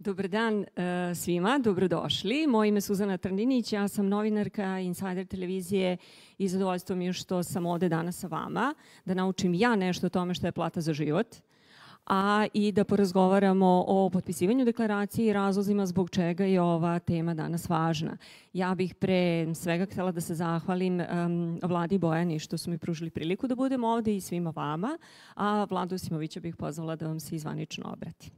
Dobar dan svima, dobrodošli. Moje ime je Suzana Trninić, ja sam novinarka Insider televizije i zadovoljstvo mi je što sam ovde danas sa vama, da naučim ja nešto o tome što je plata za život, a i da porazgovaramo o potpisivanju deklaracije i razlozima zbog čega je ova tema danas važna. Ja bih pre svega htela da se zahvalim Vladi i Bojani što su mi pružili priliku da budem ovde i svima vama, a Vladu Simovića bih pozvala da vam se zvanično obrati.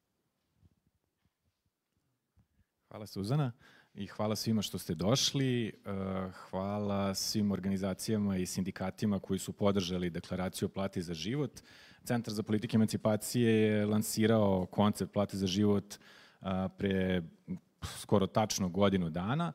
Hvala Suzana i hvala svima što ste došli. Hvala svim organizacijama i sindikatima koji su podržali deklaraciju o plati za život. Centar za politike emancipacije je lansirao koncept plate za život pre skoro tačno godinu dana.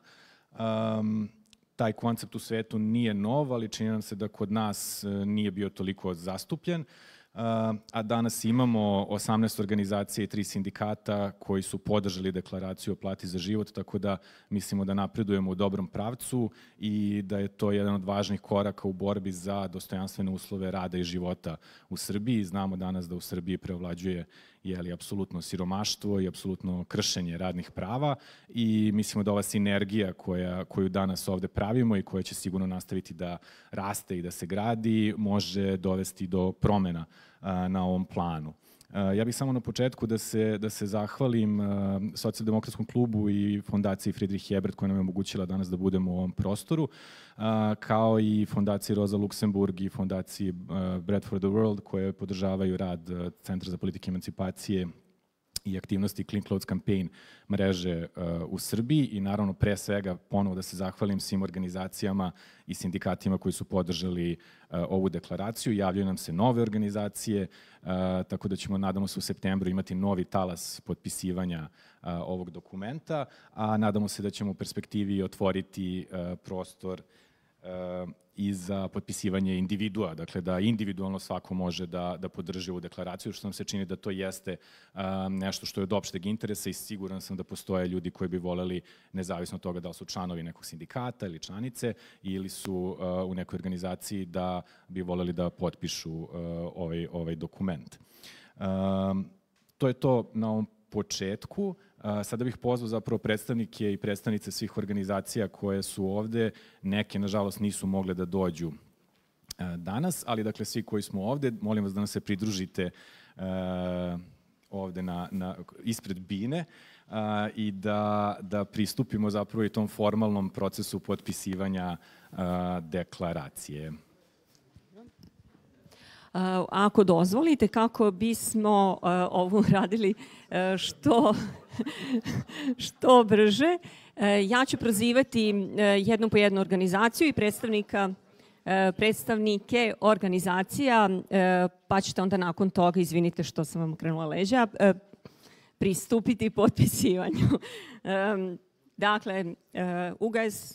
Taj koncept u svetu nije nov, ali čini nam se da kod nas nije bio toliko zastupljen. A danas imamo 18 organizacija i 3 sindikata koji su podržali deklaraciju o plati za život, tako da mislimo da napredujemo u dobrom pravcu i da je to jedan od važnih koraka u borbi za dostojanstvene uslove rada i života u Srbiji. Znamo danas da u Srbiji preovlađuje apsolutno siromaštvo i apsolutno kršenje radnih prava i mislimo da ova sinergija koju danas ovde pravimo i koja će sigurno nastaviti da raste i da se gradi, može dovesti do promena na ovom planu. Ja bih samo na početku da se zahvalim Socijaldemokratskom klubu i fondaciji Friedrich Ebert koja nam je omogućila danas da budemo u ovom prostoru, kao i fondaciji Rosa Luxemburg i fondaciji Bread for the World koje podržavaju rad Centra za politike emancipacije i aktivnosti Clean Clothes Campaign mreže u Srbiji i naravno pre svega ponovo da se zahvalim svim organizacijama i sindikatima koji su podržali ovu deklaraciju. Javljaju nam se nove organizacije, tako da ćemo, nadamo se, u septembru imati novi talas potpisivanja ovog dokumenta, a nadamo se da ćemo u perspektivi otvoriti prostor i za potpisivanje individua, dakle da individualno svako može da podrži ovu deklaraciju, što nam se čini da to jeste nešto što je od opšteg interesa i siguran sam da postoje ljudi koji bi voleli, nezavisno od toga da li su članovi nekog sindikata ili članice ili su u nekoj organizaciji, da bi voleli da potpišu ovaj dokument. To je to na ovom početku. Sada bih pozvao zapravo predstavnike i predstavnice svih organizacija koje su ovde. Neke, nažalost, nisu mogle da dođu danas, ali dakle svi koji smo ovde, molim vas da nam se pridružite ovde ispred bine i da pristupimo zapravo i tom formalnom procesu potpisivanja deklaracije. Ako dozvolite, kako bismo ovo radili što brže, ja ću prozivati jednu po jednu organizaciju i predstavnike organizacija, pa ćete onda nakon toga, izvinite što sam vam okrenula leđa, pristupiti potpisivanju. Dakle, UGS,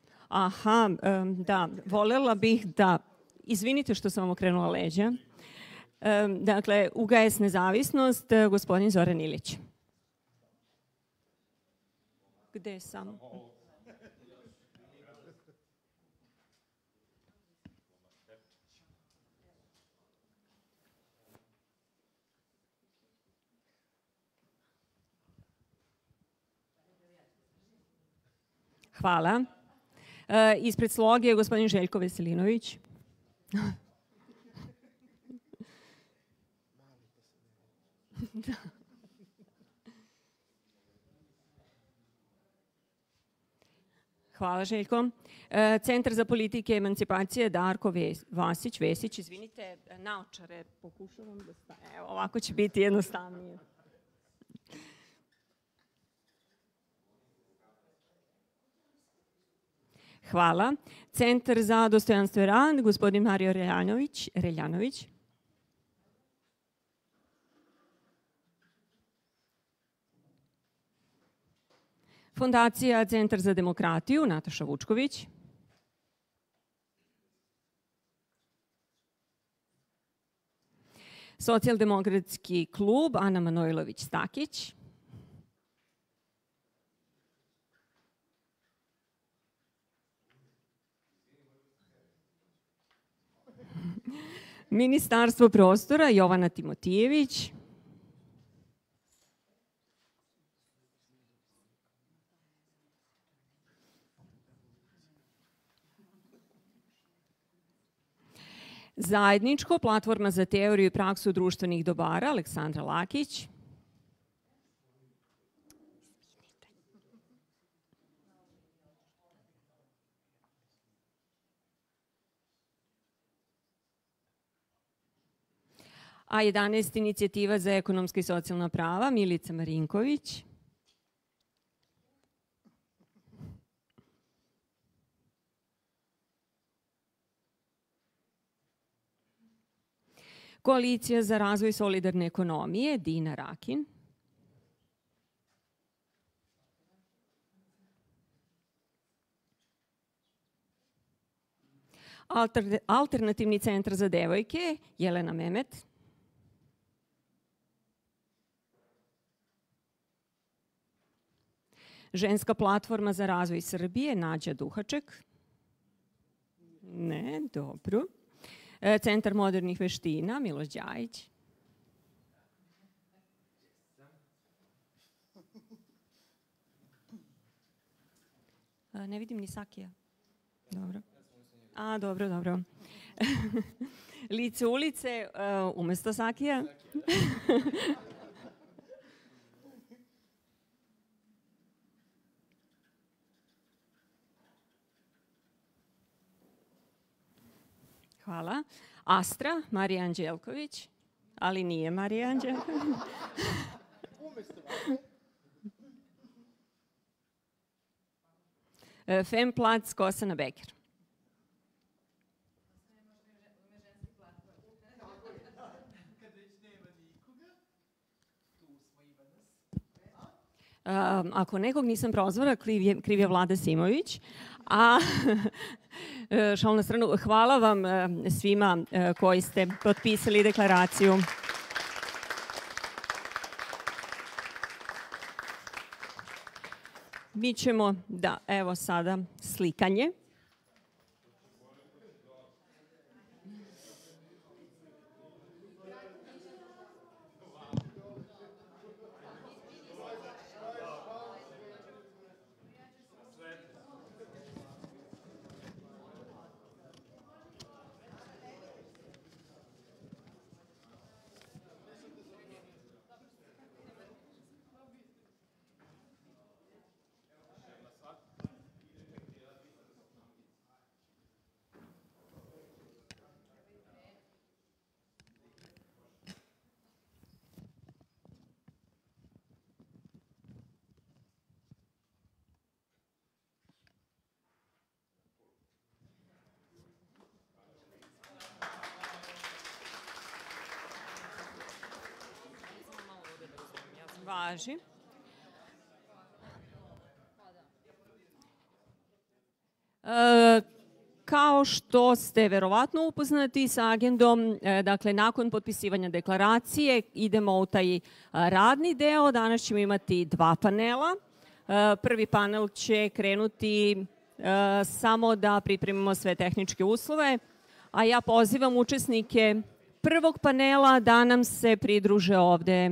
da, voljela bih da, izvinite što sam vam okrenula leđa. Dakle, UGS Nezavisnost, gospodin Zoran Ilić. Gde sam? Hvala. Ispred sloge je gospodin Željko Veselinović. Hvala Željko. Centar za politike emancipacije Darko Vasić, izvinite, naočare pokušavam da stavim. Evo, ovako će biti jednostavnije. Hvala. Centar za dostojanstven rad, gospodin Mario Reljanović. Fondacija Centar za demokratiju, Nataša Vučković. Socijaldemokratski klub, Ana Manojlović-Stakić. Ministarstvo prostora, Jovana Timotijević. Zajedničko, platforma za teoriju i praksu društvenih dobara, Aleksandra Lakić. A11 inicijativa za ekonomska i socijalna prava, Milica Marinković. Koalicija za razvoj solidarne ekonomije, Dina Rakin. Alternativni centar za devojke, Jelena Memet. Ženska platforma za razvoj Srbije, Nađa Duhaček. Ne, dobro. Centar modernih veština, Miloš Đajić. Ne vidim ni Sakija. Dobro. A, dobro, dobro. Lice ulice, umesto Sakija. Hvala. Astra, Marija Anđelković, ali nije Marija Anđelković. Femplac, Kosana Beker. Ako nekog nisam prozvala, kriv je Vlada Simović. A šal na stranu, hvala vam svima koji ste potpisali deklaraciju. Mi ćemo, da, evo sada slikanje. Važi. Kao što ste verovatno upoznati sa agendom, dakle, nakon potpisivanja deklaracije idemo u taj radni deo. Danas ćemo imati 2 panela. Prvi panel će krenuti samo da pripremimo sve tehničke uslove, a ja pozivam učesnike prvog panela da nam se pridruže ovde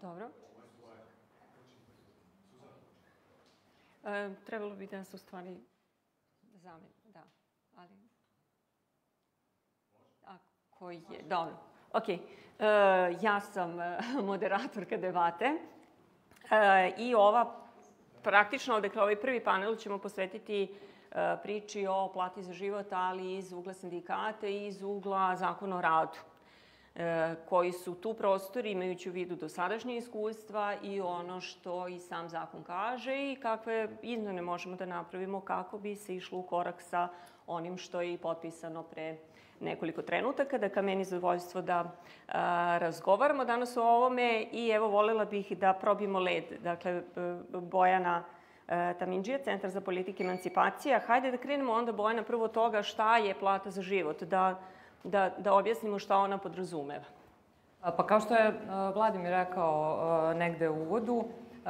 Dobro. Trebalo bi da se u stvari zameni, da. Ali... Ako je, dobro. Ok. Ja sam moderatorka debate i praktično, dakle, ovaj prvi panel ćemo posvetiti priči o plati za život, ali iz ugla sindikata i iz ugla zakona o radu. Koji su tu prostori, imajući u vidu dosadašnje iskustva i ono što i sam zakon kaže i kakve izmene možemo da napravimo kako bi se išlo u korak sa onim što je i potpisano pre nekoliko trenutaka. Dakle, meni je zadovoljstvo da razgovaramo danas o ovome i evo, volela bih da probimo led. Dakle, Bojana Tamindžija, Centar za politike i emancipacija. Hajde da krenemo onda, Bojana, prvo toga šta je plata za život, da objasnimo šta ona podrazumeva. Pa kao što je Vladimir rekao negde u uvodu,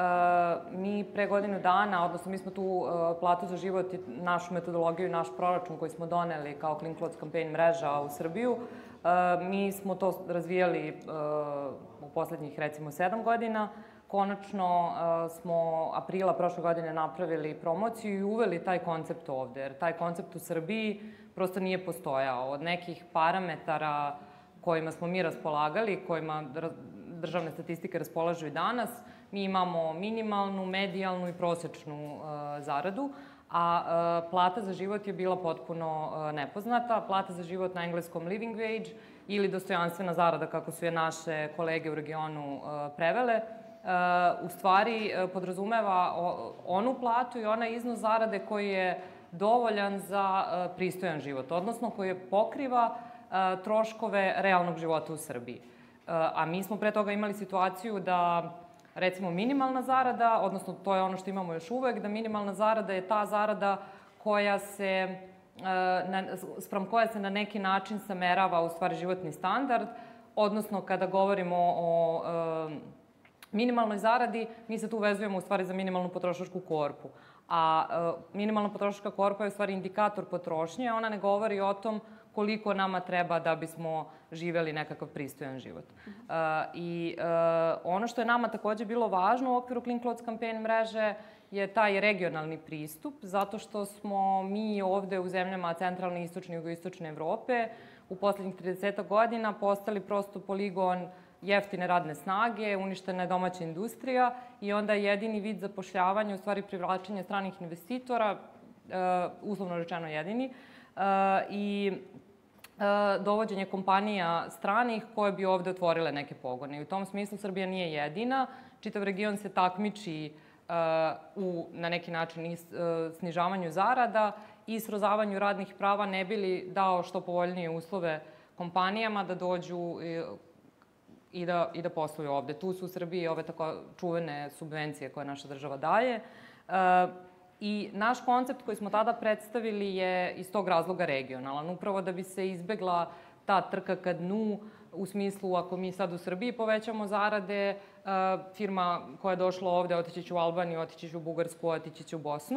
mi pre godinu dana, odnosno mi smo tu platu za život i našu metodologiju i naš proračun koji smo doneli kao Clean Clothes Campaign mreža u Srbiju, mi smo to razvijali u poslednjih recimo 7 godina. Konačno smo aprila prošle godine napravili promociju i uveli taj koncept ovde, jer taj koncept u Srbiji prosto nije postojao. Od nekih parametara kojima smo mi raspolagali, kojima državne statistike raspolažu i danas, mi imamo minimalnu, medijalnu i prosečnu zaradu, a plata za život je bila potpuno nepoznata. Plata za život na engleskom living wage ili dostojanstvena zarada, kako su je naše kolege u regionu prevele, u stvari podrazumeva onu platu i onaj iznos zarade koji je dovoljan za pristojan život, odnosno koji pokriva troškove realnog života u Srbiji. A mi smo pre toga imali situaciju da, recimo, minimalna zarada, odnosno to je ono što imamo još uvek, da minimalna zarada je ta zarada koja se, spram koja se na neki način samerava u stvari životni standard, odnosno kada govorimo o minimalnoj zaradi, mi se tu vezujemo u stvari za minimalnu potrošačku korpu. A minimalna potrošačka korpa je u stvari indikator potrošnje, ona ne govori o tom koliko nama treba da bismo živeli nekakav pristojan život. I ono što je nama takođe bilo važno u okviru Clean Clothes Campaign mreže je taj regionalni pristup, zato što smo mi ovde u zemljama centralne, istočne i jugoistočne Evrope u poslednjih 30 godina postali prosto poligon jeftine radne snage, uništena je domaća industrija i onda jedini vid zapošljavanja, u stvari privlačenje stranih investitora, uslovno rečeno jedini, i dovođenje kompanija stranih koje bi ovde otvorile neke pogone. I u tom smislu Srbija nije jedina. Čitav region se takmiči na neki način i snižavanju zarada i srozavanju radnih prava, ne bi li dao što povoljnije uslove kompanijama da dođu i da posluju ovde. Tu su u Srbiji ove tako čuvene subvencije koje naša država daje. I naš koncept koji smo tada predstavili je iz tog razloga regionalan. Upravo da bi se izbegla ta trka ka dnu, u smislu ako mi sad u Srbiji povećamo zarade, firma koja je došla ovde otići će u Albaniju, otići će u Bugarsku, otići će u Bosnu.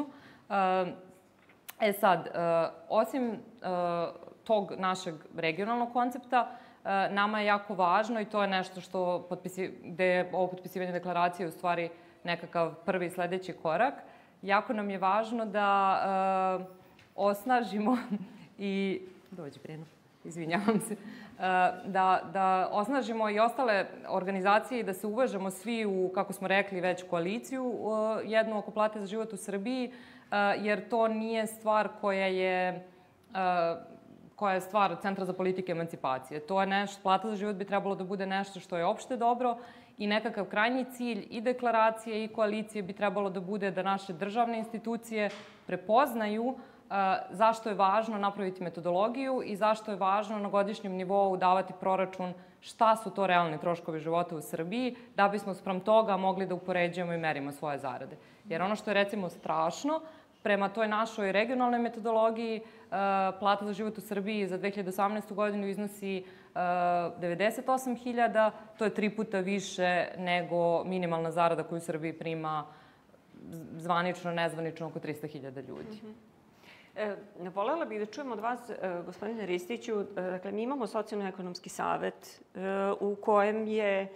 E sad, osim tog našeg regionalnog koncepta, nama je jako važno i to je nešto gde je ovo potpisivanje deklaracije u stvari nekakav prvi sledeći korak. Jako nam je važno da osnažimo i... Dođi, Breno, izvinjavam se. Da osnažimo i ostale organizacije i da se uvežemo svi u, kako smo rekli, već koaliciju jednu oko plate za život u Srbiji, jer to nije stvar koja je stvar Centra za politike i emancipacije. To je nešto, plata za život bi trebalo da bude nešto što je opšte dobro i nekakav krajnji cilj i deklaracije i koalicije bi trebalo da bude da naše državne institucije prepoznaju zašto je važno napraviti metodologiju i zašto je važno na godišnjem nivou davati proračun šta su to realni troškovi života u Srbiji, da bismo sprem toga mogli da upoređujemo i merimo svoje zarade. Jer ono što je recimo strašno, prema toj našoj regionalnoj metodologiji, plata za život u Srbiji za 2018. godinu iznosi 98.000, to je 3 puta više nego minimalna zarada koju u Srbiji prima zvanično, nezvanično oko 300.000 ljudi. Volela bih da čujem od vas, gospodine Ristiću, dakle, mi imamo Socijalno-ekonomski savet u kojem je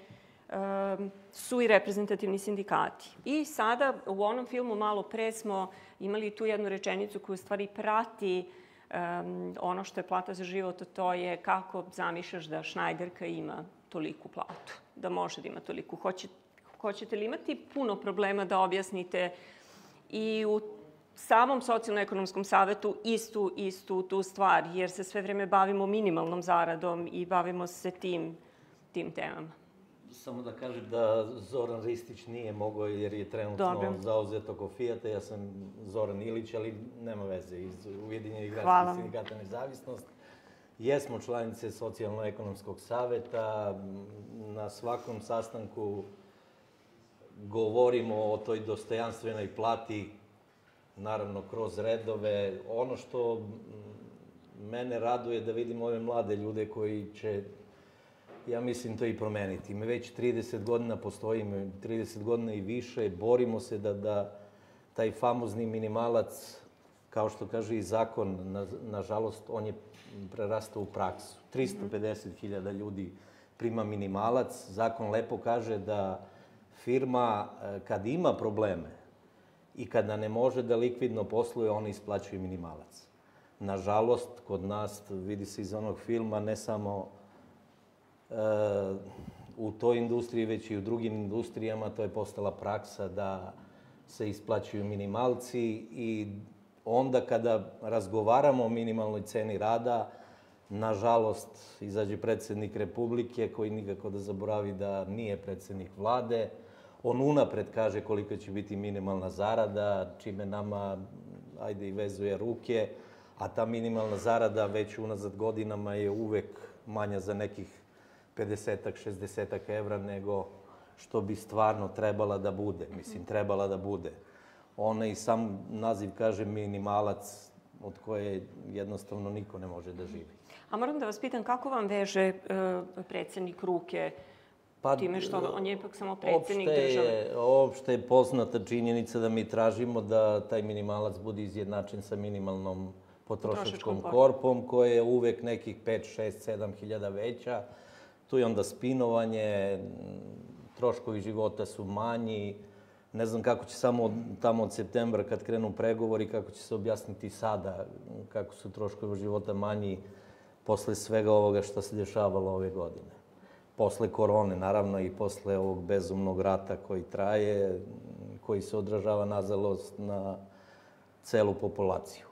su i reprezentativni sindikati. I sada u onom filmu malo pre smo imali tu jednu rečenicu koju u stvari prati ono što je plata za život, a to je kako zamišljaš da Šnajderka ima toliku platu, da može da ima toliku. Hoćete li imati puno problema da objasnite i u samom socijalno-ekonomskom savetu istu tu stvar, jer se sve vreme bavimo minimalnom zaradom i bavimo se tim temama? Samo da kažem da Zoran Ristić nije mogao jer je trenutno zauzet oko Fijata. Ja sam Zoran Ilić, ali nema veze, iz Ujedinjenih gradskih sindikata Nezavisnost. Jesmo članice Socijalno-ekonomskog saveta. Na svakom sastanku govorimo o toj dostojanstvenoj plati, naravno kroz redove. Ono što mene raduje da vidim ove mlade ljude koji će, ja mislim, to i promeniti. Mi već 30 godina postojimo, 30 godina i više, borimo se da taj famozni minimalac, kao što kaže i zakon, nažalost, on je prerastao u praksu. 350.000 ljudi prima minimalac. Zakon lepo kaže da firma, kad ima probleme i kada ne može da likvidno posluje, oni isplaćuju minimalac. Nažalost, kod nas, vidi se iz onog filma, ne samo u toj industriji, već i u drugim industrijama, to je postala praksa da se isplaćuju minimalci i onda kada razgovaramo o minimalnoj ceni rada, nažalost, izađe predsjednik Republike koji nikako da zaboravi da nije predsjednik vlade. On unapred kaže koliko će biti minimalna zarada, čime nama, ajde, i vezuje ruke, a ta minimalna zarada već unazad godinama je uvek manja za nekih 50-ak, 60-ak evra nego što bi stvarno trebala da bude. Mislim, trebala da bude. Ona i sam naziv kaže minimalac od koje jednostavno niko ne može da živi. A moram da vas pitam, kako vam veže predsjednik ruke time što on je ipak samo predsjednik države? Opšte je poznata činjenica da mi tražimo da taj minimalac bude izjednačen sa minimalnom potrošačkom korpom, koja je uvek nekih 5, 6, 7 hiljada veća. Tu je onda spinovanje, troškovi života su manji. Ne znam kako će samo tamo od septembra kad krenu pregovori, kako će se objasniti sada, kako su troškovi života manji posle svega ovoga što se dešavalo ove godine. Posle korone, naravno, i posle ovog bezumnog rata koji traje, koji se odražava, nažalost, na celu populaciju.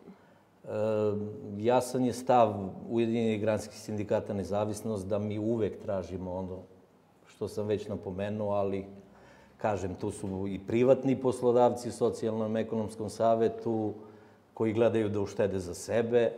Jasan je stav Ujedinjenih gradskih sindikata Nezavisnost da mi uvek tražimo ono što sam već napomenuo, ali kažem, tu su i privatni poslodavci u Socijalnom ekonomskom savetu koji gledaju da uštede za sebe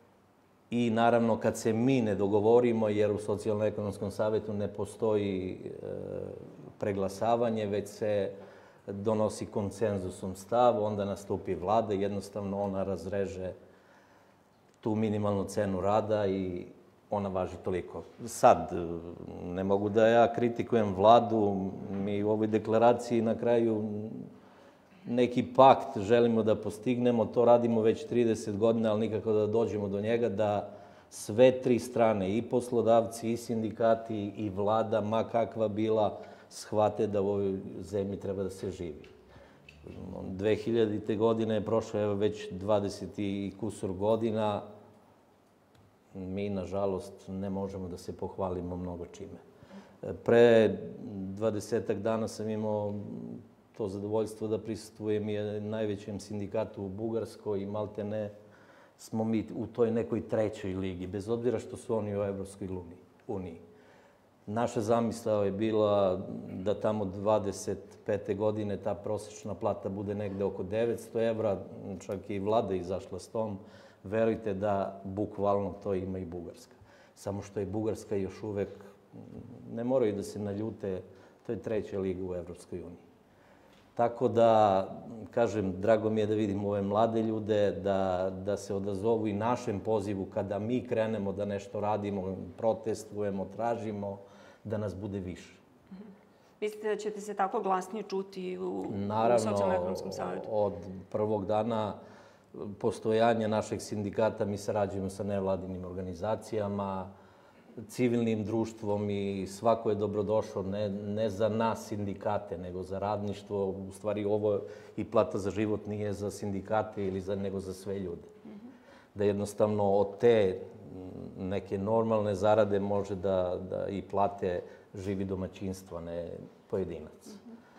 i naravno kad se mi ne dogovorimo, jer u Socijalno-ekonomskom savetu ne postoji preglasavanje, već se donosi konsenzusom stav, onda nastupi vlada i jednostavno ona razreže tu minimalnu cenu rada i ona važi toliko. Sad, ne mogu da ja kritikujem vladu, mi u ovoj deklaraciji na kraju neki pakt želimo da postignemo, to radimo već 30 godina, ali nikako da dođemo do njega, da sve tri strane, i poslodavci, i sindikati, i vlada, ma kakva bila, shvate da u ovoj zemlji treba da se živi. 2000. godine je prošlo već 20 i kusur godina. Mi, nažalost, ne možemo da se pohvalimo mnogo čime. Pre 20 dana sam imao to zadovoljstvo da prisustvujem i najvećem sindikatu u Bugarskoj i malte ne smo mi u toj nekoj trećoj ligi, bez obzira što su oni u Evropskoj uniji. Naša zamisao je bila da tamo 25. godine ta prosječna plata bude negde oko 900 evra, čak i vlada izašla s tom. Verujte da bukvalno to ima i Bugarska. Samo što je Bugarska još uvek, ne moraju da se naljute, to je treća liga u Evropskoj uniji. Tako da, kažem, drago mi je da vidim ove mlade ljude, da se odazovu i našem pozivu kada mi krenemo da nešto radimo, protestujemo, tražimo, da nas bude više. Mislite da ćete se tako glasnije čuti u Socijalno-ekonomskom savetu? Naravno, od prvog dana postojanja našeg sindikata mi sarađujemo sa nevladinim organizacijama. civilnim društvom i svako je dobrodošao, ne za nas sindikate, nego za radništvo. U stvari ovo i plata za život nije za sindikate nego za sve ljude. Da jednostavno od te neke normalne zarade može da i plate živi domaćinstvo, ne pojedinac.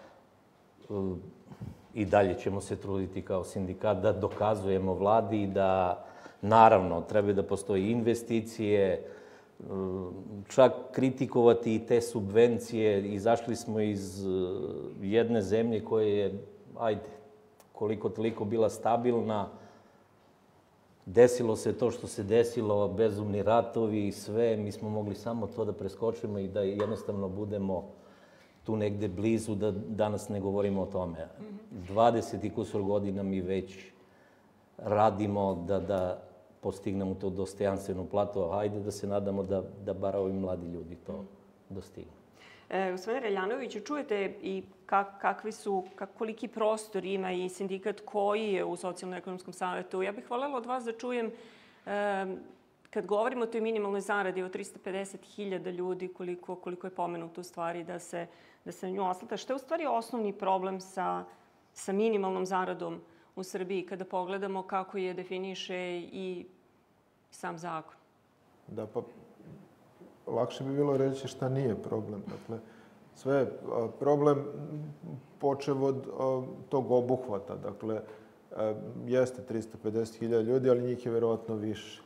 I dalje ćemo se truditi kao sindikat da dokazujemo vladi da, naravno, treba da postoji investicije, čak kritikovati i te subvencije. Izašli smo iz jedne zemlje koja je, koliko toliko bila stabilna. Desilo se to što se desilo, bezumni ratovi i sve. Mi smo mogli samo to da preskočimo i da jednostavno budemo tu negde blizu, da danas ne govorimo o tome. 20 i kusur godina mi već radimo da postignemo to dostojanstvenu platu. Hajde da se nadamo da bar ovi mladi ljudi to dostignu. Gospodine Reljanoviću, čujete i koliki prostor ima i sindikat koji je u Socijalno-ekonomskom savetu. Ja bih voljela od vas da čujem, kad govorimo o toj minimalnoj zaradi od 350.000 ljudi, koliko je pomenuto u stvari da se na nju oslata, što je u stvari osnovni problem sa minimalnom zaradom u Srbiji kada pogledamo kako je definiše i sam zakon? Da, pa lakše bi bilo reći šta nije problem. Dakle, sve je problem počev od tog obuhvata. Dakle, jeste 350.000 ljudi, ali njih je verovatno više.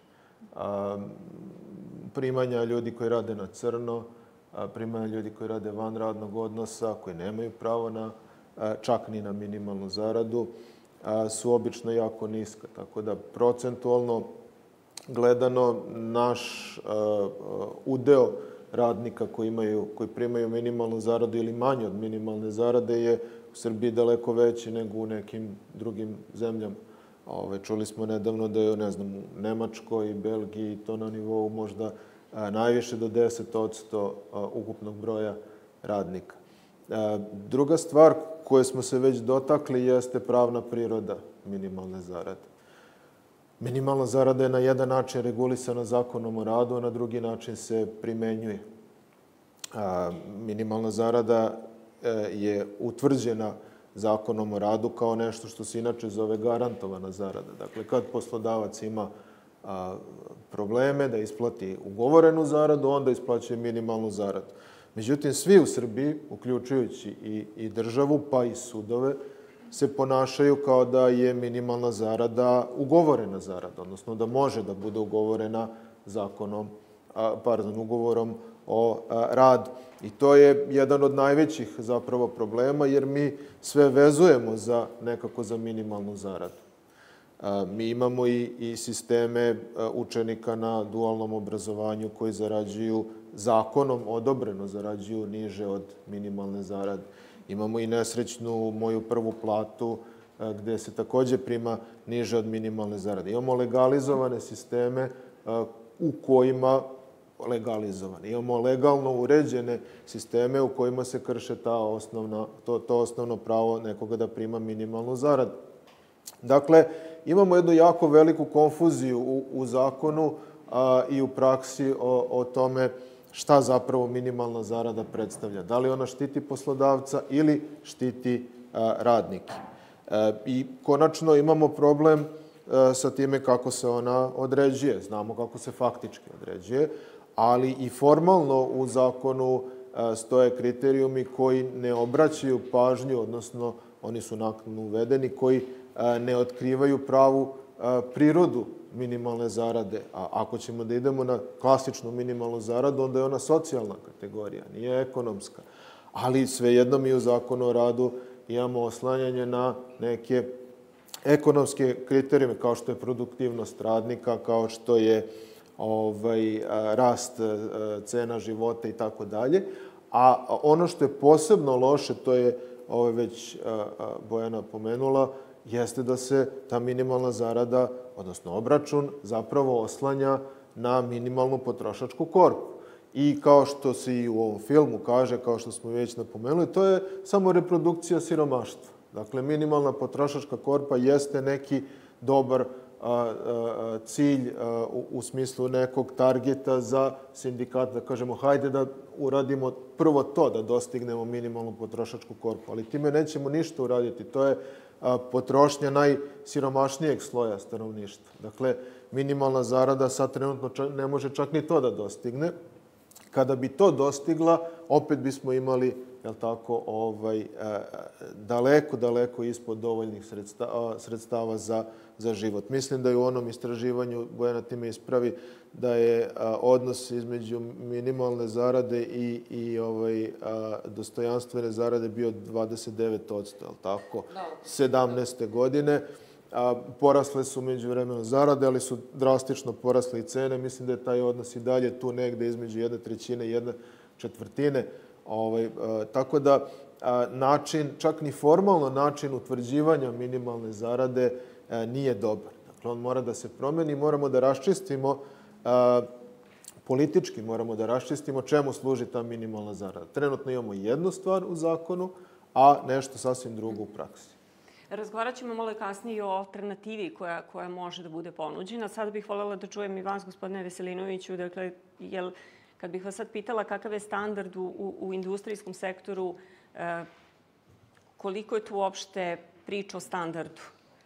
Primanja ljudi koji rade na crno, primanja ljudi koji rade van radnog odnosa, koji nemaju pravo čak ni na minimalnu zaradu, su obično jako niska. Tako da procentualno gledano naš udeo radnika koji primaju minimalnu zaradu ili manje od minimalne zarade je u Srbiji daleko veći nego u nekim drugim zemljama. Čuli smo nedavno da je, u Nemačkoj i Belgiji to na nivou možda najviše do 10% ukupnog broja radnika. Druga stvar koje smo se već dotakli jeste pravna priroda minimalne zarade. Minimalna zarada je na jedan način regulisana Zakonom o radu, a na drugi način se primenjuje. Minimalna zarada je utvrđena Zakonom o radu kao nešto što se inače zove garantovana zarada. Dakle, kad poslodavac ima probleme da isplati ugovorenu zaradu, onda isplaćuje minimalnu zaradu. Međutim, svi u Srbiji, uključujući i državu, pa i sudove, se ponašaju kao da je minimalna zarada ugovorena zarada, odnosno da može da bude ugovorena ugovorom o radu. I to je jedan od najvećih zapravo problema, jer mi sve vezujemo nekako za minimalnu zaradu. Mi imamo i sisteme učenika na dualnom obrazovanju koji zarađuju zakonom odobreno, zarađuju niže od minimalne zarade. Imamo i nesrećnu moju prvu platu gde se takođe prima niže od minimalne zarade. Imamo legalizovane sisteme u kojima imamo legalno uređene sisteme u kojima se krše to osnovno pravo nekoga da prima minimalnu zaradu. Dakle, imamo jednu jako veliku konfuziju u zakonu i u praksi o tome šta zapravo minimalna zarada predstavlja. Da li ona štiti poslodavca ili štiti radnike. I konačno imamo problem sa time kako se ona određuje. Znamo kako se faktički određuje, ali i formalno u zakonu stoje kriterijumi koji ne obraćaju pažnju, odnosno oni su naknadno uvedeni, koji ne otkrivaju pravu prirodu minimalne zarade. A ako ćemo da idemo na klasičnu minimalnu zaradu, onda je ona socijalna kategorija, nije ekonomska. Ali svejedno mi u Zakonu o radu imamo oslanjanje na neke ekonomske kriterijume, kao što je produktivnost radnika, kao što je rast cena života i tako dalje. A ono što je posebno loše, to je već Bojana pomenula, jeste da se ta minimalna zarada, odnosno obračun, zapravo oslanja na minimalnu potrošačku korpu. I kao što se i u ovom filmu kaže, kao što smo već napomenuli, to je samo reprodukcija siromaštva. Dakle, minimalna potrošačka korpa jeste neki dobar cilj u smislu nekog targeta za sindikat, da kažemo hajde da uradimo prvo to, da dostignemo minimalnu potrošačku korpu. Ali time nećemo ništa uraditi. To je potrošnja najsiromašnijeg sloja stanovništva. Dakle, minimalna zarada sad trenutno ne može čak ni to da dostigne. Kada bi to dostigla, opet bismo imali, jel tako, daleko ispod dovoljnih sredstava za život. Mislim da je u onom istraživanju, Bojana ti me ispravi, da je odnos između minimalne zarade i dostojanstvene zarade bio 29%, jel tako, 17. godine. Porasle su međuvremeno zarade, ali su drastično porasle i cene. Mislim da je taj odnos i dalje tu negde između 1/3 i 1/4. Tako da način, čak ni formalno način utvrđivanja minimalne zarade nije dobar. Dakle, on mora da se promeni, moramo da raščistimo politički, moramo da raščistimo čemu služi ta minimalna zarada. Trenutno imamo jednu stvar u zakonu, a nešto sasvim drugo u praksi. Razgovarat ćemo malo kasnije i o alternativi koja može da bude ponuđena. Sada bih voljela da čujem i vas, gospodine Veselinoviću. Dakle, kad bih vas sad pitala kakav je standard u industrijskom sektoru, koliko je tu uopšte priča o standardu?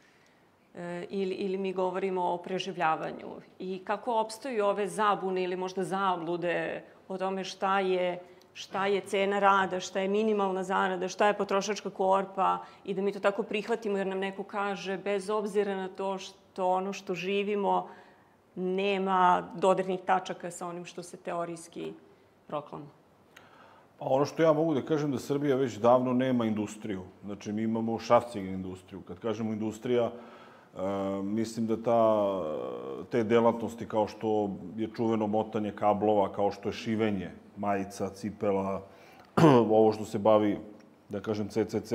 Ili mi govorimo o preživljavanju? I kako opstaju ove zabune ili možda zablude o tome šta je cena rada, šta je minimalna zarada, šta je potrošačka korpa i da mi to tako prihvatimo jer nam neko kaže bez obzira na to što ono što živimo nema dodirnih tačaka sa onim što se teorijski proklama. Ono što ja mogu da kažem da Srbija već davno nema industriju. Znači, mi imamo šrafcigen industriju. Kad kažemo industrija, mislim da te delatnosti kao što je čuveno motanje kablova, kao što je šivenje majica, cipela, ovo što se bavi, da kažem, CCC,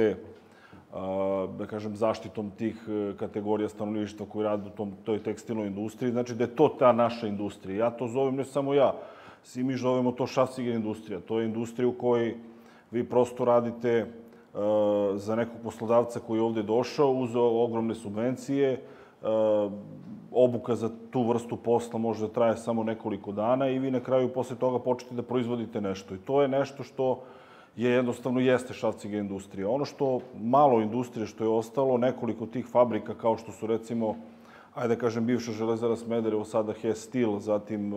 da kažem, zaštitom tih kategorija stanovništva koji rade u toj tekstilnoj industriji. Znači da je to ta naša industrija. Ja to zovem, ne samo ja, svi mi zovemo to šrafcigen industrija. To je industrija u kojoj vi prosto radite za nekog poslodavca koji je ovde došao, uzeo ogromne subvencije, obuka za tu vrstu posla može da traje samo nekoliko dana i vi na kraju posle toga počnete da proizvodite nešto. I to je nešto što jednostavno jeste šrafcigen industrija. Ono što malo industrije što je ostalo, nekoliko tih fabrika kao što su recimo, ajde da kažem, bivša Železara Smederevo, sada Hess Steel, zatim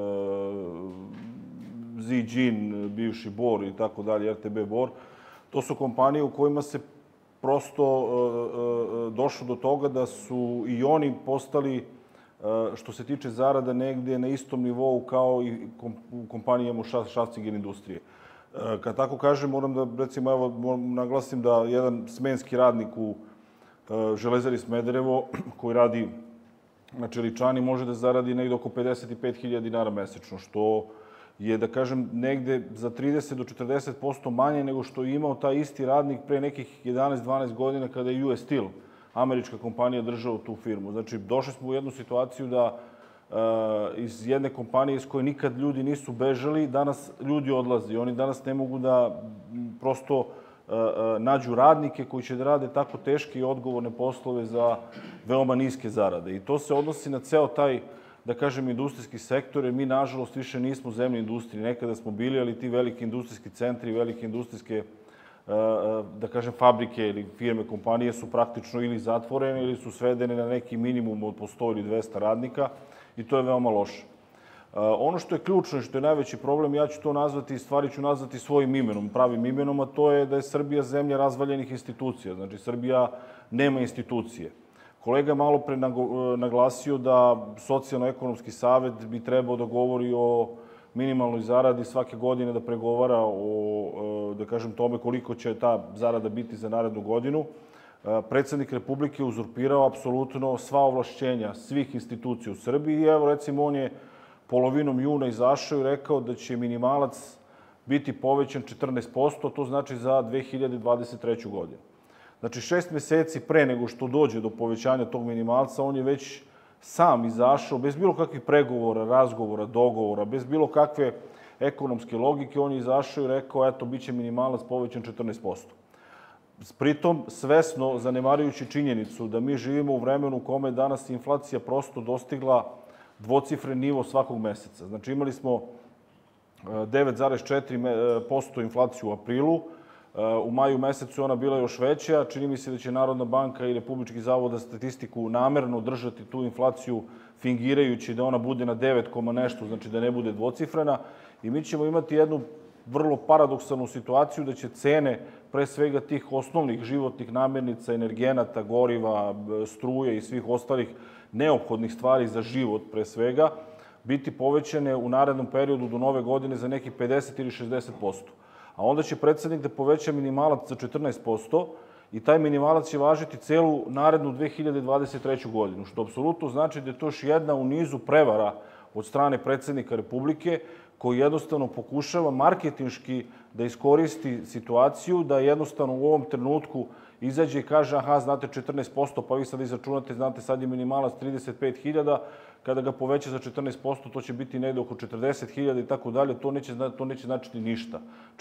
Ziđin, bivši Bor i tako dalje, RTB Bor, to su kompanije u kojima se prosto došlo do toga da su i oni postali, što se tiče zarada, negde na istom nivou kao i u kompanijama šrafcigen industrije. Kad tako kažem, moram da, recimo, evo, naglasim da jedan smenski radnik u Železari Smederevo, koji radi na čeličani, može da zaradi negde oko 55.000 dinara mesečno, što je, da kažem, negde za 30 do 40% manje nego što je imao taj isti radnik pre nekih 11-12 godina kada je US Steel, američka kompanija, držala tu firmu. Znači, došli smo u jednu situaciju da iz jedne kompanije iz koje nikad ljudi nisu bežali, danas ljudi odlaze. Oni danas ne mogu da prosto nađu radnike koji će da rade tako teške i odgovorne poslove za veoma niske zarade. I to se odnosi na ceo taj, da kažem, industrijski sektor, jer mi, nažalost, više nismo zemlja industrije. Nekada smo bili, ali ti veliki industrijski centri, velike industrijske, da kažem, fabrike ili firme, kompanije su praktično ili zatvorene ili su svedene na neki minimum od po 100 ili 200 radnika i to je veoma loše. Ono što je ključno i što je najveći problem, ja ću to nazvati, stvari ću nazvati svojim imenom, pravim imenom, a to je da je Srbija zemlja razvaljenih institucija. Znači, Srbija nema institucije. Kolega je malo pre naglasio da Socijalno-ekonomski savet bi trebao da govori o minimalnoj zaradi svake godine, da pregovara o, da kažem, tome koliko će ta zarada biti za narednu godinu. Predsednik Republike je uzurpirao apsolutno sva ovlašćenja svih institucija u Srbiji i evo, recimo, on je polovinom juna izašao i rekao da će minimalac biti povećan 14%, to znači za 2023. godinu. Znači, 6 meseci pre nego što dođe do povećanja tog minimalca, on je već sam izašao, bez bilo kakvih pregovora, razgovora, dogovora, bez bilo kakve ekonomske logike, on je izašao i rekao, eto, bit će minimalac povećan 14%. pritom svesno zanemarujući činjenicu da mi živimo u vremenu u kome danas inflacija prosto dostigla dvocifren nivo svakog meseca. Znači imali smo 9,4% inflaciju u aprilu, u maju mesecu ona bila još veća. Čini mi se da će Narodna banka i Republički zavod za statistiku namerno držati tu inflaciju fingirajući da ona bude na 9, nešto, znači da ne bude dvocifrena. I mi ćemo imati jednu vrlo paradoksalnu situaciju da će cene pre svega tih osnovnih životnih namirnica, energenata, goriva, struje i svih ostalih neophodnih stvari za život pre svega biti povećane u narednom periodu do nove godine za nekih 50 ili 60%. A onda će predsednik da poveća minimalac za 14% i taj minimalac će važiti celu narednu 2023. godinu, što apsolutno znači da je to još jedna u nizu prevara od strane predsednika Republike, koji jednostavno pokušava marketinški da iskoristi situaciju, da jednostavno u ovom trenutku izađe i kaže aha, znate 14%, pa vi sad izračunate, znate sad je minimalac 35.000, kada ga poveća za 14%, to će biti negde oko 40.000 i tako dalje, to neće značiti ništa.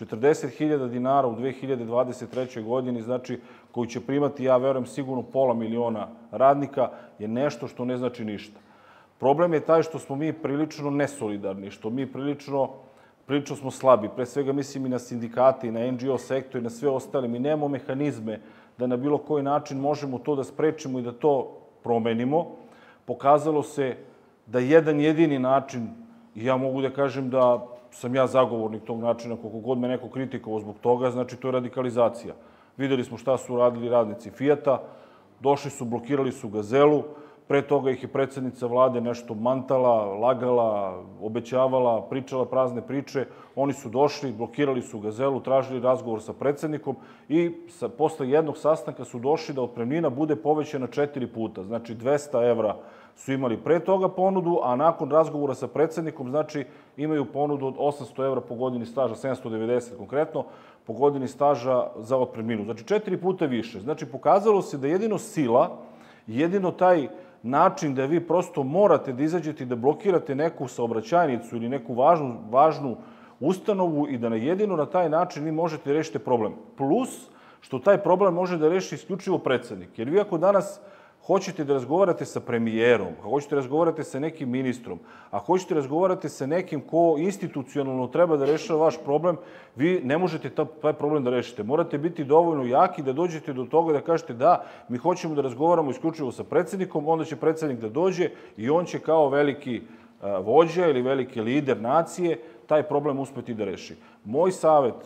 40.000 dinara u 2023. godini, znači koji će primati, ja verujem, sigurno 500.000 radnika, je nešto što ne znači ništa. Problem je taj što smo mi prilično nesolidarni, što mi prilično smo slabi. Pre svega mislim i na sindikate, i na NGO sektor, i na sve ostale. Mi nemamo mehanizme da na bilo koji način možemo to da sprečimo i da to promenimo. Pokazalo se da jedan jedini način, i ja mogu da kažem da sam ja zagovornik tog načina, koliko god me neko kritikovao zbog toga, znači to je radikalizacija. Videli smo šta su radili radnici Fijata, došli su, blokirali su Gazelu, pre toga ih je predsednica vlade nešto mantala, lagala, obećavala, pričala prazne priče. Oni su došli, blokirali su Gazelu, tražili razgovor sa predsednikom i posle jednog sastanka su došli da otpremnina bude povećana 4 puta. Znači 200 evra su imali pre toga ponudu, a nakon razgovora sa predsednikom, znači imaju ponudu od 800 evra po godini staža, 790 konkretno, po godini staža za otpremninu. Znači 4 puta više. Znači pokazalo se da jedino sila, jedino taj način da vi prosto morate da izađete i da blokirate neku saobraćajnicu ili neku važnu ustanovu i da jedino na taj način vi možete rešiti problem. Plus, što taj problem može da reši isključivo predsednik. Jer vi ako danas hoćete da razgovarate sa premijerom, ako hoćete da razgovarate sa nekim ministrom, ako hoćete da razgovarate sa nekim ko institucionalno treba da rešava vaš problem, vi ne možete taj problem da rešite. Morate biti dovoljno jaki da dođete do toga da kažete da, mi hoćemo da razgovaramo isključivo sa predsednikom, onda će predsednik da dođe i on će kao veliki vođa ili veliki lider nacije taj problem uspeti da reši. Moj savet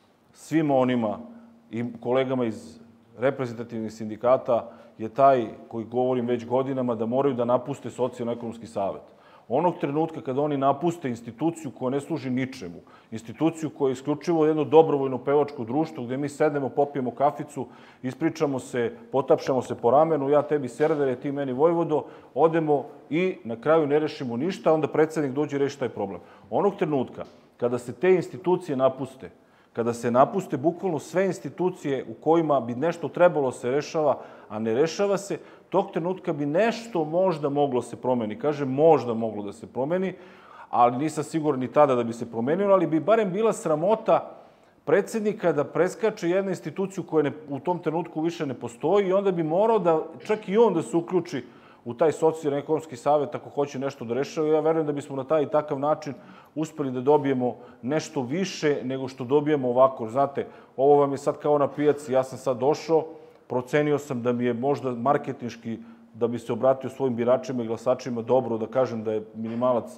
svima onima i kolegama iz reprezentativnih sindikata je taj koji govorim već godinama da moraju da napuste socijalno-ekonomski savet. Onog trenutka kada oni napuste instituciju koja ne služi ničemu, instituciju koja je isključivo jedno dobrovoljno pevačko društvo gde mi sednemo, popijemo kaficu, ispričamo se, potapšamo se po ramenu, ja tebi Serdare, ti meni Vojvodo, odemo i na kraju ne rešimo ništa, onda predsednik dođe i reši taj problem. Onog trenutka kada se te institucije napuste, kada se napuste bukvalno sve institucije u kojima bi nešto trebalo se rešava, a ne rešava se, tog trenutka bi nešto možda moglo se promeni. Kažem, možda moglo da se promeni, ali nisam siguran ni tada da bi se promenilo, ali bi barem bila sramota predsednika da preskače jednu instituciju koja u tom trenutku više ne postoji i onda bi morao da, čak i on da se uključi u taj socijalno-ekonomski savet ako hoće nešto da rešava. Ja verujem da bismo na taj i takav način uspeli da dobijemo nešto više nego što dobijemo ovako. Znate, ovo vam je sad kao na pijaci, ja sam sad došao, procenio sam da mi je možda marketinški, da bi se obratio svojim biračima i glasačima, dobro da kažem da je minimalac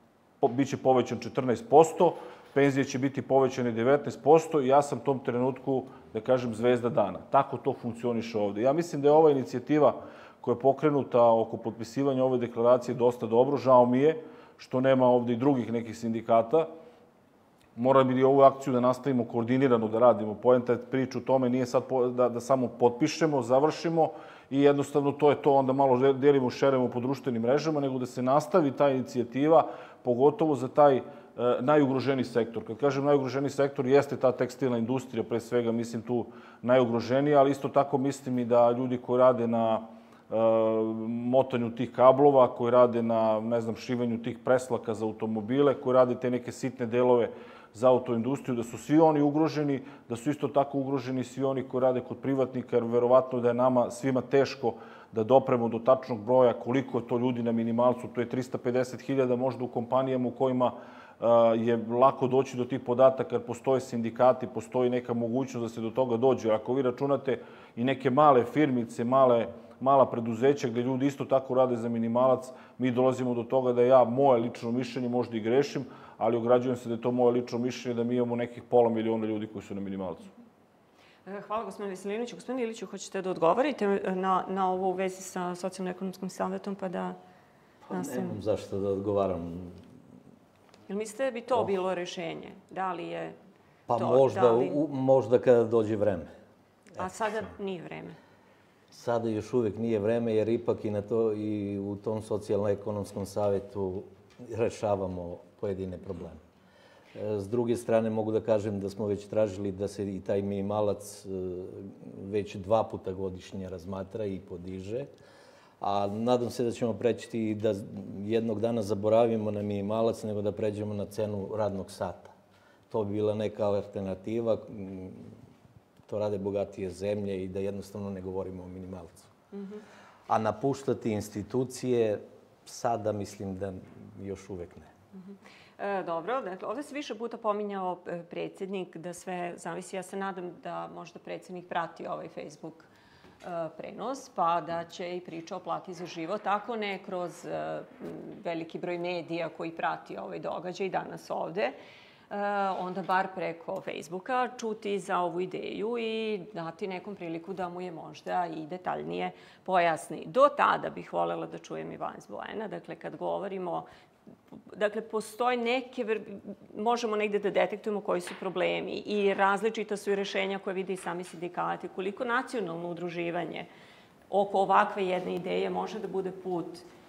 biće povećan 14%, penzije će biti povećane 19% i ja sam u tom trenutku, da kažem, zvezda dana. Tako to funkcioniše ovde. Ja mislim da je ova inicijativa koja je pokrenuta oko potpisivanja ove deklaracije dosta dobro. Žao mi je što nema ovde i drugih nekih sindikata. Mora bi i ovu akciju da nastavimo koordinirano da radimo. Poenta priče u tome nije sad da samo potpišemo, završimo i jednostavno to je to, onda malo delimo, šeremo po društvenim mrežama, nego da se nastavi ta inicijativa, pogotovo za taj najugroženiji sektor. Kad kažem najugroženiji sektor, jeste ta tekstilna industrija, pre svega mislim tu najugroženija, ali isto tako mislim i da ljudi koji rade na motanju tih kablova, koji rade na, ne znam, šivanju tih preslaka za automobile, koji rade te neke sitne delove za autoindustriju, da su svi oni ugroženi, da su isto tako ugroženi svi oni koji rade kod privatnika, jer verovatno da je nama svima teško da dopremo do tačnog broja koliko je to ljudi na minimalcu. To je 350.000 možda u kompanijama u kojima je lako doći do tih podataka, jer postoje sindikati, postoji neka mogućnost da se do toga dođe. Ako vi računate i neke male firmice, mala preduzeća gde ljudi isto tako rade za minimalac, mi dolazimo do toga da ja, moje lično mišljenje, možda i grešim, ali ograđujem se da je to moje lično mišljenje, da mi imamo nekih 500.000 ljudi koji su na minimalcu. Hvala, gospodine Veselinoviću. Gospodine Iliću, hoćete da odgovorite na ovo u vezi sa socijalno-ekonomskom savjetom, pa da nastavimo? Nemam zašto da odgovaram. Jel mislite da bi to bilo rešenje? Da li je Pa to? možda kada dođe vreme. A sada nije vreme? Sada još uvek nije vreme, jer ipak i u tom socijalno-ekonomskom savjetu rešavamo pojedine probleme. S druge strane, mogu da kažem da smo već tražili da se i taj minimalac već 2 puta godišnje razmatra i podiže. A nadam se da ćemo preći da jednog dana zaboravimo na minimalac, nego da pređemo na cenu radnog sata. To bi bila neka alternativa. To rade bogatije zemlje i da jednostavno ne govorimo o minimalcu. A napuštati institucije, sada mislim da još uvek ne. Dobro, dakle, ovde se više puta pominjao predsjednik, da sve zavisi. Ja se nadam da možda predsjednik prati ovaj Facebook prenos, pa da će i priča o plati za život, ako ne kroz veliki broj medija koji prati ovaj događaj danas ovde, onda bar preko Facebooka čuti za ovu ideju i dati nekom priliku da mu je možda i detaljnije pojasni. Do tada bih voljela da čujem i vas, Bojana. Dakle, kad govorimo, postoje neke, možemo negde da detektujemo koji su problemi i različita su i rešenja koje vide i sami sindikati. Koliko nacionalno udruživanje oko ovakve jedne ideje može da bude put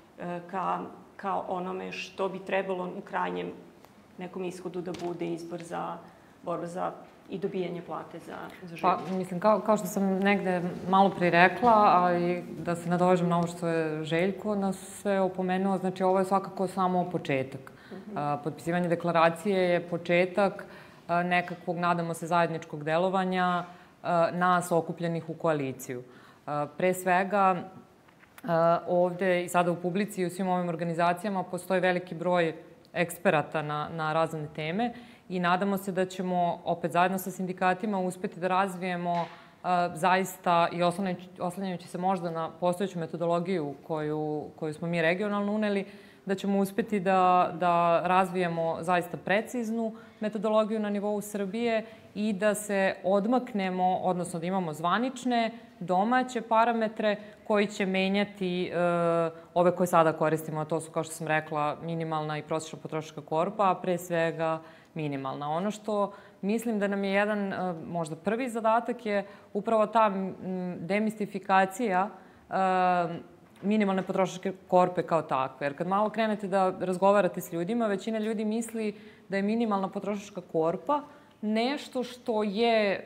ka onome što bi trebalo u krajnjem nekom ishodu da bude izbor za borbu za i dobijanje plate za život. Pa, mislim, kao što sam negde malo prije rekla, a i da se nadovežem na ovo što je Željko nas sve opomenuo, znači ovo je svakako samo početak. Potpisivanje deklaracije je početak nekakvog, nadamo se, zajedničkog delovanja nas okupljenih u koaliciju. Pre svega, ovde i sada u publici i u svim ovim organizacijama postoji veliki broj eksperata na razne teme i nadamo se da ćemo opet zajedno sa sindikatima uspeti da razvijemo zaista i oslanjajući se možda na postojeću metodologiju koju smo mi regionalno uneli, da ćemo uspeti da razvijemo zaista preciznu metodologiju na nivou Srbije i da se odmaknemo, odnosno da imamo zvanične, domaće parametre koji će menjati ove koje sada koristimo, a to su, kao što sam rekla, minimalna i prosječna potrošačka korpa, a pre svega minimalna. Ono što mislim da nam je jedan možda prvi zadatak je upravo ta demistifikacija minimalne potrošačke korpe kao takve. Jer kad malo krenete da razgovarate s ljudima, većina ljudi misli da je minimalna potrošačka korpa nešto što je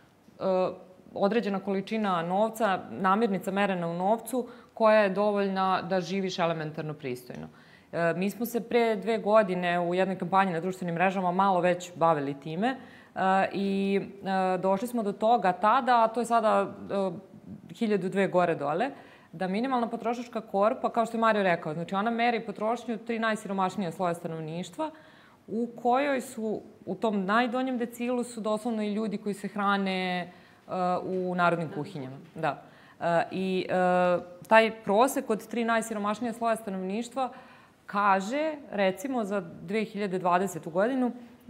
određena količina novca, namirnica merena u novcu, koja je dovoljna da živiš elementarno pristojno. Mi smo se pre 2 godine u jednoj kampanji na društvenim mrežama malo već bavili time i došli smo do toga tada, a to je sada 1002 gore dole, da minimalna potrošačka korpa, kao što je Mario rekao, znači ona meri potrošnju 3 najsiromašnije sloja stanovništva, u kojoj su, u tom najdonjem decilu su doslovno i ljudi koji se hrane u narodnim kuhinjama. Da. I taj prosek od 3 najsiromašnije sloja stanovništva kaže, recimo, za 2020. godinu,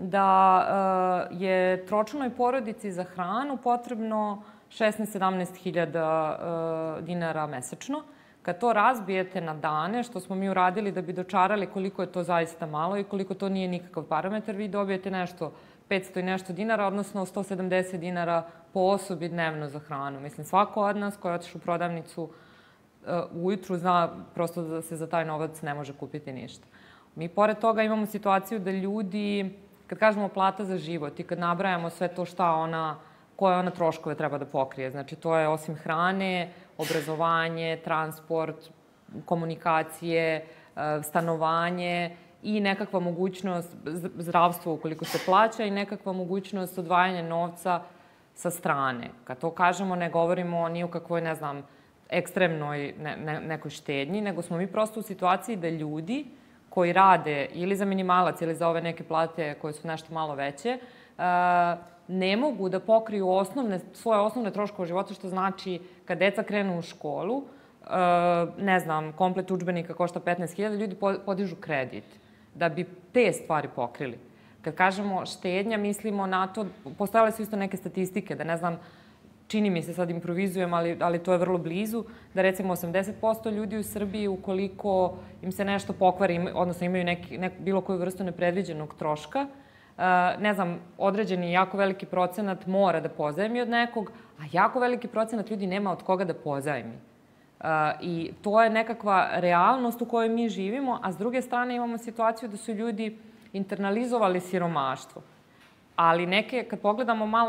da je tročlanoj porodici za hranu potrebno 16-17 hiljada dinara mesečno. Kad to razbijete na dane, što smo mi uradili da bi dočarali koliko je to zaista malo i koliko to nije nikakav parametar, vi dobijete nešto 500 i nešto dinara, odnosno 170 dinara po osobi dnevno za hranu. Mislim, svako od nas koji je otišao u prodavnicu ujutru zna prosto da se za taj novac ne može kupiti ništa. Mi pored toga imamo situaciju da ljudi, kad kažemo plata za život i kad nabrajamo sve to šta ona koje ona troškove treba da pokrije. Znači, to je osim hrane, obrazovanje, transport, komunikacije, stanovanje i nekakva mogućnost zdravstva ukoliko se plaća i nekakva mogućnost odvajanja novca sa strane. Kad to kažemo, ne govorimo ni o kakvoj, ne znam, ekstremnoj nekoj štednji, nego smo mi prosto u situaciji da ljudi koji rade ili za minimalac ili za ove neke plate koje su nešto malo veće, ne mogu da pokriju svoje osnovne troškove života, što znači kad deca krenu u školu, ne znam, komplet udžbenika košta 15.000, ljudi podižu kredit da bi te stvari pokrili. Kad kažemo štednja, mislimo na to, postojale su isto neke statistike, da ne znam, čini mi se, sad improvizujem, ali to je vrlo blizu, da recimo 80% ljudi u Srbiji, ukoliko im se nešto pokvari, odnosno imaju bilo koju vrstu nepredviđenog troška, ne znam, određeni jako veliki procenat mora da pozajmi od nekog, a jako veliki procenat ljudi nema od koga da pozajmi. I to je nekakva realnost u kojoj mi živimo, a s druge strane imamo situaciju da su ljudi internalizovali siromaštvo. Ali kad pogledamo malo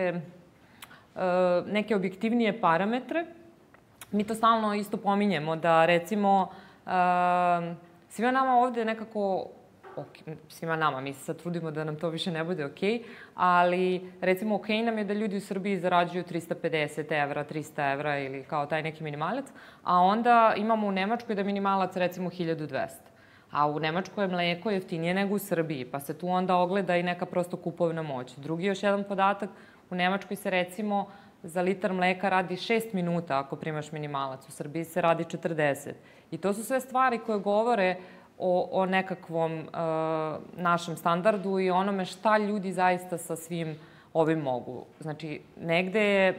neke objektivnije parametre, mi to stalno isto pominjemo, da recimo svima nama ovde nekako, svima nama, mi se sad trudimo da nam to više ne bude okej, ali recimo okej nam je da ljudi u Srbiji zarađuju 350 evra, 300 evra ili kao taj neki minimalac, a onda imamo u Nemačkoj da minimalac recimo 1200. A u Nemačkoj je mleko jeftinije nego u Srbiji, pa se tu onda ogleda i neka prosto kupovna moć. Drugi još jedan podatak, u Nemačkoj se recimo za litar mleka radi 6 minuta ako primaš minimalac, u Srbiji se radi 40. I to su sve stvari koje govore o nekakvom našem standardu i onome šta ljudi zaista sa svim ovim mogu. Znači, negde je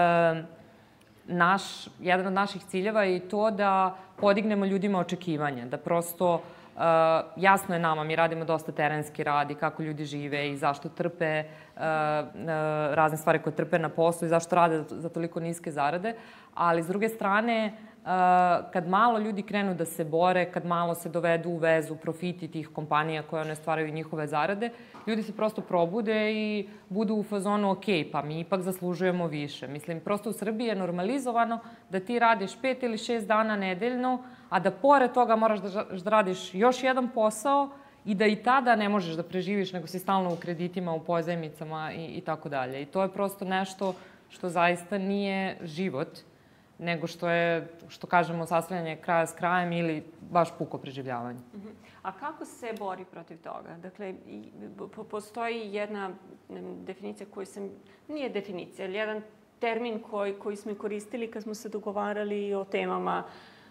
jedan od naših ciljeva i to da podignemo ljudima očekivanja, da prosto jasno je nama, mi radimo dosta terenski rad i kako ljudi žive i zašto trpe razne stvari koje trpe na poslu i zašto rade za toliko niske zarade, ali s druge strane, kad malo ljudi krenu da se bore, kad malo se dovedu u vezu profiti tih kompanija koje one stvaraju njihove zarade, ljudi se prosto probude i budu u fazonu ok, pa mi ipak zaslužujemo više. Mislim, prosto u Srbiji je normalizovano da ti radiš 5 ili 6 dana nedeljno, a da pored toga moraš da radiš još jedan posao i da i tada ne možeš da preživiš, nego si stalno u kreditima, u pozajmicama i tako dalje. I to je prosto nešto što zaista nije život, nego što kažemo, sastavljanje kraja s krajem ili baš puko preživljavanje. A kako se bori protiv toga? Dakle, postoji jedna definicija koju nije definicija, ali jedan termin koji smo koristili kad smo se dogovarali o temama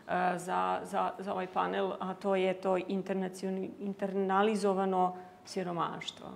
za ovaj panel, a to je to internalizovano siromaštvo.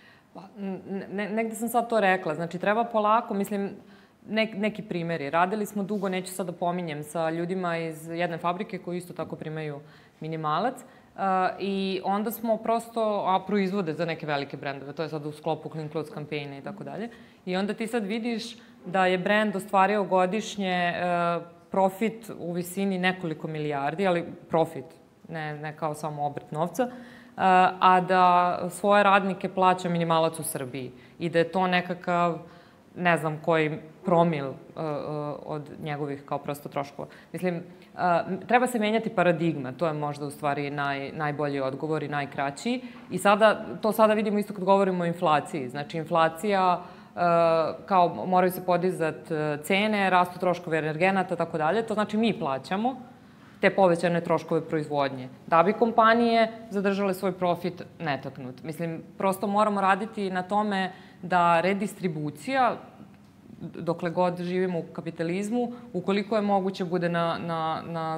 Negde sam sad to rekla. Znači, treba polako, mislim, neki primjeri. Radili smo dugo, neću sad da pominjem, sa ljudima iz jedne fabrike koji isto tako primaju minimalac i onda smo prosto, proizvode za neke velike brendove, to je sad u sklopu Clean Clothes kampejna i tako dalje. I onda ti sad vidiš da je brend ostvario godišnje profit u visini nekoliko milijardi, ali profit, ne kao samo obrt novca, a da svoje radnike plaća minimalac u Srbiji i da je to nekakav, ne znam koji promil od njegovih kao prosto troškova. Mislim, treba se menjati paradigma, to je možda u stvari najbolji odgovor i najkraći. I to sada vidimo isto kad govorimo o inflaciji. Znači, inflacija, kao moraju se podizati cene, rastu troškovi energenata, tako dalje. To znači mi plaćamo te povećane troškove proizvodnje, da bi kompanije zadržale svoj profit netaknut. Mislim, prosto moramo raditi na tome da redistribucija, dokle god živimo u kapitalizmu, ukoliko je moguće, bude na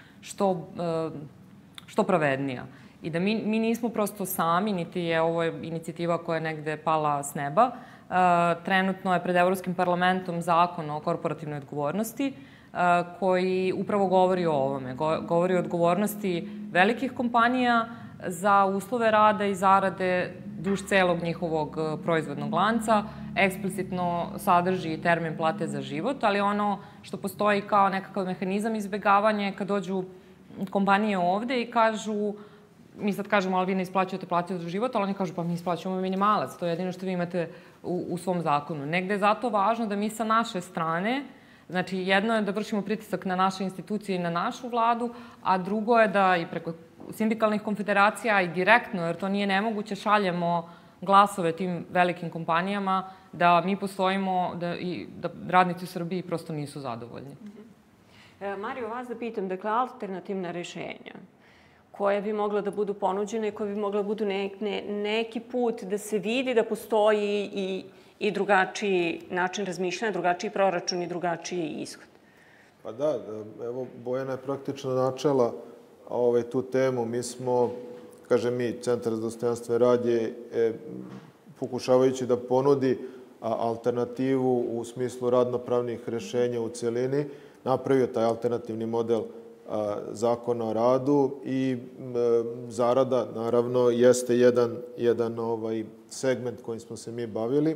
što pravednija. I da mi nismo prosto sami, niti je ovo inicijativa koja je negde pala s neba. Trenutno je pred Evropskim parlamentom zakon o korporativnoj odgovornosti, koji upravo govori o ovome. Govori o odgovornosti velikih kompanija za uslove rada i zarade duž celog njihovog proizvodnog lanca. Eksplicitno sadrži termin plate za život, ali ono što postoji kao nekakav mehanizam izbegavanja je kad dođu kompanije ovde i kažu mi sad kažemo, ali vi ne isplaćujete plate za život, ali oni kažu, pa mi isplaćujemo minimalac, to je jedino što vi imate u svom zakonu. Negde je zato važno da mi sa naše strane, znači jedno je da vršimo pritisak na naše institucije i na našu vladu, a drugo je da i preko sindikalnih konfederacija i direktno, jer to nije nemoguće, šaljemo glasove tim velikim kompanijama da mi postojimo i da radnici u Srbiji prosto nisu zadovoljni. Mario, vas da pitam, dakle, alternativna rešenja koje bi mogla da budu ponuđene i koje bi mogla da budu neki put da se vidi da postoji i drugačiji način razmišljanja, drugačiji proračun i drugačiji ishod. Pa da, evo, Bojana je praktično načela tu temu. Mi smo, kažem mi, Centar za dostojanstven rad je pokušavajući da ponudi alternativu u smislu radnopravnih rešenja u celini, napravio taj alternativni model zakona o radu i zarada, naravno, jeste jedan segment kojim smo se mi bavili.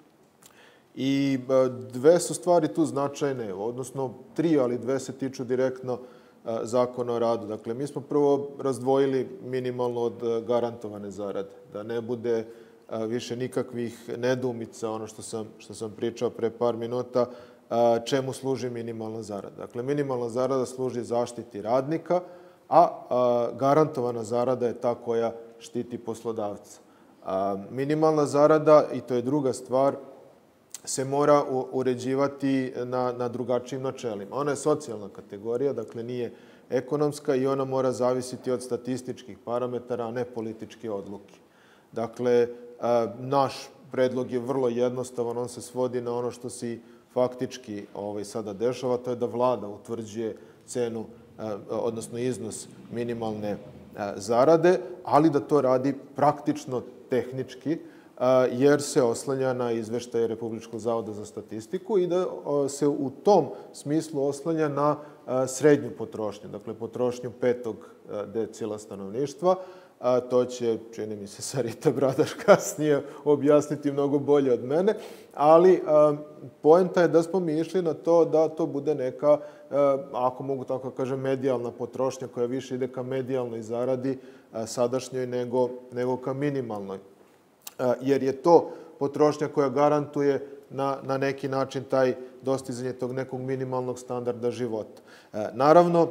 I dve su stvari tu značajne, odnosno tri, ali dve se tiču direktno zakona o radu. Dakle, mi smo prvo razdvojili minimalno od garantovane zarade, da ne bude više nikakvih nedoumica, ono što sam pričao pre par minuta, čemu služi minimalna zarada. Dakle, minimalna zarada služi zaštiti radnika, a garantovana zarada je ta koja štiti poslodavca. Minimalna zarada, i to je druga stvar, se mora uređivati na drugačijim načelima. Ona je socijalna kategorija, dakle nije ekonomska i ona mora zavisiti od statističkih parametara, a ne političke odluke. Dakle, naš predlog je vrlo jednostavan, on se svodi na ono što se faktički sada dešava, to je da vlada utvrđuje cenu, odnosno iznos minimalne zarade, ali da to radi praktično tehnički, jer se oslanja na izveštaje Republičkog zavoda za statistiku i da se u tom smislu oslanja na srednju potrošnju, dakle potrošnju 5. decila stanovništva. To će, čini mi se, Sarita Bradaš kasnije objasniti mnogo bolje od mene, ali poenta je da smo mi išli na to da to bude neka, ako mogu tako kažem, medijalna potrošnja koja više ide ka medijalnoj zaradi sadašnjoj nego ka minimalnoj. Jer je to potrošnja koja garantuje na neki način taj dostizanje tog nekog minimalnog standarda života. Naravno,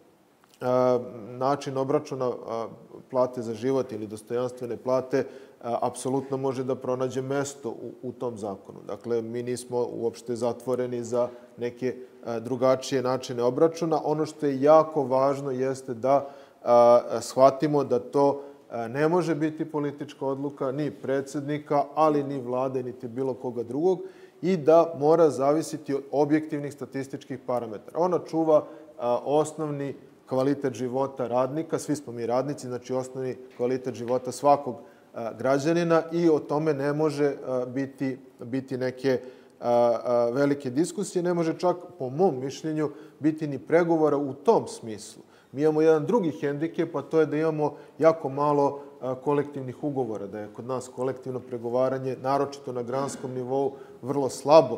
način obračuna plate za život ili dostojanstvene plate apsolutno može da pronađe mesto u tom zakonu. Dakle, mi nismo uopšte zatvoreni za neke drugačije načine obračuna. Ono što je jako važno jeste da shvatimo da to ne može biti politička odluka ni predsjednika, ali ni vlade, niti bilo koga drugog i da mora zavisiti od objektivnih statističkih parametara. Ona čuva osnovni kvalitet života radnika, svi smo mi radnici, znači osnovni kvalitet života svakog građanina i o tome ne može biti neke velike diskusije, ne može čak, po mom mišljenju, biti ni pregovora u tom smislu. Mi imamo jedan drugi hendikep, a to je da imamo jako malo kolektivnih ugovora, da je kod nas kolektivno pregovaranje, naročito na granskom nivou, vrlo slabo.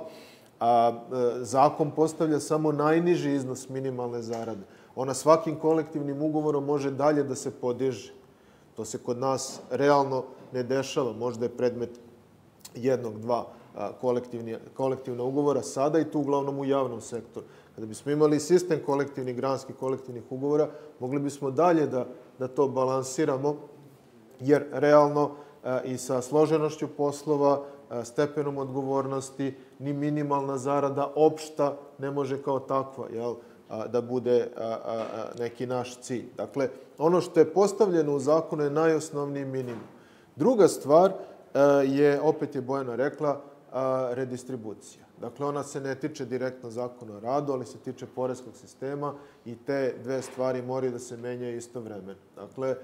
Zakon postavlja samo najniži iznos minimalne zarade. Ona svakim kolektivnim ugovorom može dalje da se podiže. To se kod nas realno ne dešava. Možda je predmet jednog, dva kolektivna ugovora sada i tu uglavnom u javnom sektoru. Kada bismo imali sistem kolektivnih, granskih kolektivnih ugovora, mogli bismo dalje da to balansiramo, jer realno i sa složenošću poslova, stepenom odgovornosti, ni minimalna zarada opšta ne može kao takva da bude neki naš cilj. Dakle, ono što je postavljeno u zakonu je najosnovniji minimum. Druga stvar je, opet je Bojana rekla, redistribucija. Dakle, ona se ne tiče direktno zakona o radu, ali se tiče poreskog sistema i te dve stvari moraju da se menjaju istovremeno. Dakle,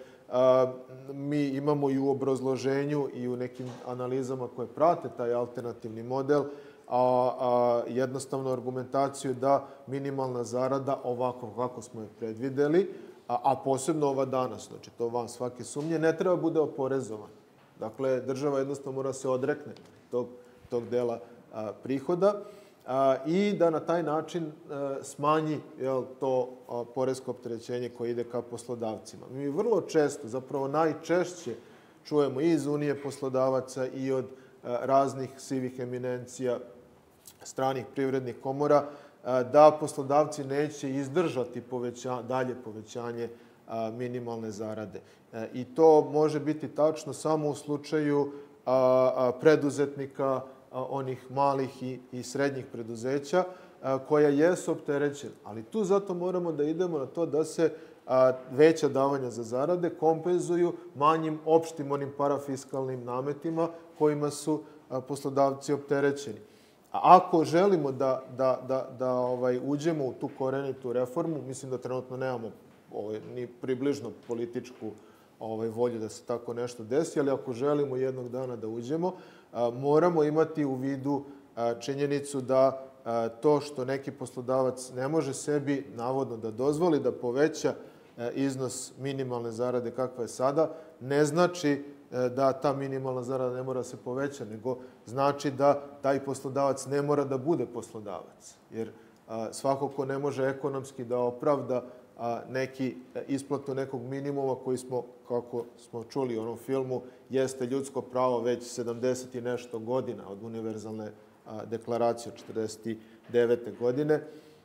mi imamo i u obrazloženju i u nekim analizama koje prate taj alternativni model, jednostavno argumentaciju da minimalna zarada ovako kako smo je predvideli, a posebno ova danas, znači to van svake sumnje, ne treba bude oporezovana. Dakle, država jednostavno mora se odrekne tog dela prihoda. i da na taj način smanji to poresko opterećenje koje ide ka poslodavcima. Mi vrlo često, zapravo najčešće, čujemo i iz Unije poslodavaca i od raznih sivih eminencija stranih privrednih komora da poslodavci neće izdržati dalje povećanje minimalne zarade. I to može biti tačno samo u slučaju preduzetnika, onih malih i srednjih preduzeća koja jesu opterećena. Ali tu zato moramo da idemo na to da se veća davanja za zarade kompenzuju manjim opštim onim parafiskalnim nametima kojima su poslodavci opterećeni. A ako želimo da uđemo u tu korenitu reformu, mislim da trenutno nemamo ni približno političku volju da se tako nešto desi, ali ako želimo jednog dana da uđemo, moramo imati u vidu činjenicu da to što neki poslodavac ne može sebi navodno da dozvoli da poveća iznos minimalne zarade kakva je sada, ne znači da ta minimalna zarada ne mora se poveća, nego znači da taj poslodavac ne mora da bude poslodavac. Jer svako ko ne može ekonomski da opravda isplatu nekog minimuma koji smo, kako smo čuli u onom filmu, jeste ljudsko pravo već 70 i nešto godina od univerzalne deklaracije od 49. godine,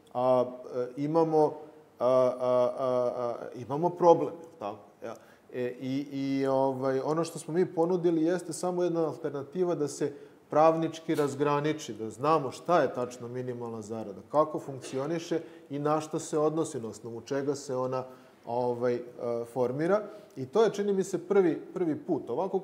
imamo problem. Tako? I ono što smo mi ponudili jeste samo jedna alternativa da se pravnički razgraniči, da znamo šta je tačno minimalna zarada, kako funkcioniše i na što se odnosi, na osnovu čega se ona formira. I to je, čini mi se, prvi put.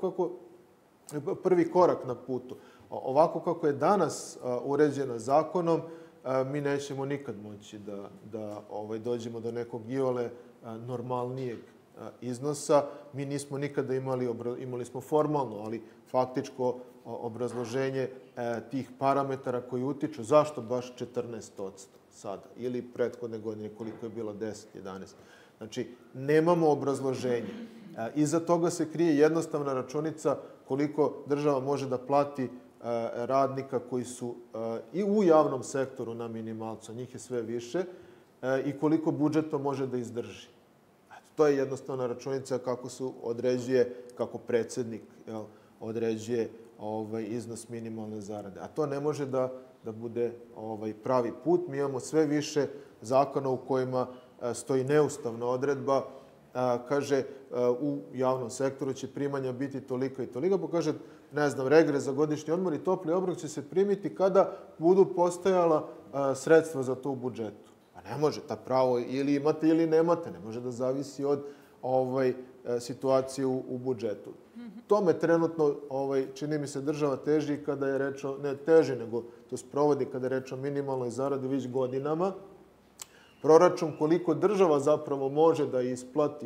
Prvi korak na putu. Ovako kako je danas uređena zakonom, mi nećemo nikad moći da dođemo do nekog iole normalnijeg iznosa. Mi nismo nikada imali smo formalno, ali faktičko obrazloženje tih parametara koji utiču. Zašto baš 14% sada? Ili prethodne godine koliko je bilo 10, 11. Znači, nemamo obrazloženje. Iza toga se krije jednostavna računica koliko država može da plati radnika koji su i u javnom sektoru na minimalcu, njih je sve više, i koliko budžet to može da izdrži. To je jednostavna računica kako se određuje, kako predsjednik određuje iznos minimalne zarade. A to ne može da bude pravi put. Mi imamo sve više zakona u kojima stoji neustavna odredba. Kaže, u javnom sektoru će primanja biti toliko i toliko. Pa kaže, ne znam, regres za godišnji odmor i topli obrok će se primiti kada budu postojala sredstva za to u budžetu. Pa ne može, ta pravo ili imate ili nemate, ne može da zavisi od situacije u budžetu. Tome trenutno, čini mi se, država teži kada je reč o, ne teži, nego to sprovodi kada je reč o minimalnoj zaradi već godinama. Proračun koliko država zapravo može da isplati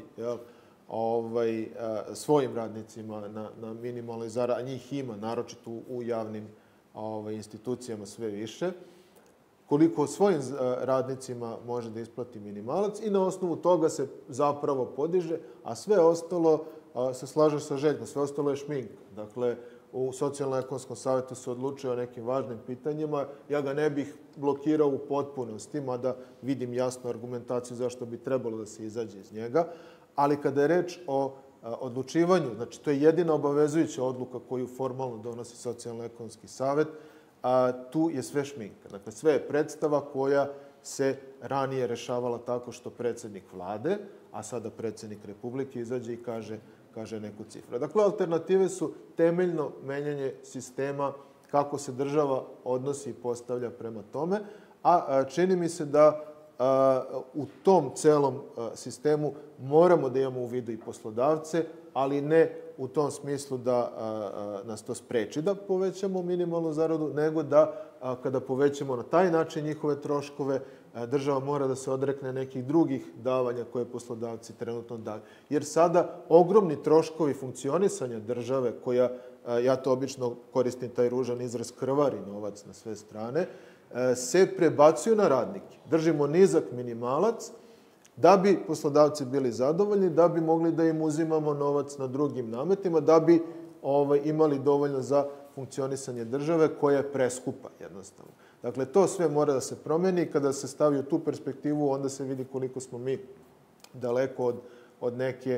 svojim radnicima na minimalnoj zaradi, a njih ima, naročito u javnim institucijama sve više, koliko svojim radnicima može da isplati minimalac i na osnovu toga se zapravo podiže, a sve ostalo se slaže sa Željkom, sve ostalo je šminka. Dakle, u Socijalno-ekonomskom savjetu se odlučuje o nekim važnim pitanjima. Ja ga ne bih blokirao u potpunosti, mada vidim jasnu argumentaciju zašto bi trebalo da se izađe iz njega. Ali kada je reč o odlučivanju, znači to je jedina obavezujuća odluka koju formalno donosi Socijalno-ekonomski savjet, tu je sve šminka. Dakle, sve je predstava koja se ranije rešavala tako što predsjednik vlade, a sada predsjednik Republike izađe i kaže neku cifru. Dakle, alternative su temeljno menjanje sistema kako se država odnosi i postavlja prema tome, a čini mi se da u tom celom sistemu moramo da imamo u vidu i poslodavce, ali ne u tom smislu da nas to spreči da povećamo minimalnu zaradu, nego da kada povećamo na taj način njihove troškove, država mora da se odrekne nekih drugih davanja koje poslodavci trenutno daju. Jer sada ogromni troškovi funkcionisanja države, koja, ja to obično koristim taj ružan izraz, krvari novac na sve strane, se prebacuju na radnike. Držimo nizak minimalac da bi poslodavci bili zadovoljni, da bi mogli da im uzimamo novac na drugim nametima, da bi imali dovoljno za funkcionisanje države koja je preskupa jednostavno. Dakle, to sve mora da se promeni i kada se stavi u tu perspektivu, onda se vidi koliko smo mi daleko od neke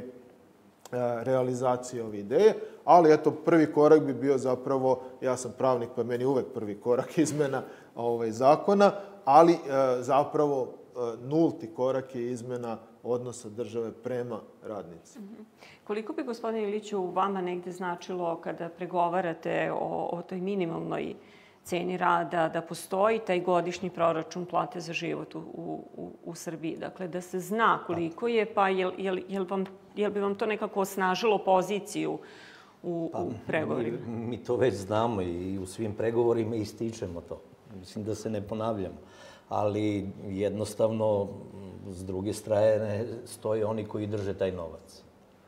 realizacije ove ideje. Ali eto, prvi korak bi bio zapravo, ja sam pravnik pa meni uvek prvi korak izmena zakona, ali zapravo nulti korak je izmena odnosa države prema radnici. Koliko bi, gospodine Iliću, vama negde značilo kada pregovarate o toj minimalnoj ceni rada, da postoji taj godišnji proračun plate za život u Srbiji? Dakle, da se zna koliko je, pa jel bi vam to nekako osnažilo poziciju u pregovorima? Mi to već znamo i u svim pregovorima ističemo to. Mislim da se ne ponavljamo. Ali jednostavno, s druge strane, stoje oni koji drže taj novac.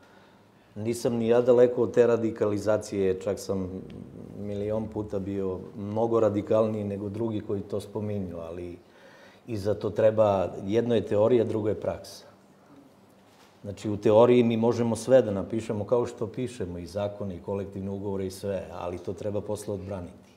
Nisam ni ja daleko od te radikalizacije, čak sam milion puta bio mnogo radikalniji nego drugi koji to spominju, ali i za to treba, jedno je teorija, drugo je praksa. Znači, u teoriji mi možemo sve da napišemo kao što pišemo, i zakone, i kolektivne ugovore, i sve, ali to treba posle odbraniti.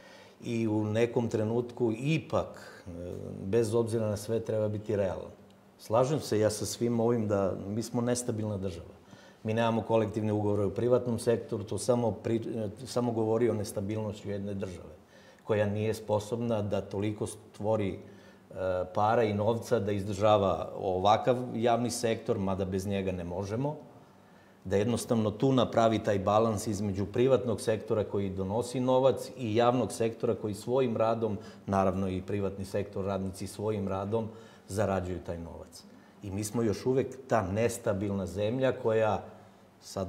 I u nekom trenutku ipak, bez obzira na sve, treba biti realan. Slažem se ja sa svim ovim da mi smo nestabilna država. Mi nemamo kolektivne ugovore u privatnom sektoru, to samo govori o nestabilnosti jedne države, koja nije sposobna da toliko stvori para i novca da izdržava ovakav javni sektor, mada bez njega ne možemo, da jednostavno tu napravi taj balans između privatnog sektora koji donosi novac i javnog sektora koji svojim radom, naravno i privatni sektor, radnici svojim radom, zarađuju taj novac. I mi smo još uvek ta nestabilna zemlja koja sad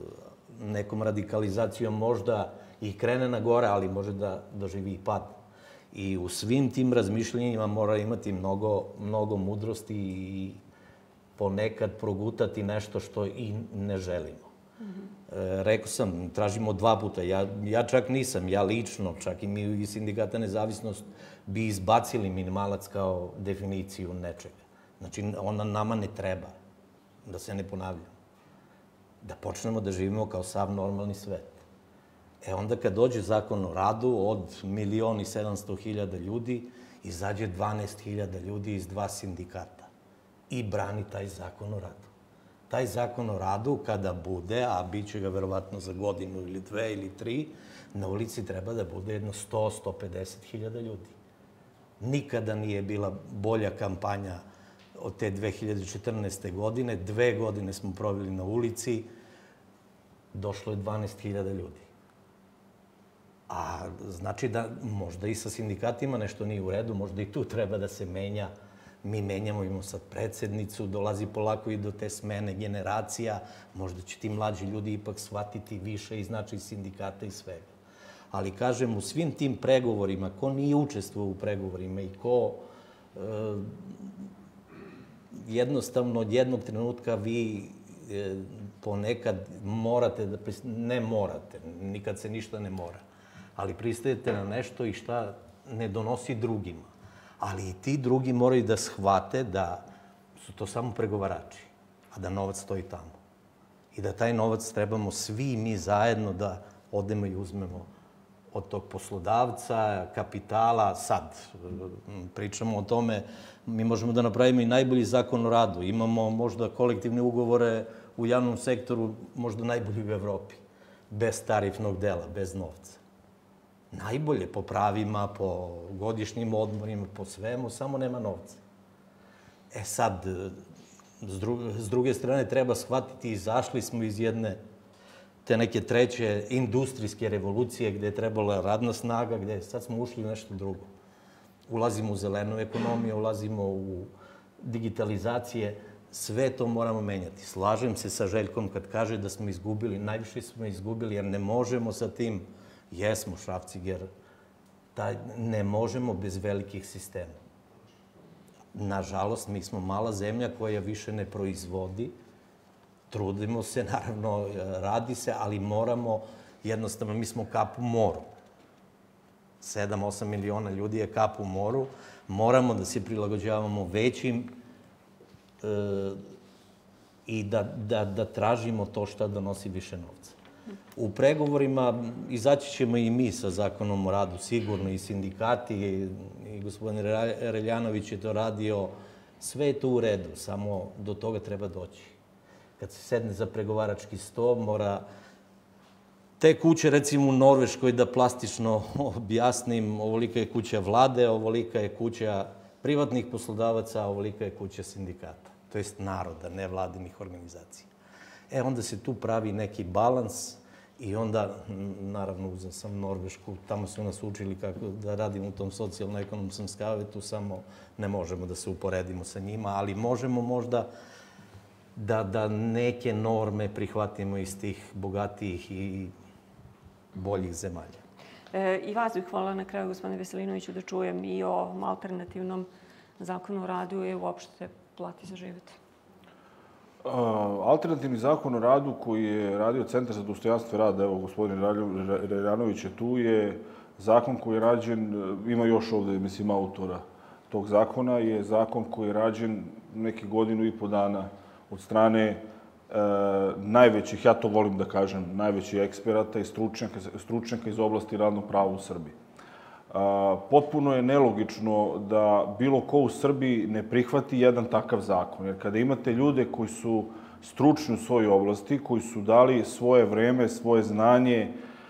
nekom radikalizacijom možda i krene na gore, ali može da doživi i pad. I u svim tim razmišljenjima mora imati mnogo mudrosti i ponekad progutati nešto što i ne želimo. Rekao sam, tražimo 2 puta. Ja čak nisam, ja lično, čak i mi iz Sindikata Nezavisnost bi izbacili minimalac kao definiciju nečega. Znači, ona nama ne treba, da se ne ponavljamo. Da počnemo da živimo kao sav normalni svet. Onda kad dođe zakon o radu od 1.700.000 ljudi, izađe 12.000 ljudi iz 2 sindikata i brani taj zakon o radu. Taj zakon o radu, kada bude, a bit će ga verovatno za godinu ili 2 ili 3, na ulici treba da bude jedno 100-150.000 ljudi. Nikada nije bila bolja kampanja od te 2014. godine. 2 godine smo proveli na ulici, došlo je 12.000 ljudi. A znači da možda i sa sindikatima nešto nije u redu, možda i tu treba da se menja. Mi menjamo, imamo sad predsednicu, dolazi polako i do te smene generacija, možda će ti mlađi ljudi ipak shvatiti više i znači sindikata i svega. Ali kažem, u svim tim pregovorima, ko nije učestvovao u pregovorima i ko jednostavno od jednog trenutka vi ponekad morate da ne morate, nikad se ništa ne mora, ali pristajete na nešto i šta ne donosi drugima. Ali i ti drugi moraju da shvate da su to samo pregovarači, a da novac stoji tamo. I da taj novac trebamo svi mi zajedno da odemo i uzmemo od tog poslodavca, kapitala. Sad pričamo o tome, mi možemo da napravimo i najbolji zakon o radu. Imamo možda kolektivne ugovore u javnom sektoru, možda najbolji u Evropi. Bez tarifnog dela, bez novca. Najbolje po pravima, po godišnjim odmorima, po svemu, samo nema novca. Sad, s druge strane, treba shvatiti, izašli smo iz jedne te neke treće industrijske revolucije gde je trebala radna snaga, gde sad smo ušli u nešto drugo. Ulazimo u zelenu ekonomiju, ulazimo u digitalizacije, sve to moramo menjati. Slažem se sa Željkom kad kaže da smo izgubili, najviše smo izgubili jer ne možemo sa tim, jesmo šrafciger, ne možemo bez velikih sistema. Nažalost, mi smo mala zemlja koja više ne proizvodi, trudimo se, naravno, radi se, ali moramo, jednostavno, mi smo kap u moru. 7-8 miliona ljudi je kap u moru, moramo da se prilagođavamo većim i da tražimo to šta donosi više novca. U pregovorima izaći ćemo i mi sa zakonom o radu, sigurno, i sindikati, i gospodin Reljanović je to radio. Sve je to u redu, samo do toga treba doći. Kad se sedne za pregovarački sto, mora te kuće, recimo u Norveškoj, da plastično objasnim, ovolika je kuća vlade, ovolika je kuća privatnih poslodavaca, a ovolika je kuća sindikata, to jest naroda, ne vladinih organizacija. Onda se tu pravi neki balans i onda, naravno, uzem sam Norvešku, tamo su nas učili kako da radimo u tom socijalno-ekonomskom savetu, samo ne možemo da se uporedimo sa njima, ali možemo možda da neke norme prihvatimo iz tih bogatijih i boljih zemalja. I vas bih hvala na kraju, gospodine Veselinoviću, da čujem i o alternativnom zakonu o radu i uopšte plati za život. Alternativni zakon o radu koji je radio Centar za dostojanstvo rada, evo, gospodin Reljanović je tu, je zakon koji je rađen, ima još ovde, mislim, autora tog zakona, je zakon koji je rađen neki 1.5 dana od strane najvećih, ja to volim da kažem, najvećih eksperata i stručnjaka iz oblasti radnog prava u Srbiji. Potpuno je nelogično da bilo ko u Srbiji ne prihvati jedan takav zakon. Jer kada imate ljude koji su stručni u svojoj oblasti, koji su dali svoje vreme, svoje znanje,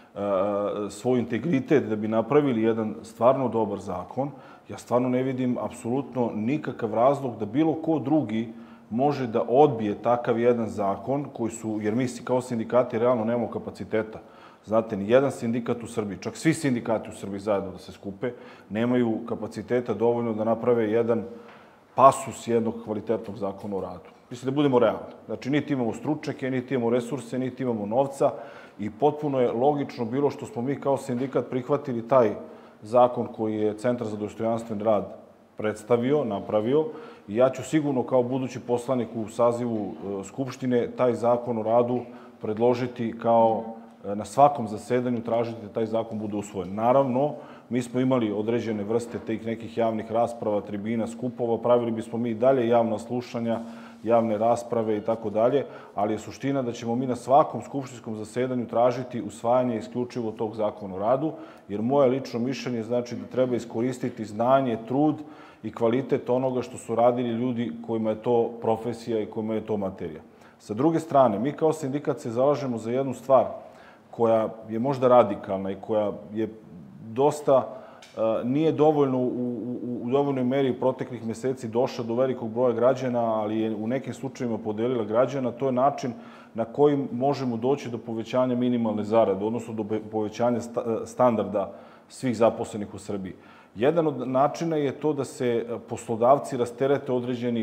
svoj integritet da bi napravili jedan stvarno dobar zakon, ja stvarno ne vidim apsolutno nikakav razlog da bilo ko drugi može da odbije takav jedan zakon koji su, jer mi kao sindikati realno nemamo kapaciteta. Znate, ni jedan sindikat u Srbiji, čak svi sindikati u Srbiji zajedno da se skupe, nemaju kapaciteta dovoljno da naprave jedan pasus jednog kvalitetnog zakona o radu. Mislim da budemo realni. Znači, niti imamo stručnjake, niti imamo resurse, niti imamo novca i potpuno je logično bilo što smo mi kao sindikat prihvatili taj zakon koji je Centar za dostojanstven rad predstavio, napravio. I ja ću sigurno kao budući poslanik u sazivu Skupštine taj zakon o radu predložiti kao na svakom zasedanju tražiti da taj zakon bude usvojen. Naravno, mi smo imali određene vrste tih nekih javnih rasprava, tribina, skupova, pravili bismo mi i dalje javna slušanja, javne rasprave i tako dalje, ali je suština da ćemo mi na svakom skupštinskom zasedanju tražiti usvajanje isključivo tog zakona o radu, jer moje lično mišljenje znači da treba iskoristiti znanje, trud i kvalitet onoga što su radili ljudi kojima je to profesija i kojima je to materija. Sa druge strane, mi kao sindikat se zalažemo za jednu stvar koja je možda radikalna i koja je dosta, nije dovoljno u dovoljnoj meri u proteklih meseci došla do velikog broja građana, ali je u nekim slučajevima podelila građana. To je način na koji možemo doći do povećanja minimalne zarade, odnosno do povećanja standarda svih zaposlenih u Srbiji. Jedan od načina je to da se poslodavci rasterete određenih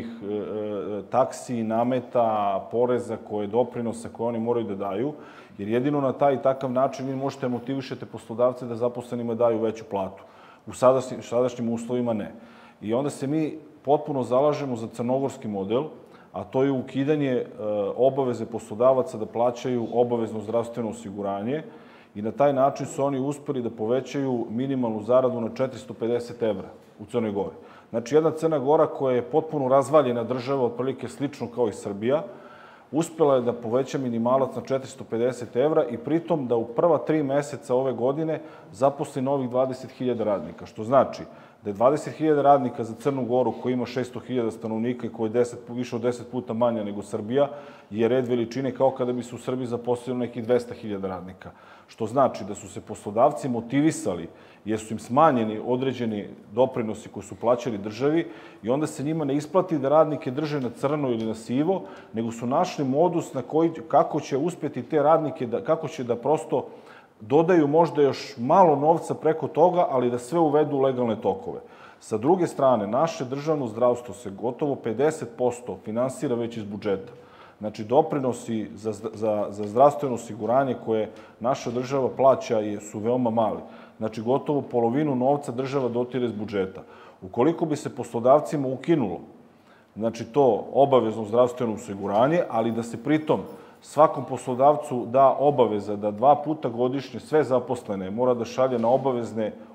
taksi, nameta, poreza, doprinosa koje oni moraju da daju, jer jedino na taj i takav način vi možete motivišete poslodavce da zaposlenima daju veću platu. U sadašnjim uslovima ne. I onda se mi potpuno zalažemo za crnogorski model, a to je ukidanje obaveze poslodavaca da plaćaju obavezno zdravstveno osiguranje i na taj način su oni uspeli da povećaju minimalnu zaradu na 450 evra u Crnoj Gori. Znači, jedna Crna Gora koja je potpuno razvaljena država, otprilike slično kao i Srbija, uspela je da poveća minimalac na 450 evra i pritom da u prva 3 meseca ove godine zaposli novih 20.000 radnika, što znači da je 20.000 radnika za Crnu Goru koja ima 600.000 stanovnika i koja je više od 10 puta manja nego Srbija, je red veličine kao kada bi se u Srbiji zaposlilo nekih 200.000 radnika. Što znači da su se poslodavci motivisali jer su im smanjeni određeni doprinosi koji su plaćali državi i onda se njima ne isplati da radnike drže na crno ili na sivo, nego su našli modus na koji, kako će uspeti te radnike, kako će da prosto dodaju možda još malo novca preko toga, ali da sve uvedu u legalne tokove. Sa druge strane, naše državno zdravstvo se gotovo 50% finansira već iz budžeta. Znači, doprinosi za zdravstveno osiguranje koje naša država plaća su veoma mali. Znači, gotovo polovinu novca država dotira iz budžeta. Ukoliko bi se poslodavcima ukinulo, znači to obavezno zdravstveno osiguranje, ali da se pritom svakom poslodavcu da obaveza da 2 puta godišnje sve zaposlene mora da šalje na obavezne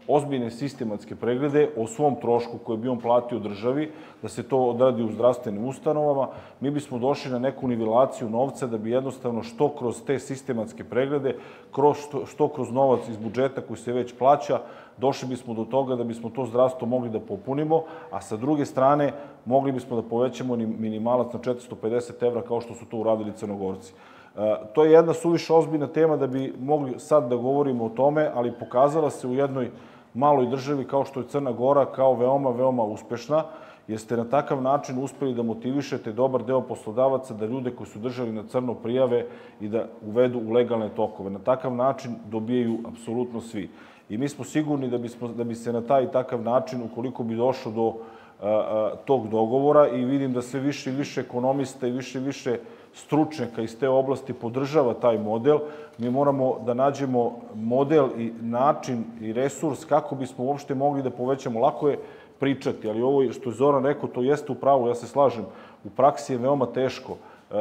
ozbiljne sistematske preglede o svom trošku koje bi on platio državi, da se to odradi u zdravstvenim ustanovama, mi bismo došli na neku nivelaciju novca da bi jednostavno što kroz te sistematske preglede, što kroz novac iz budžeta koji se već plaća, došli bismo do toga da bismo to zdravstvo mogli da popunimo, a sa druge strane mogli bismo da povećamo minimalac na 450 evra kao što su to uradili Crnogorci. To je jedna suviše ozbiljna tema da bi mogli sad da govorimo o tome, ali pokazala se u jednoj maloj državi kao što je Crna Gora kao veoma, veoma uspešna, jer ste na takav način uspeli da motivišete dobar deo poslodavaca da ljude koji su držali na crno prijave i da uvedu u legalne tokove. Na takav način dobijaju apsolutno svi. I mi smo sigurni da bi se na taj i takav način, ukoliko bi došlo do tog dogovora, i vidim da sve više i više ekonomista i više i više stručnjaka iz te oblasti podržava taj model, mi moramo da nađemo model i način i resurs kako bismo uopšte mogli da povećamo. Lako je pričati, ali ovo što je Zoran rekao, to jeste u pravu, ja se slažem. U praksi je veoma teško.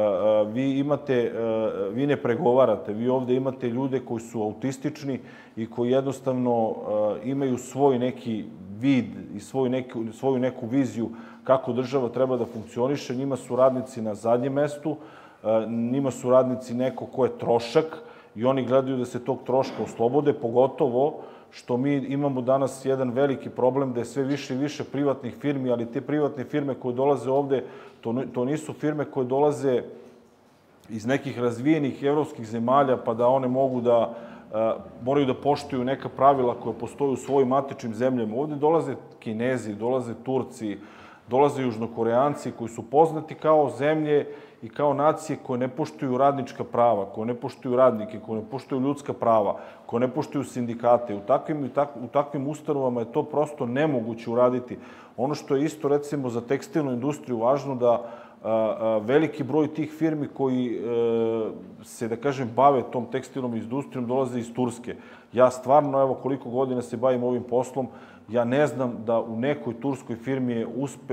Vi ne pregovarate, vi ovde imate ljude koji su autistični i koji jednostavno imaju svoj neki vid i svoju neku viziju kako država treba da funkcioniše. Njima su radnici na zadnjem mestu, njima su radnici neko ko je trošak i oni gledaju da se tog troška oslobode, pogotovo što mi imamo danas jedan veliki problem da je sve više i više privatnih firmi, ali te privatne firme koje dolaze ovde, to nisu firme koje dolaze iz nekih razvijenih evropskih zemalja, pa da one moraju da poštuju neka pravila koja postoje u svojim matičnim zemljama. Ovde dolaze Kinezi, dolaze Turci, dolaze Južnokoreanci koji su poznati kao zemlje i kao nacije koje ne poštuju radnička prava, koje ne poštuju radnike, koje ne poštuju ljudska prava, koje ne poštuju sindikate. U takvim ustanovama je to prosto nemoguće uraditi. Ono što je isto, recimo, za tekstilnu industriju važno da veliki broj tih firmi koji se, da kažem, bave tom tekstilnom industrijom dolaze iz Turske. Ja stvarno, evo koliko godina se bavim ovim poslom, ja ne znam da u nekoj turskoj firmi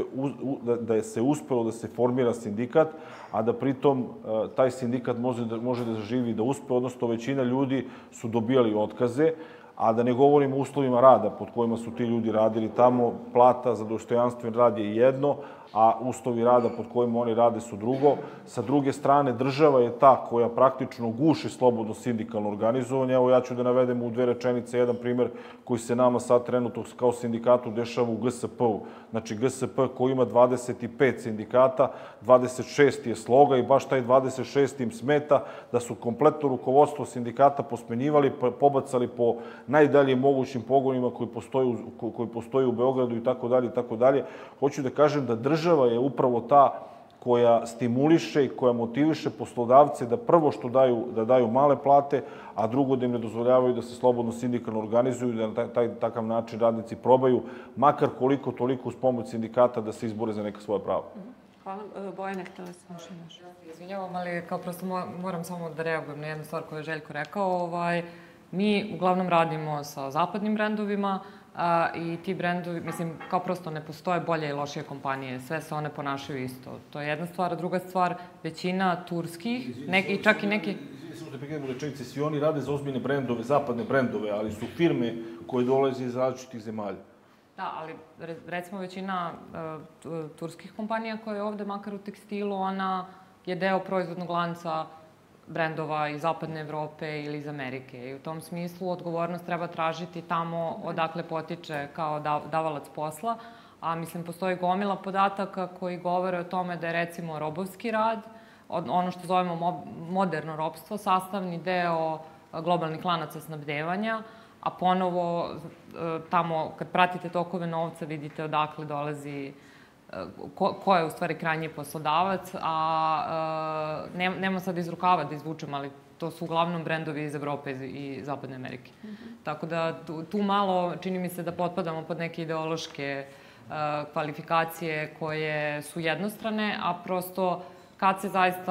da se uspelo da se formira sindikat, a da pritom taj sindikat može da zaživi i da uspe, odnosno većina ljudi su dobijali otkaze, a da ne govorimo o uslovima rada pod kojima su ti ljudi radili tamo. Plata za dostojanstven rad je jedno, a uslovi rada pod kojima oni rade su drugo. Sa druge strane, država je ta koja praktično guši slobodno sindikalno organizovanje. Evo, ja ću da navedem u 2 rečenice jedan primer koji se nama sad trenutno kao sindikatu dešava u GSP-u. Znači, GSP koji ima 25 sindikata, 26 je Sloga i baš taj 26 im smeta da su kompletno rukovodstvo sindikata posmenjivali, pobacali po najdaljim mogućim pogonima koji postoje u Beogradu i tako dalje i tako dalje. Hoću da kažem da država je upravo ta koja stimuliše i koja motiviše poslodavce da prvo što daju male plate, a drugo da im ne dozvoljavaju da se slobodno sindikalno organizuju, da na takav način radnici probaju, makar koliko toliko uz pomoć sindikata da se izbore za neka svoja prava. Hvala. Bojana, htjela sam još nešto. Izvinjavam, ali kao prosto moram samo da reagujem na jednu stvar koju je Željko rekao. Mi uglavnom radimo sa zapadnim brendovima i ti brendovi, mislim, kao prosto ne postoje bolje i lošije kompanije, sve se one ponašaju isto. To je jedna stvar, a druga stvar, većina turskih, i čak i neki... Samo da prekidam u rečenici, svi oni rade za ozbiljne brendove, zapadne brendove, ali su firme koje dolaze iz različitih zemalja. Da, ali recimo većina turskih kompanija koja je ovde, makar u tekstilu, ona je deo proizvodnog lanca brendova iz zapadne Evrope ili iz Amerike. I u tom smislu odgovornost treba tražiti tamo odakle potiče kao davalac posla. A mislim, postoji gomila podataka koji govore o tome da je recimo robovski rad, ono što zovemo moderno ropstvo, sastavni deo globalnih lanaca snabdevanja, a ponovo tamo kad pratite tokove novca vidite odakle dolazi ko je u stvari krajnji poslodavac, a nema sad iz rukava da izvučem, ali to su uglavnom brendovi iz Evrope i Zapadne Amerike. Tako da tu malo čini mi se da potpadamo pod neke ideološke kvalifikacije koje su jednostrane, a prosto kad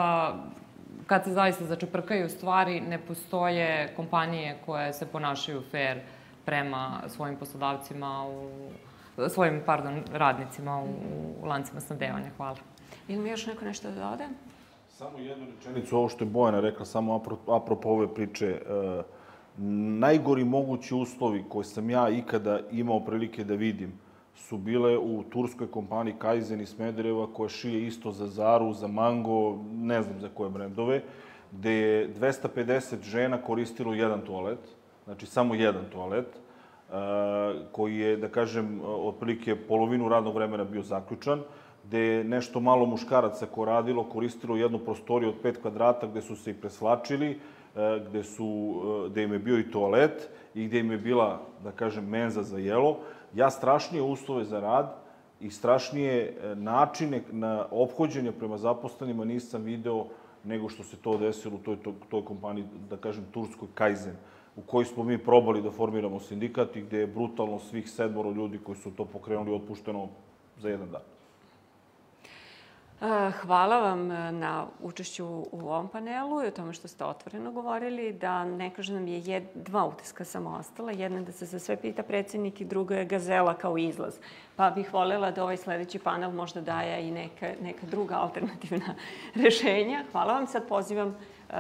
se zaista začeprkaju stvari, ne postoje kompanije koje se ponašaju fair prema svojim poslodavcima svojim radnicima u lancima snabdevanja. Hvala. Ili mi još neko nešto da dode? Samo jednu rečenicu, ovo što je Bojana rekla, samo apropo ove priče Najgori mogući uslovi koje sam ja ikada imao prilike da vidim su bile u turskoj kompaniji Kaizen iz Smedereva, koja šije isto za Zaru, za Mango, ne znam za koje brendove, gde je 250 žena koristilo jedan toalet, znači samo jedan toalet, koji je, da kažem, otprilike polovinu radnog vremena bio zaključan, gde je nešto malo muškaraca ko radilo, koristilo jednu prostoriju od 5 kvadrata gde su se i presvlačili, gde im je bio i toalet i gde im je bila, da kažem, menza za jelo. Ja strašnije uslove za rad i strašnije načine na ophođenje prema zaposlenima nisam video nego što se to desilo u toj kompaniji, da kažem, turskoj Kaizen, u kojoj smo mi probali da formiramo sindikat i gde je brutalno svih 7 ljudi koji su to pokrenuli otpušteno za jedan dan. Hvala vam na učešću u ovom panelu i o tome što ste otvoreno govorili. Da ne kažem, nam je 2 utiska samo ostala. Jedna je da se za sve pita predsjednik i druga je Gazela kao izlaz. Pa bih voljela da ovaj sledeći panel možda daje i neka druga alternativna rešenja. Hvala vam. Sad pozivam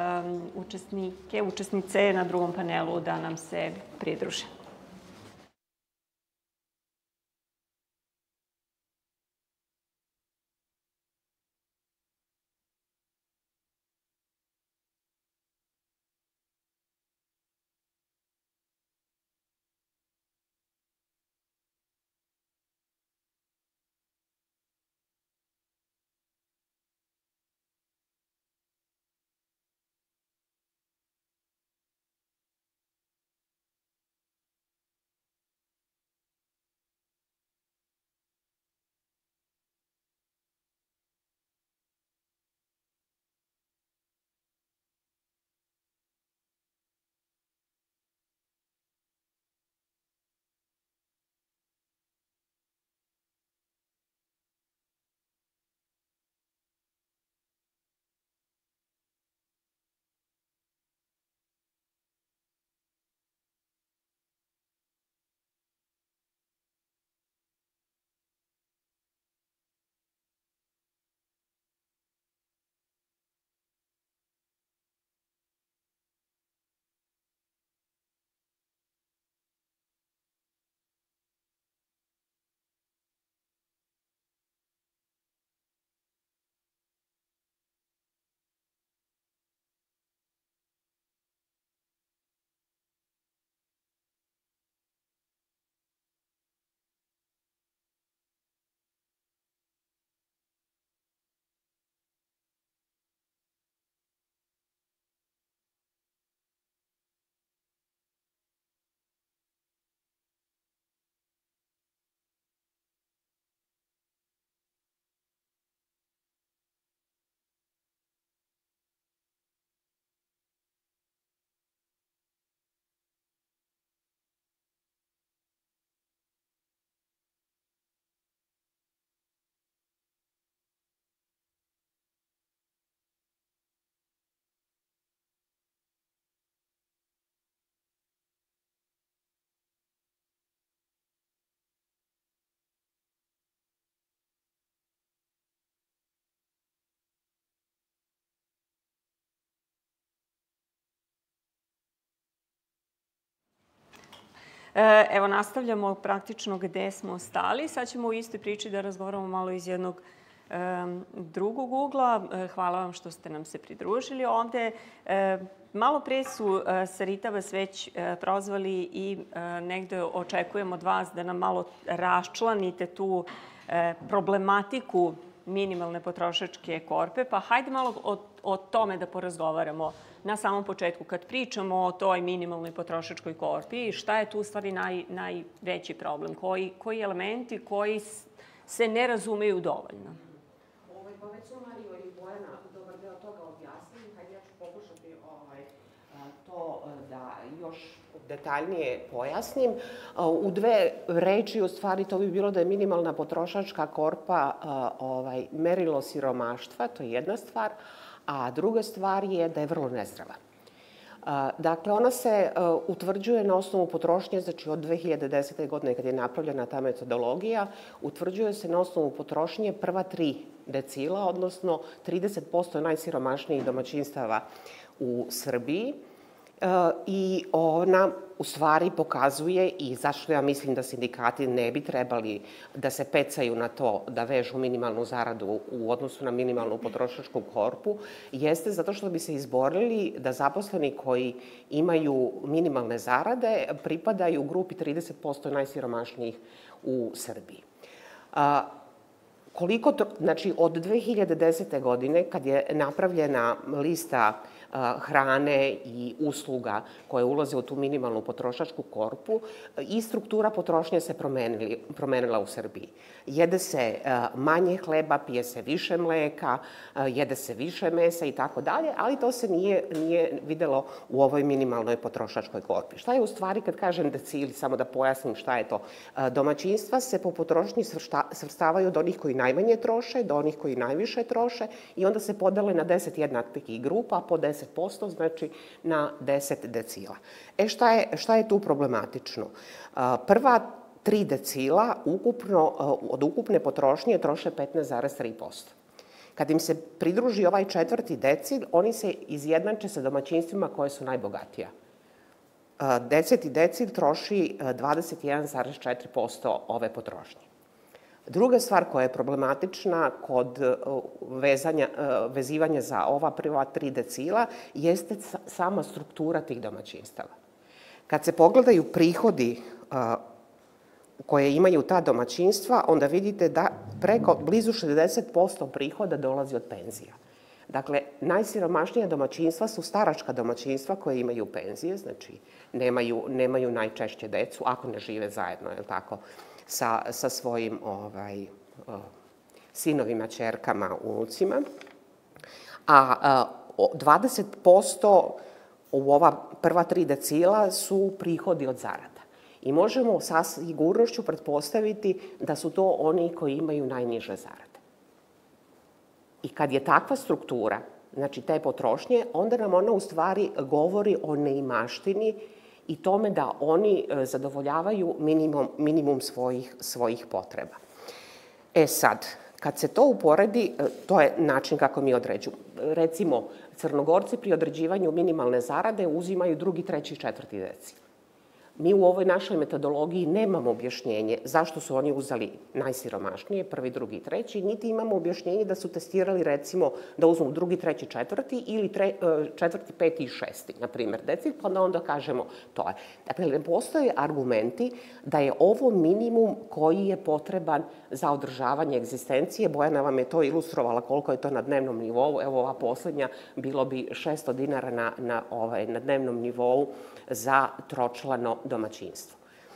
učesnice na drugom panelu da nam se pridruže. Evo, nastavljamo praktično gde smo stali. Sad ćemo u istoj priči da razgovaramo malo iz jednog drugog ugla. Hvala vam što ste nam se pridružili ovde. Malo pre su Sarita vas već prozvali i negde očekujem od vas da nam malo raščlanite tu problematiku minimalne potrošačke korpe. Pa hajde malo o tome da porazgovaramo na samom početku. Kad pričamo o toj minimalnoj potrošačkoj korpi, šta je tu u stvari najveći problem? Koji elementi koji se ne razumeju dovoljno? Pa već su Mario i Bojana dobar deo toga objasnili. Hajde, ja ću pokušati to da još detaljnije pojasnim. U 2 reči, u stvari, to bi bilo da je minimalna potrošačka korpa merilo siromaštva, to je jedna stvar, a druga stvar je da je vrlo nezdrava. Dakle, ona se utvrđuje na osnovu potrošnje, znači od 2010. godine kad je napravljena ta metodologija, utvrđuje se na osnovu potrošnje prva 3 decila, odnosno 30% najsiromašnijih domaćinstava u Srbiji. i ona u stvari pokazuje, i zašto ja mislim da sindikati ne bi trebali da se pecaju na to da vežu minimalnu zaradu u odnosu na minimalnu potrošačku korpu, jeste zato što bi se izborili da zaposleni koji imaju minimalne zarade pripadaju grupi 30% najsiromašnijih u Srbiji. Znači, od 2010. godine, kad je napravljena lista hrane i usluga koje ulaze u tu minimalnu potrošačku korpu, i struktura potrošnje se promenila u Srbiji. Jede se manje hleba, pije se više mleka, jede se više mesa i tako dalje, ali to se nije videlo u ovoj minimalnoj potrošačkoj korpi. Šta je u stvari, kad kažem decili, samo da pojasnim šta je to? Domaćinstva se po potrošnji svrstavaju od onih koji najmanje troše, do onih koji najviše troše i onda se podele na 10 jednakih grupa po 10%, znači na 10 decila. Šta je tu problematično? Prva 3 decila od ukupne potrošnje troše 15,3%. Kad im se pridruži ovaj 4. decil, oni se izjednače sa domaćinstvima koje su najbogatija. 10. decil troši 21,4% ove potrošnje. Druga stvar koja je problematična kod vezivanja za ova prva 3 decila jeste sama struktura tih domaćinstava. Kad se pogledaju prihodi koje imaju ta domaćinstva, onda vidite da blizu 60% prihoda dolazi od penzija. Dakle, najsiromašnija domaćinstva su staračka domaćinstva koje imaju penzije, znači nemaju najčešće decu, ako ne žive zajedno, je li tako, sa svojim sinovima, ćerkama, unucima. A 20% u ova prva 3 decila su prihodi od zarada. I možemo sa sigurnošću pretpostaviti da su to oni koji imaju najniže zarade. I kad je takva struktura, znači te potrošnje, onda nam ona u stvari govori o neimaštini i tome da oni zadovoljavaju minimum svojih potreba. Sad, kad se to uporedi, to je način kako mi određujemo. Recimo, Crnogorci pri određivanju minimalne zarade uzimaju 2., 3. i 4. decil. Mi u ovoj našoj metodologiji nemamo objašnjenje zašto su oni uzeli najsiromašnije, 1., 2. i 3. Niti imamo objašnjenje da su testirali, recimo, da uzmu 2., 3., 4. ili 4., 5. i 6. na primjer, decil, pa onda kažemo to je. Dakle, ne postoje argumenti da je ovo minimum koji je potreban za održavanje egzistencije. Bojana vam je to ilustrovala koliko je to na dnevnom nivou. Evo, ova poslednja bilo bi 600 dinara na dnevnom nivou za tročlano domaćinstvo.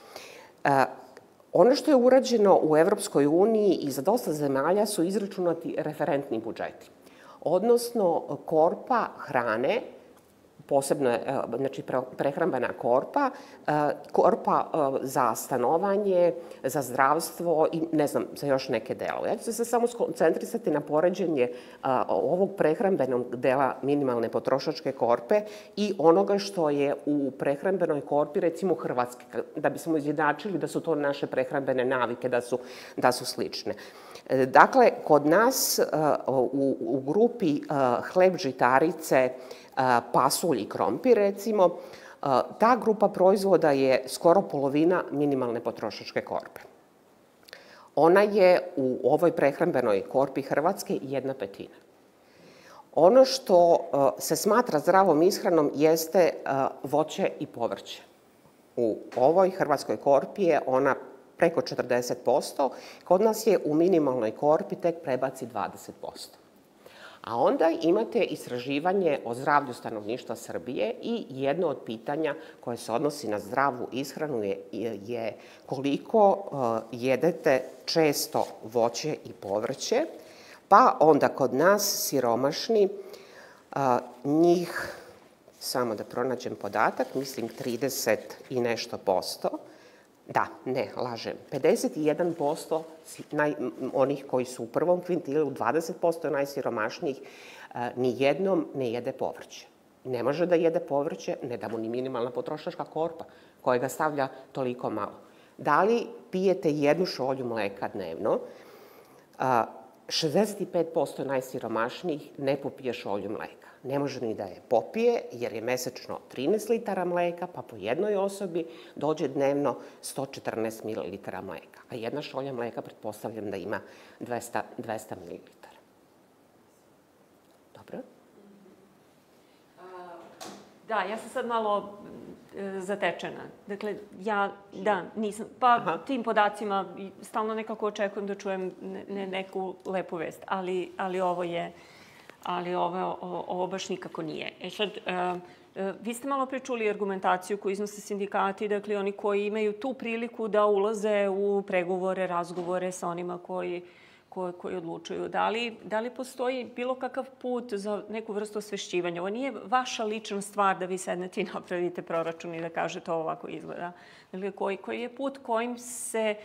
Ono što je urađeno u Evropskoj uniji i za dosta zemalja su izračunati referentni budžeti. Odnosno, korpa hrane, posebno, znači prehrambena korpa, korpa za stanovanje, za zdravstvo i ne znam, za još neke delove. Ja ću se samo skoncentrisati na poređenje ovog prehrambenog dela minimalne potrošačke korpe i onoga što je u prehrambenoj korpi, recimo Hrvatske, da bismo izjednačili da su to naše prehrambene navike, da su slične. Dakle, kod nas u grupi hleb, žitarice, pasulj i krompir, recimo, ta grupa proizvoda je skoro polovina minimalne potrošačke korpe. Ona je u ovoj prehrambenoj korpi Hrvatske 1/5. Ono što se smatra zdravom ishranom jeste voće i povrće. U ovoj hrvatskoj korpi je ona preko 40%, kod nas je u minimalnoj korpi tek prebaci 20%. A onda imate istraživanje o zdravlju stanovništva Srbije i jedno od pitanja koje se odnosi na zdravu ishranu je koliko jedete često voće i povrće, pa onda kod nas siromašni, njih, samo da pronađem podatak, mislim 30 i nešto posto, da, ne, lažem, 51% onih koji su u prvom kvintilu, 20% najsiromašnijih, ni jednom ne jede povrće. Ne može da jede povrće, ne da mu ni minimalna potrošačka korpa koja ga stavlja toliko malo. Da li pijete 1 šolju mleka dnevno? 65% najsiromašnijih ne popije šolju mleka. Ne može ni da je popije, jer je mesečno 13 litara mleka, pa po jednoj osobi dođe dnevno 114 ml mleka. A jedna šolja mleka, pretpostavljam da ima 200 ml. Dobro? Da, ja sam sad malo zatečena. Dakle, nisam, tim podacima stalno nekako očekujem da čujem neku lepu vest, ali ovo baš nikako nije. Sad, vi ste malo pričuli argumentaciju koju iznose sindikati, dakle, oni koji imaju tu priliku da ulaze u pregovore, razgovore sa onima koji odlučuju. Da li postoji bilo kakav put za neku vrstu osvešćivanja? Ovo nije vaša lična stvar da vi sednete i napravite proračun i da kažete ovo ovako izgleda. Dakle, koji je put kojim se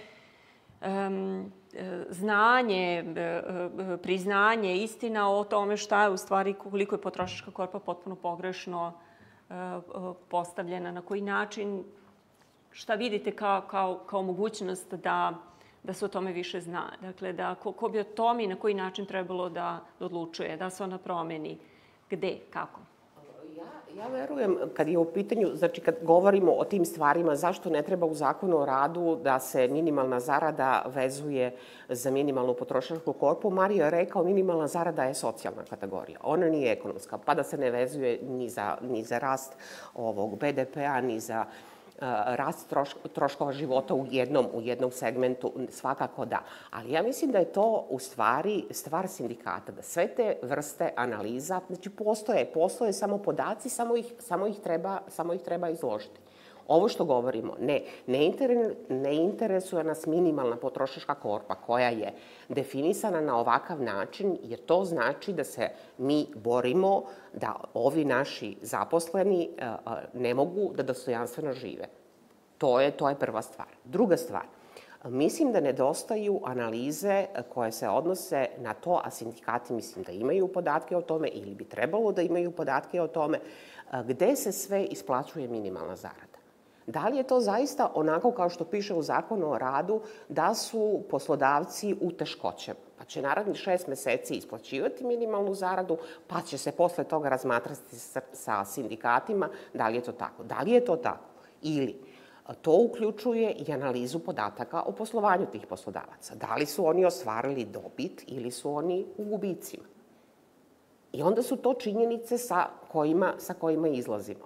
znanje, priznanje, istina o tome šta je u stvari, koliko je potrošačka korpa potpuno pogrešno postavljena, na koji način, šta vidite kao mogućnost da se o tome više zna. Dakle, ko bi o tome i na koji način trebalo da odlučuje, da se ona promeni, gde, kako? Ja verujem, kad je u pitanju, znači kad govorimo o tim stvarima, zašto ne treba u zakonu o radu da se minimalna zarada vezuje za minimalnu potrošačku korpu, Mario je rekao minimalna zarada je socijalna kategorija. Ona nije ekonomska, pa da se ne vezuje ni za rast ovog BDP-a, ni za rast troškova života u jednom segmentu, svakako da. Ali ja mislim da je to u stvari stvar sindikata, da sve te vrste analiza, znači postoje samo podaci, samo ih treba izložiti. Ovo što govorimo, ne interesuje nas minimalna potrošačka korpa koja je definisana na ovakav način, jer to znači da se mi borimo da ovi naši zaposleni ne mogu da dostojanstveno žive. To je prva stvar. Druga stvar, mislim da nedostaju analize koje se odnose na to, a sindikati mislim da imaju podatke o tome ili bi trebalo da imaju podatke o tome, gde se sve isplaćuje minimalna zarada. Da li je to zaista onako kao što piše u zakonu o radu, da su poslodavci u teškoćama, pa će naravno 6 meseci isplaćivati minimalnu zaradu, pa će se posle toga razmatrati sa sindikatima da li je to tako. Da li je to tako? Ili to uključuje i analizu podataka o poslovanju tih poslodavaca. Da li su oni ostvarili dobit ili su oni u gubicima? I onda su to činjenice sa kojima izlazimo.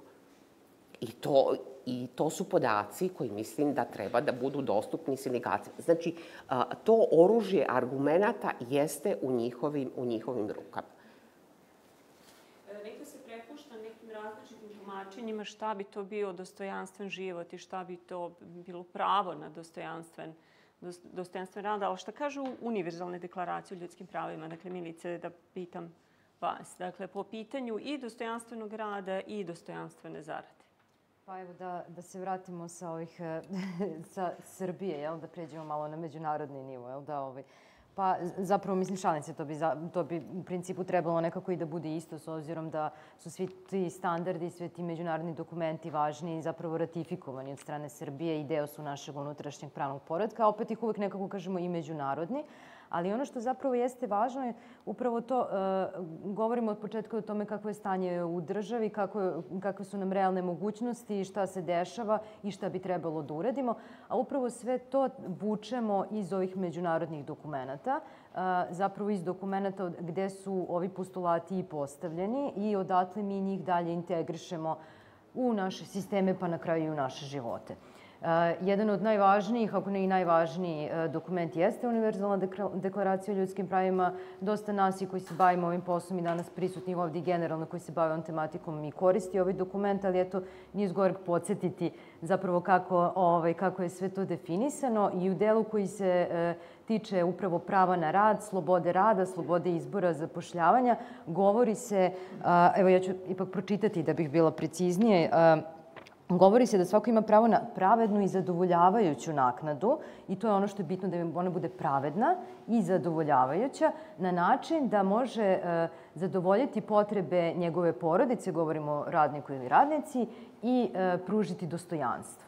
I to su podaci koji mislim da treba da budu dostupni sindikatima. Znači, to oružje argumenata jeste u njihovim rukama. Nekako se prepušta nekim različitim tumačenjima šta bi to bio dostojanstven život i šta bi to bilo pravo na dostojanstven rad. Ali šta kažu univerzalne deklaracije o ljudskim pravima? Dakle, Milice, da pitam vas. Dakle, po pitanju i dostojanstvenog rada i dostojanstvene zarade. Pa evo da se vratimo sa Srbije, da pređemo malo na međunarodni nivo. Pa zapravo, mislim, šalim se, to bi u principu trebalo nekako i da bude isto, s obzirom da su svi ti standardi, svi ti međunarodni dokumenti važni i zapravo ratifikovani od strane Srbije i deo su našeg unutrašnjeg pravnog poretka, a opet ih uvek nekako kažemo i međunarodni. Ali ono što zapravo jeste važno je upravo to, govorimo od početka o tome kakvo je stanje u državi, kakve su nam realne mogućnosti, šta se dešava i šta bi trebalo da uradimo, a upravo sve to vučemo iz ovih međunarodnih dokumenta, zapravo iz dokumenta gde su ovi postulati i postavljeni i odatle mi njih dalje integrišemo u naše sisteme pa na kraju i u naše živote. Jedan od najvažnijih, ako ne i najvažniji dokument jeste Univerzalna deklaracija o ljudskim pravima. Dosta nas i koji se bavimo ovim poslom i danas prisutnih ovdje i generalno koji se bave ovom tematikom i koristi ovaj dokument, ali eto, nije zgoreg podsjetiti zapravo kako je sve to definisano i u delu koji se tiče upravo prava na rad, slobode rada, slobode izbora zapošljavanja, govori se, evo ja ću ipak pročitati da bih bila preciznije, govori se da svako ima pravo na pravednu i zadovoljavajuću naknadu i to je ono što je bitno da ona bude pravedna i zadovoljavajuća na način da može zadovoljiti potrebe njegove porodice, govorimo o radniku ili radnici, i pružiti dostojanstvo.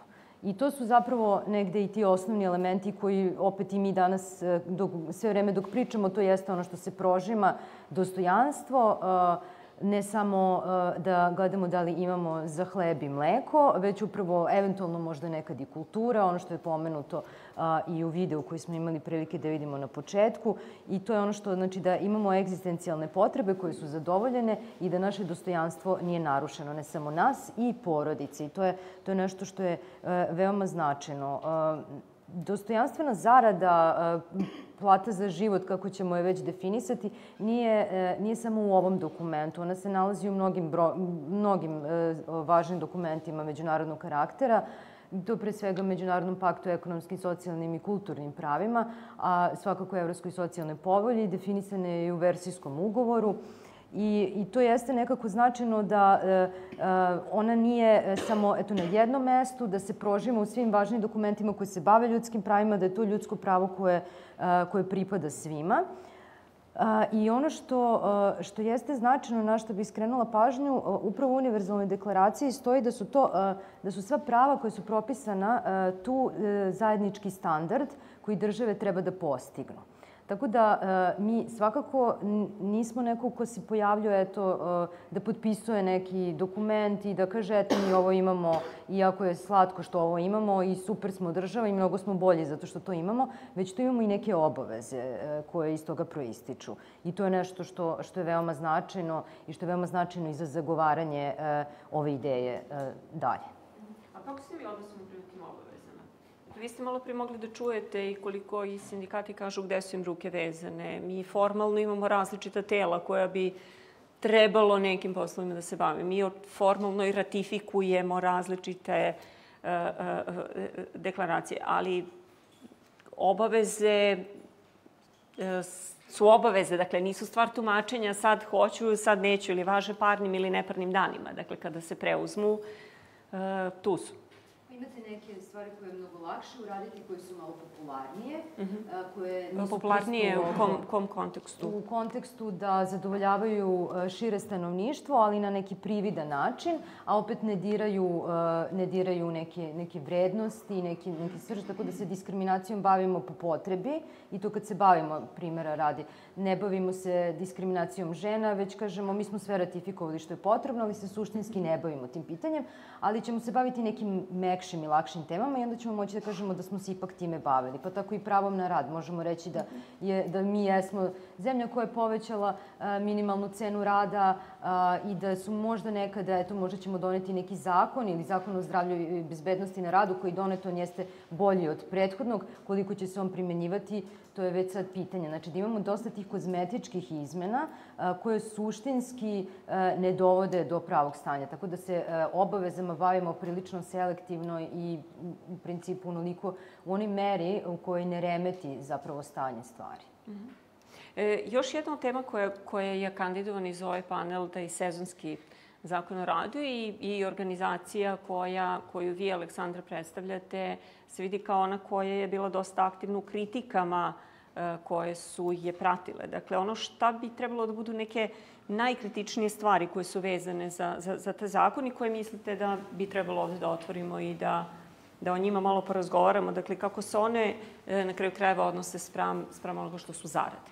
I to su zapravo negde i ti osnovni elementi koji opet i mi danas, sve vreme dok pričamo, to jeste ono što se prožima, dostojanstvo, ne samo da gledamo da li imamo za hleb i mleko, već upravo eventualno možda nekad i kultura, ono što je pomenuto i u videu koji smo imali prilike da vidimo na početku. I to je ono što znači da imamo egzistencijalne potrebe koje su zadovoljene i da naše dostojanstvo nije narušeno, ne samo nas i porodice. I to je nešto što je veoma značajno. Dostojanstvena zarada, plata za život, kako ćemo je već definisati, nije samo u ovom dokumentu. Ona se nalazi u mnogim važnim dokumentima međunarodnog karaktera. To pre svega Međunarodnom paktu o ekonomskim, socijalnim i kulturnim pravima, a svakako Evropskoj socijalnoj povelji, definisane je i u Versijskom ugovoru. I to jeste nekako značajno da ona nije samo na jednom mestu, da se prožima u svim važnim dokumentima koji se bave ljudskim pravima, da je to ljudsko pravo koje pripada svima. I ono što jeste značajno, na što bih skrenula pažnju, upravo u Univerzalnoj deklaraciji stoji da su sva prava koja su propisana tu zajednički standard koji države treba da postignu. Tako da mi svakako nismo neko ko se pojavljuje da potpisuje neki dokument i da kaže eto mi ovo imamo, iako je slatko što ovo imamo i super smo država i mnogo smo bolji zato što to imamo, već tu imamo i neke obaveze koje iz toga proističu. I to je nešto što je veoma značajno i što je veoma značajno i za zagovaranje ove ideje dalje. A kako se mi odnosimo prema tim obavezama? Vi ste malo prije mogli da čujete i koliko i sindikati kažu gde su im ruke vezane. Mi formalno imamo različita tela koja bi trebalo nekim poslovima da se bave. Mi formalno i ratifikujemo različite deklaracije, ali obaveze su obaveze, dakle nisu stvar tumačenja sad hoću, sad neću ili važe parnim ili neparnim danima. Dakle, kada se preuzmu, tu su. Imate neke stvari koje je mnogo lakše uraditi, koje su malo popularnije, koje nisu... Popularnije u kom kontekstu? U kontekstu da zadovoljavaju šire stanovništvo, ali na neki prividan način, a opet ne diraju neke vrednosti, neki srž, tako da se diskriminacijom bavimo po potrebi i to kad se bavimo, primjera radi, ne bavimo se diskriminacijom žena, već kažemo mi smo sve ratifikovali što je potrebno, ali se suštinski ne bavimo tim pitanjem, ali ćemo se baviti nekim mekšim i lakšim temama i onda ćemo moći da kažemo da smo se ipak time bavili. Pa tako i pravom na rad. Možemo reći da mi jesmo zemlja koja je povećala minimalnu cenu rada i da su možda nekada, eto, možda ćemo doneti neki zakon ili zakon o zdravlju i bezbednosti na radu koji donet, on jeste bolji od prethodnog. Koliko će se on primenjivati, to je već sad pitanje. Znači da imamo dosta tih kozmetičkih izmena koje suštinski ne dovode do pravog stanja. Tako da se obavezama bavimo prilično selektivno i u principu onoliko u onoj meri u kojoj ne remeti zapravo stanje stvari. Još jedna tema koja je kandidovana iz ovaj panel, da je sezonski zakon o radu i organizacija koju vi, Aleksandra, predstavljate, se vidi kao ona koja je bila dosta aktivna u kritikama koje su je pratile. Dakle, ono šta bi trebalo da budu neke najkritičnije stvari koje su vezane za te zakon i koje mislite da bi trebalo ovde da otvorimo i da o njima malo porazgovaramo. Dakle, kako se one na kraju krajeva odnose spram onoga što su zarade.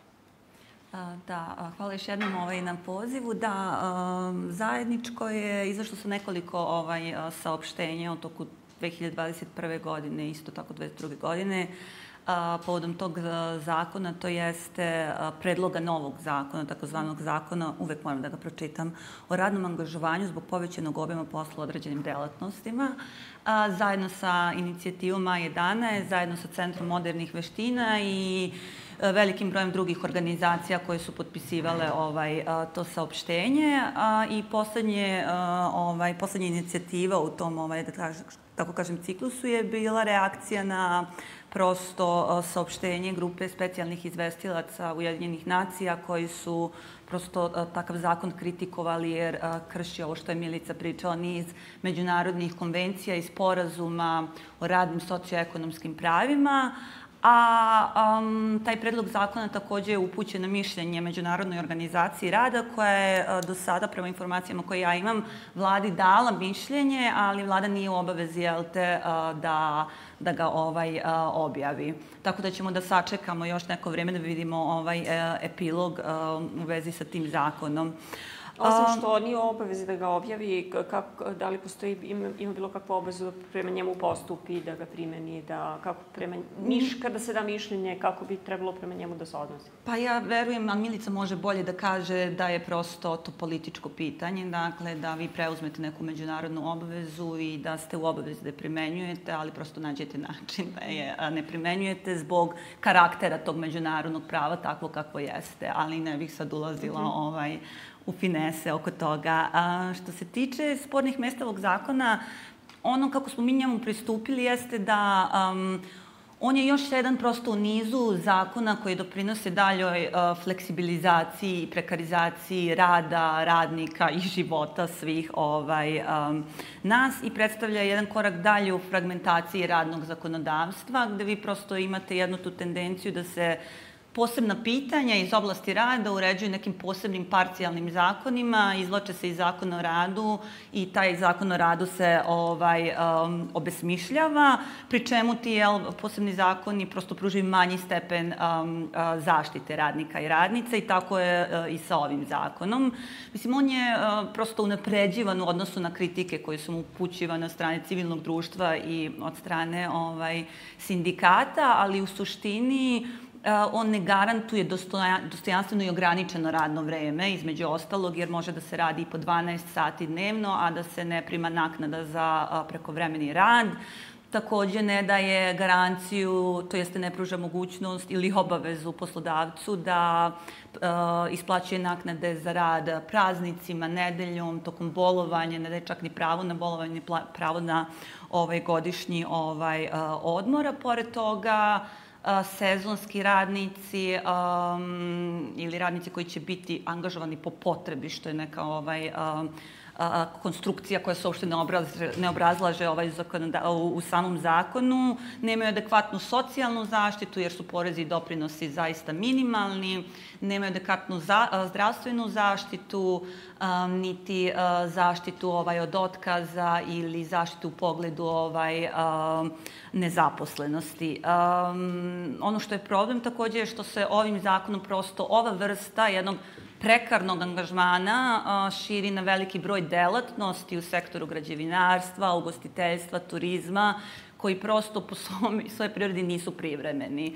Da, hvala još jednom na pozivu. Da, zajedničko je, izašlo su nekoliko saopštenja u toku 2021. godine, isto tako 2022. godine, povodom tog zakona, to jeste predloga novog zakona, takozvanog zakona, uvek moram da ga pročitam, o radnom angažovanju zbog povećanog obima posla u određenim delatnostima, zajedno sa inicijativom A11, zajedno sa Centrom modernih veština i velikim brojem drugih organizacija koje su potpisivale to saopštenje. I poslednja inicijativa u tom, tako kažem, ciklusu je bila reakcija na prosto saopštenje grupe specijalnih izvestilaca Ujedinjenih nacija koji su prosto takav zakon kritikovali jer krši ovo što je Milica pričala, niz međunarodnih konvencija i sporazuma o radnim socioekonomskim pravima, a taj predlog zakona takođe je upućen na mišljenje Međunarodnoj organizaciji rada koja je do sada, prema informacijama koje ja imam, vladi dala mišljenje, ali vlada nije u obavezi da ga objavi. Tako da ćemo da sačekamo još neko vreme da vidimo epilog u vezi sa tim zakonom. Osim što nije u obavezi da ga objavi, da li postoji, ima bilo kakvu obavezu da prema njemu postupi, da ga primeni, kada se da mišljenje, kako bi trebalo prema njemu da se odnosi? Pa ja verujem, a Milica može bolje da kaže da je prosto to političko pitanje, dakle da vi preuzmete neku međunarodnu obavezu i da ste u obavezi da je primenjujete, ali prosto nađete način da je ne primenjujete zbog karaktera tog međunarodnog prava takvo kakvo jeste, ali ne bih sad ulazila u finese oko toga. Što se tiče spornih mesta ovog zakona, ono kako smo mi njemu pristupili jeste da on je još jedan prosto u nizu zakona koji doprinose daljoj fleksibilizaciji i prekarizaciji rada, radnika i života svih nas i predstavlja jedan korak dalje u fragmentaciji radnog zakonodavstva, gde vi prosto imate jednu tu tendenciju da se posebna pitanja iz oblasti rada uređuju nekim posebnim parcijalnim zakonima, izvlače se iz zakona o radu i taj zakon o radu se obesmišljava, pri čemu ti posebni zakoni prosto pružaju manji stepen zaštite radnika i radnica i tako je i sa ovim zakonom. Mislim, on je prosto unapređivan u odnosu na kritike koje su mu upućivane od strane civilnog društva i od strane sindikata, ali u suštini on ne garantuje dostojanstveno i ograničeno radno vreme, između ostalog, jer može da se radi i po 12 sati dnevno, a da se ne prima naknada za prekovremeni rad. Takođe ne daje garanciju, to jeste ne pruža mogućnost ili obavezu poslodavcu da isplaćuje naknade za rad praznicima, nedeljom, tokom bolovanja, ne daje čak ni pravo na bolovanje, ni pravo na godišnji odmor. Pored toga, sezonski radnici ili radnici koji će biti angažovani po potrebi, što je neka konstrukcija koja se uopšte ne obrazlaže u samom zakonu, nemaju adekvatnu socijalnu zaštitu jer su porezi i doprinosi zaista minimalni, nemaju adekvatnu zdravstvenu zaštitu, niti zaštitu od otkaza ili zaštitu u pogledu nezaposlenosti. Ono što je problem takođe je što se ovim zakonom prosto ova vrsta jednog prekarnog angažmana širi na veliki broj delatnosti u sektoru građevinarstva, ugostiteljstva, turizma, koji prosto po svojoj prirodi nisu privremeni.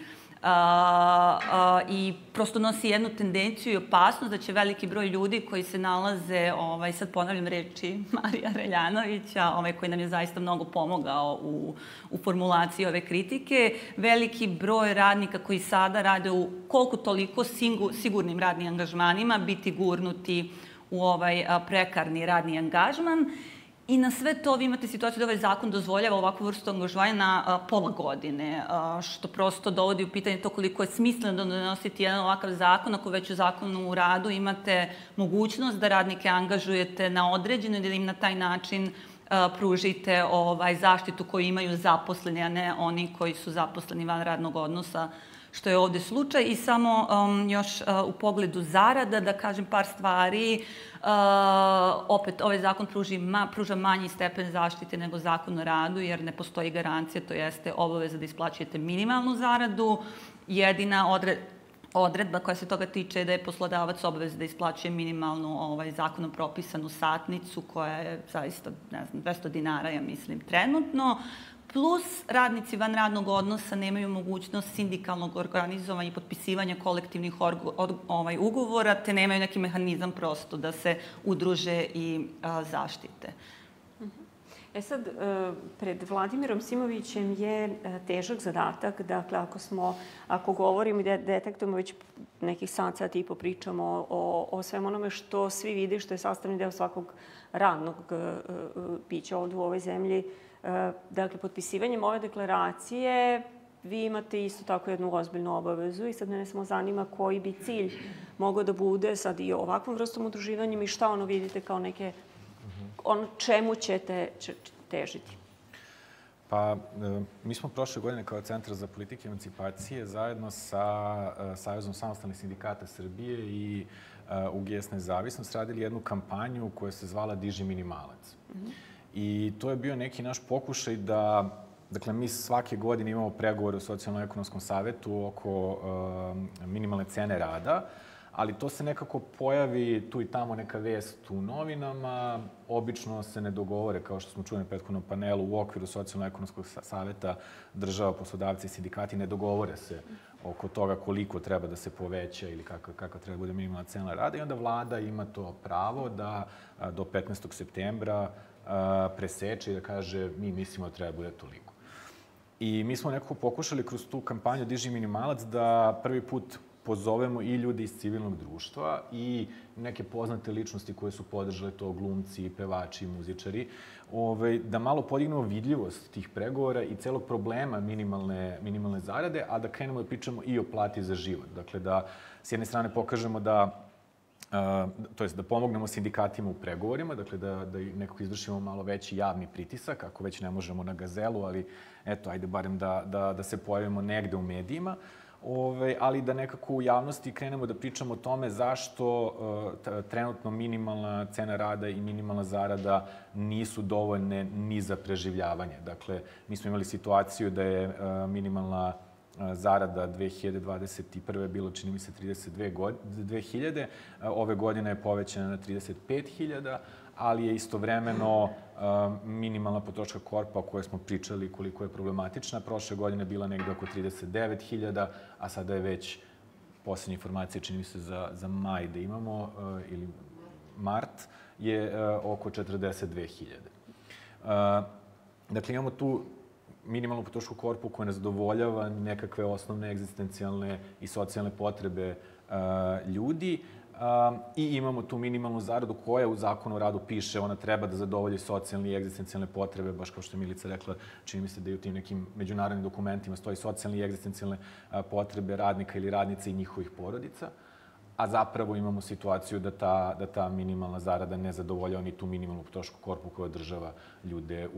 I prosto nosi jednu tendenciju i opasnost da će veliki broj ljudi koji se nalaze, sad ponavljam reči Marija Reljanovića, koji nam je zaista mnogo pomogao u formulaciji ove kritike, veliki broj radnika koji sada rade u koliko toliko sigurnim radnim angažmanima biti gurnuti u prekarni radni angažman. I na sve to vi imate situaciju da ovaj zakon dozvoljava ovakvu vrstu angažovanja na pola godine, što prosto dovodi u pitanje to koliko je smisleno da donositi jedan ovakav zakon, ako već u zakonu u radu imate mogućnost da radnike angažujete na određeno i da im na taj način pružite zaštitu koju imaju zaposleni, a ne oni koji su zaposleni van radnog odnosa, što je ovde slučaj. I samo još u pogledu zarada da kažem par stvari. Opet, ovaj zakon pruža manji stepen zaštite nego zakon o radu, jer ne postoji garancija, to jeste obaveza da isplaćujete minimalnu zaradu. Jedina odredba koja se toga tiče je da je poslodavac obaveza da isplaćuje minimalnu zakonom propisanu satnicu, koja je zaista, ne znam, 200 dinara, ja mislim, trenutno. Plus, radnici van radnog odnosa nemaju mogućnost sindikalnog organizovanja i potpisivanja kolektivnih ugovora, te nemaju neki mehanizam prosto da se udruže i zaštite. Sad, pred Vladimirom Simovićem je težak zadatak. Dakle, ako govorimo i detektujemo već nekih sat i po pričamo o svem onome što svi vide, što je sastavni deo svakog radnog bića ovde u ovoj zemlji, dakle, potpisivanjem ove deklaracije vi imate isto tako jednu ozbiljnu obavezu i sad mene samo zanima koji bi cilj mogao da bude sad i ovakvom vrstom udruživanjem i šta vidite kao neke, čemu ćete težiti? Pa, mi smo prošle godine kao Centar za politike emancipacije zajedno sa Savjezom samostalnih sindikata Srbije i UGS Nezavisnost radili jednu kampanju koja se zvala Diži minimalac. I to je bio neki naš pokušaj da, dakle, mi svake godine imamo pregovore u Socijalno-ekonomskom savetu oko minimalne cene rada, ali to se nekako pojavi tu i tamo neka vest u novinama, obično se ne dogovore, kao što smo čuli na prethodnom panelu, u okviru Socijalno-ekonomskog saveta država, poslodavci i sindikati ne dogovore se oko toga koliko treba da se poveća ili kakva treba bude minimalna cena rada i onda vlada ima to pravo da do 15. septembra preseče i da kaže mi mislimo da treba bude toliko. I mi smo nekako pokušali kroz tu kampanju Diži minimalac da prvi put pozovemo i ljudi iz civilnog društva i neke poznate ličnosti koje su podržale to, glumci, pevači, muzičari, da malo podignemo vidljivost tih pregovora i celog problema minimalne zarade, a da krenemo da pričamo i o plati za život. Dakle, da s jedne strane pokažemo da da pomognemo sindikatima u pregovorima, dakle da nekako izvršimo malo veći javni pritisak, ako već ne možemo na Gazelu, ali eto, ajde barem da se pojavimo negde u medijima, ali da nekako u javnosti krenemo da pričamo o tome zašto trenutno minimalna cena rada i minimalna zarada nisu dovoljne ni za preživljavanje. Dakle, mi smo imali situaciju da je minimalna zarada 2021. bilo, čini mi se, 32.000, ove godine je povećana na 35.000, ali je istovremeno minimalna potrošačka korpa o kojoj smo pričali koliko je problematična, prošle godine bila negde oko 39.000, a sada je već, poslednje informacije, čini mi se za maj da imamo, ili mart, je oko 42.000. Dakle, imamo tu minimalnu potrošačku korpu koja ne zadovoljava nekakve osnovne egzistencijalne i socijalne potrebe ljudi i imamo tu minimalnu zaradu koja u Zakonu o radu piše, ona treba da zadovolji socijalne i egzistencijalne potrebe, baš kao što je Milica rekla, čini mi se da i u tim nekim međunarodnim dokumentima stoji socijalne i egzistencijalne potrebe radnika ili radnice i njihovih porodica, a zapravo imamo situaciju da ta minimalna zarada ne zadovoljava ni tu minimalnu potrošačku korpu koja održava ljude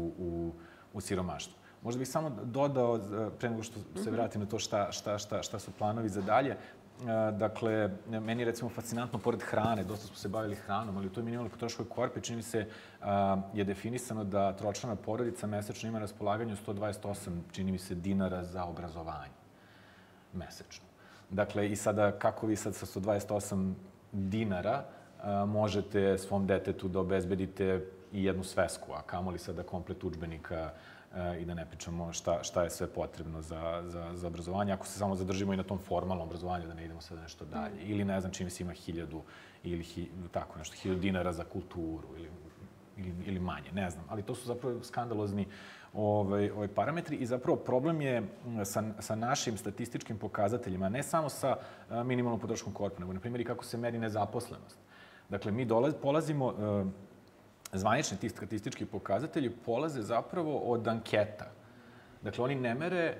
u siromaštvu. Možda bih samo dodao, pre nego što se vratim na to šta su planovi za dalje. Dakle, meni je recimo fascinantno, pored hrane, dosta smo se bavili hranom, ali u toj minimalnoj potrošačkoj korpi čini mi se je definisano da tročlana porodica mesečno ima na raspolaganju 128, čini mi se, dinara za obrazovanje mesečno. Dakle, i sada, kako vi sad sa 128 dinara možete svom detetu da obezbedite i jednu svesku, a kamoli sada komplet udžbenika i da ne pričamo šta je sve potrebno za obrazovanje. Ako se samo zadržimo i na tom formalnom obrazovanju, da ne idemo sada nešto dalje. Ili, ne znam, čim se ima 1000 ili tako nešto, 1000 dinara za kulturu ili manje, ne znam. Ali to su zapravo skandalozni parametri i zapravo problem je sa našim statističkim pokazateljima, ne samo sa minimalnom potrošačkom korpom, nego, na primjer, i kako se meri nezaposlenost. Dakle, mi polazimo, zvanični ti statistički pokazatelji polaze zapravo od anketa. Dakle, oni ne mere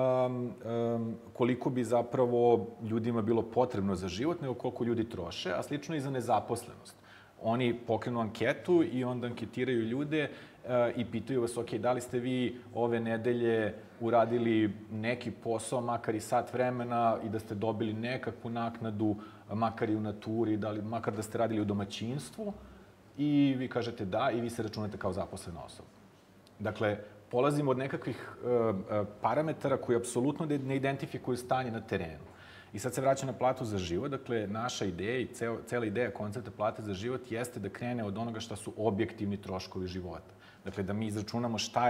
koliko bi zapravo ljudima bilo potrebno za život, nego koliko ljudi troše, a slično i za nezaposlenost. Oni pokrenu anketu i onda anketiraju ljude i pitaju vas, ok, da li ste vi ove nedelje uradili neki posao, makar i sat vremena, i da ste dobili nekakvu naknadu, makar i u naturi, makar da ste radili u domaćinstvu, i vi kažete da, i vi se računate kao zaposlena osoba. Dakle, polazimo od nekakvih parametara koji apsolutno ne identifikuju stanje na terenu. I sad se vraća na platu za život. Dakle, naša ideja i cela ideja koncepta plate za život jeste da krene od onoga šta su objektivni troškovi života. Dakle, da mi izračunamo šta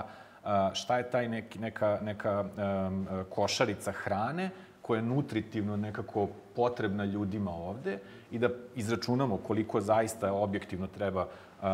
je taj neka košarica hrane koja je nutritivno nekako potrebna ljudima ovde i da izračunamo koliko zaista objektivno treba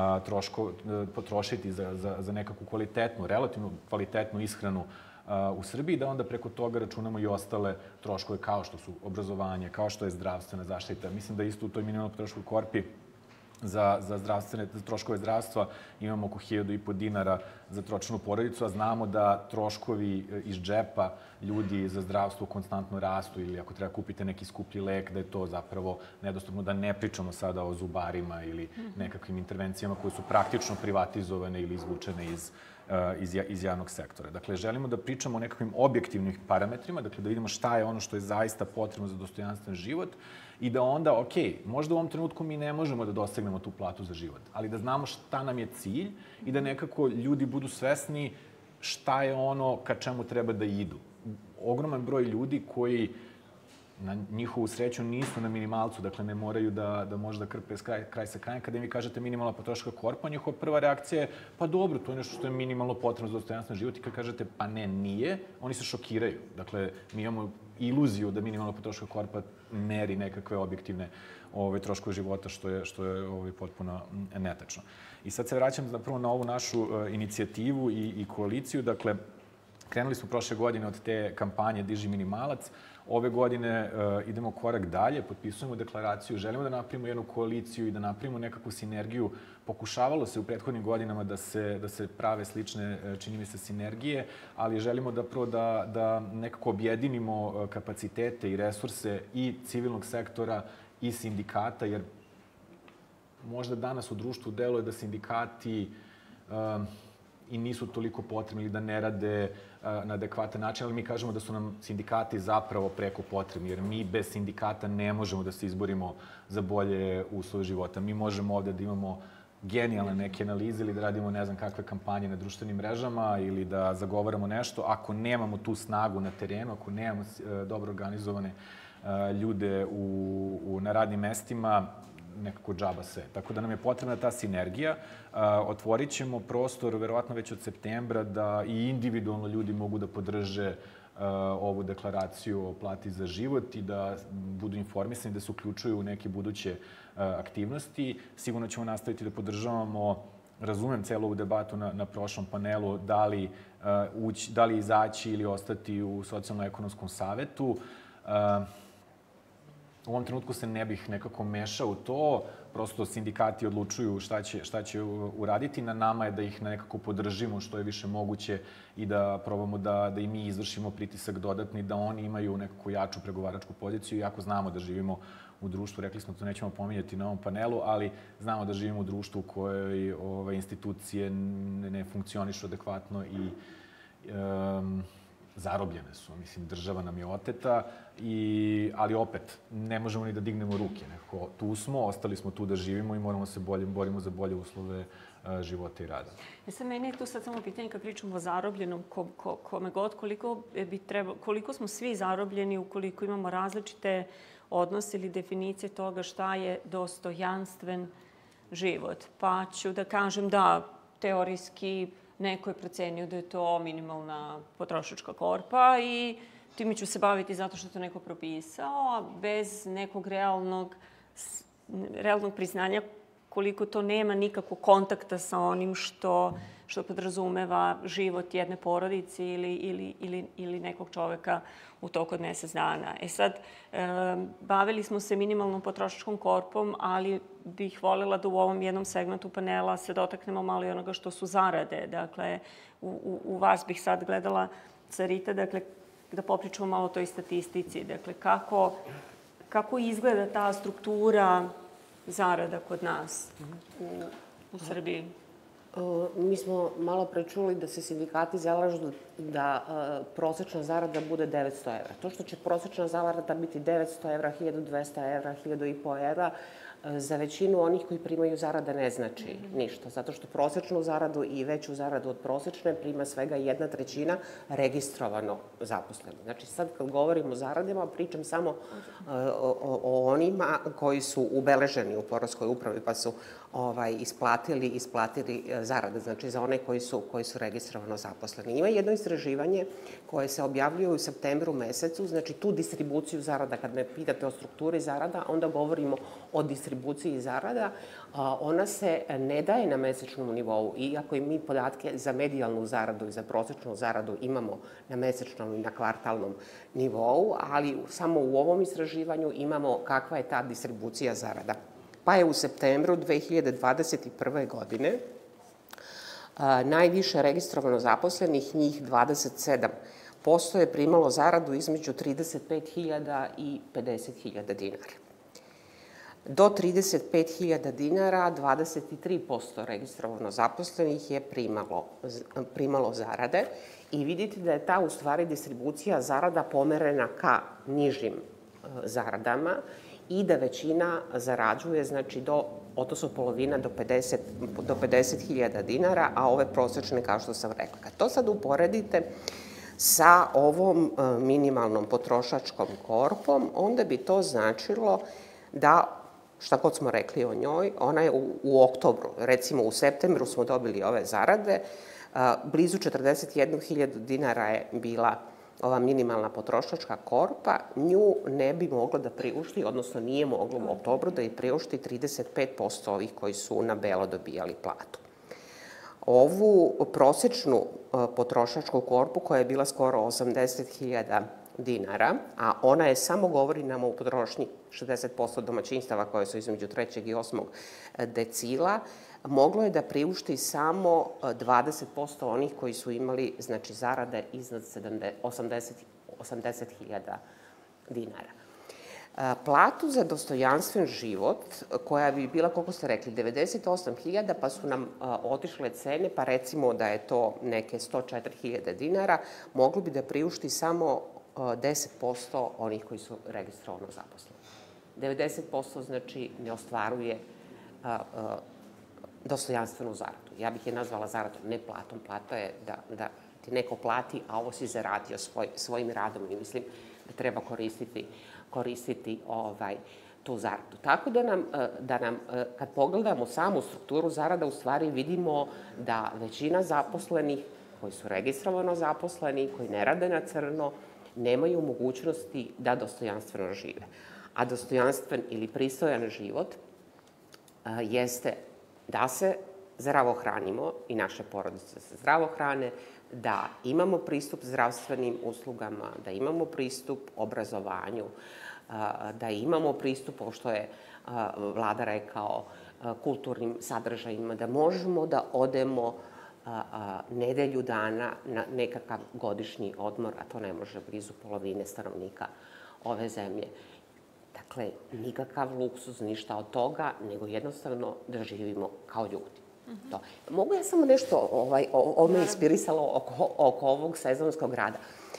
potrošiti za nekakvu kvalitetnu, relativno kvalitetnu ishranu u Srbiji, da onda preko toga računamo i ostale troškove kao što su obrazovanje, kao što je zdravstvena zaštita. Mislim da isto u toj minimalnoj potroškoj korpi za troškove zdravstva imamo oko 1.500 dinara za tročlanu porodicu, a znamo da troškovi iz džepa ljudi za zdravstvo konstantno rastu ili ako treba kupite neki skuplji lek, da je to zapravo nedostupno, da ne pričamo sada o zubarima ili nekakvim intervencijama koje su praktično privatizovane ili izvučene iz javnog sektora. Dakle, želimo da pričamo o nekakvim objektivnim parametrima, dakle da vidimo šta je ono što je zaista potrebno za dostojanstven život i da onda, ok, možda u ovom trenutku mi ne možemo da dosegnemo tu platu za život, ali da znamo šta nam je cilj i da nekako ljudi budu svesni šta je ono ka čemu treba da idu. Ogroman broj ljudi koji na njihovu sreću nisu na minimalcu, dakle ne moraju da možda krpe kraj sa krajem. Kada mi kažete minimalna potrošačka korpa, njihova prva reakcija je pa dobro, to je nešto što je minimalno potrebno za dostojanstven život i kad kažete pa ne, nije, oni se šokiraju. Dakle, mi imamo iluziju da minimalna potrošačka korpa meri nekakve objektivne troškove života, što je potpuno netačno. I sad se vraćam zapravo na ovu našu inicijativu i koaliciju. Dakle, krenuli smo prošle godine od te kampanje Diži minimalac. Ove godine idemo korak dalje, potpisujemo deklaraciju, želimo da napravimo jednu koaliciju i da napravimo nekakvu sinergiju. Pokušavalo se u prethodnim godinama da se prave slične, čini mi se, sinergije, ali želimo da nekako objedinimo kapacitete i resurse i civilnog sektora i sindikata, jer možda danas u društvu deluje da sindikati i nisu toliko potrebni ili da ne rade na adekvatan način, ali mi kažemo da su nam sindikati zapravo preko potrebni, jer mi bez sindikata ne možemo da se izborimo za bolje uslove života. Mi možemo ovde da imamo genijalne neke analize ili da radimo ne znam kakve kampanje na društvenim mrežama ili da zagovaramo nešto. Ako nemamo tu snagu na terenu, ako nemamo dobro organizovane ljude na radnim mestima, nekako džaba sve. Tako da nam je potrebna ta sinergija. Otvorit ćemo prostor, verovatno već od septembra, da i individualno ljudi mogu da podrže ovu deklaraciju o plati za život i da budu informisani, da se uključuju u neke buduće aktivnosti. Sigurno ćemo nastaviti da podržavamo, razumem celu ovu debatu na prošlom panelu, da li izaći ili ostati u socijalno-ekonomskom savetu. U ovom trenutku se ne bih nekako mešao u to, prosto sindikati odlučuju šta će uraditi. Na nama je da ih nekako podržimo što je više moguće i da probamo da i mi izvršimo pritisak dodatni, da oni imaju nekako jaču pregovaračku poziciju. Iako znamo da živimo u društvu, rekli smo to nećemo pominjati na ovom panelu, ali znamo da živimo u društvu u kojoj institucije ne funkcionišu adekvatno i zarobljene su. Mislim, država nam je oteta, ali opet, ne možemo ni da dignemo ruke. Tu smo, ostali smo tu da živimo i moramo se borimo za bolje uslove života i rada. Sad, meni je tu sad samo pitanje kad pričamo o zarobljenom, kome god, koliko smo svi zarobljeni ukoliko imamo različite odnose ili definicije toga šta je dostojanstven život. Pa ću da kažem da, teorijski, neko je procenio da je to minimalna potrošačka korpa i time ću se baviti zato što je to neko propisao, a bez nekog realnog priznanja koliko to nema nikakvog kontakta sa onim što podrazumeva život jedne porodice ili nekog čoveka u toku od mesec dana. Sad, bavili smo se minimalnom potrošačkom korpom, ali bih voljela da u ovom jednom segmentu panela se dotaknemo malo i onoga što su zarade. Dakle, u vas bih sad gledala, Sarita, dakle, da popričamo malo o toj statistici. Dakle, kako izgleda ta struktura zarada kod nas u Srbiji? Mi smo malo pre čuli da se sindikati zalažu da prosečna zarada bude 900 evra. To što će prosečna zarada biti 900 evra, 1200 evra, 1500 evra, za većinu onih koji primaju zarade ne znači ništa. Zato što prosečnu zaradu i veću zaradu od prosečne prima svega 1/3 registrovano zaposleno. Znači sad kad govorim o zaradama, pričam samo o onima koji su ubeleženi u poreskoj upravi pa su isplatili zarade, znači za one koji su registrovano zaposleni. Ima jedno istraživanje koje se objavljuje u septembru mesecu, znači tu distribuciju zarada, kad me pitate o strukturi zarada, onda govorimo o distribuciji zarada, ona se ne daje na mesečnom nivou, iako i mi podatke za medijalnu zaradu i za prosečnu zaradu imamo na mesečnom i na kvartalnom nivou, ali samo u ovom istraživanju imamo kakva je ta distribucija zarada. Pa je u septembru 2021. godine Najviše registrovano zaposlenih, njih 27%, je primalo zaradu između 35.000 i 50.000 dinara. Do 35.000 dinara 23% registrovano zaposlenih je primalo zarade i vidite da je ta u stvari distribucija zarada pomerena ka nižim zaradama i da većina zarađuje, znači odnosno polovina do 50.000 dinara, a ove prosečne, kao što sam rekla. Kad to sad uporedite sa ovom minimalnom potrošačkom korpom, onda bi to značilo da, šta god smo rekli o njoj, ona je u oktobru, recimo u septembru smo dobili ove zarade, blizu 41.000 dinara je bila ova minimalna potrošačka korpa, nju ne bi mogla da priušti, odnosno nije mogla u oktobru da je priušti 35% ovih koji su na belo dobijali platu. Ovu prosečnu potrošačku korpu, koja je bila skoro 80.000 dinara, a ona je samo, govori nam o potrošnji 60% domaćinstava koje su između 3. i 8. decila, moglo je da priušti samo 20% onih koji su imali, znači, zarade iznad 80.000 dinara. Platu za dostojanstven život, koja bi bila, koliko ste rekli, 98.000, pa su nam otišle cene, pa recimo da je to neke 104.000 dinara, moglo bi da priušti samo 10% onih koji su registrovano zaposleni. 90% znači ne ostvaruje dostojanstvenu zaradu. Ja bih je nazvala zaradom, ne platom. Plata je da ti neko plati, a ovo si zaradio svojim radom i mislim da treba koristiti tu zaradu. Tako da nam, kad pogledamo samu strukturu zarada, u stvari vidimo da većina zaposlenih, koji su registrovano zaposleni, koji ne rade na crno, nemaju mogućnosti da dostojanstveno žive. A dostojanstven ili pristojan život jeste da se zdravo hranimo i naše porodice se zdravo hrane, da imamo pristup zdravstvenim uslugama, da imamo pristup obrazovanju, da imamo pristup, ovo što je vlada rekao, kulturnim sadržajima, da možemo da odemo nedelju dana na nekakav godišnji odmor, a to ne može blizu polovine stanovnika ove zemlje. Dakle, nikakav luksuz, ništa od toga, nego jednostavno da živimo kao ljudi. Mogu ja samo nešto, ovo me inspirisalo oko ovog sezonskog rada.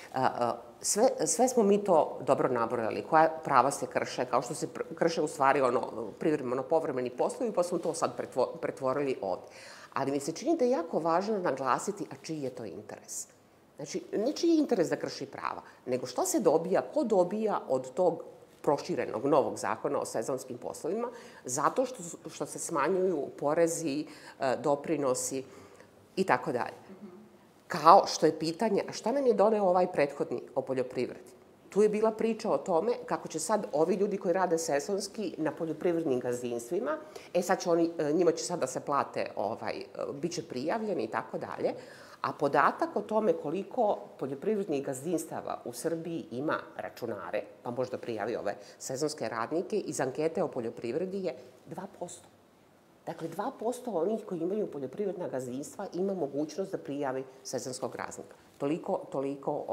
Sve smo mi to dobro nabrojali, koja prava se krše, kao što se krše u stvari privremeno-povremeni poslovi, pa smo to sad pretvorili ovde. Ali mi se čini da je jako važno naglasiti, a čiji je to interes. Znači, ne čiji je interes da krši prava, nego šta se dobija, ko dobija od tog proširenog novog zakona o sezonskim poslovima, zato što se smanjuju porezi, doprinosi i tako dalje. Kao što je pitanje, a šta nam je doneo ovaj prethodni o poljoprivredi? Tu je bila priča o tome kako će sad ovi ljudi koji rade sezonski na poljoprivrednim gazdinstvima, sad njima će sad da se plate, bit će prijavljeni i tako dalje, a podatak o tome koliko poljoprivrednih gazdinstava u Srbiji ima računare, pa možda prijavi ove sezonske radnike, iz ankete o poljoprivredi je 2%. Dakle, 2% onih koji imaju poljoprivredna gazdinstva ima mogućnost da prijavi sezonskog radnika. Toliko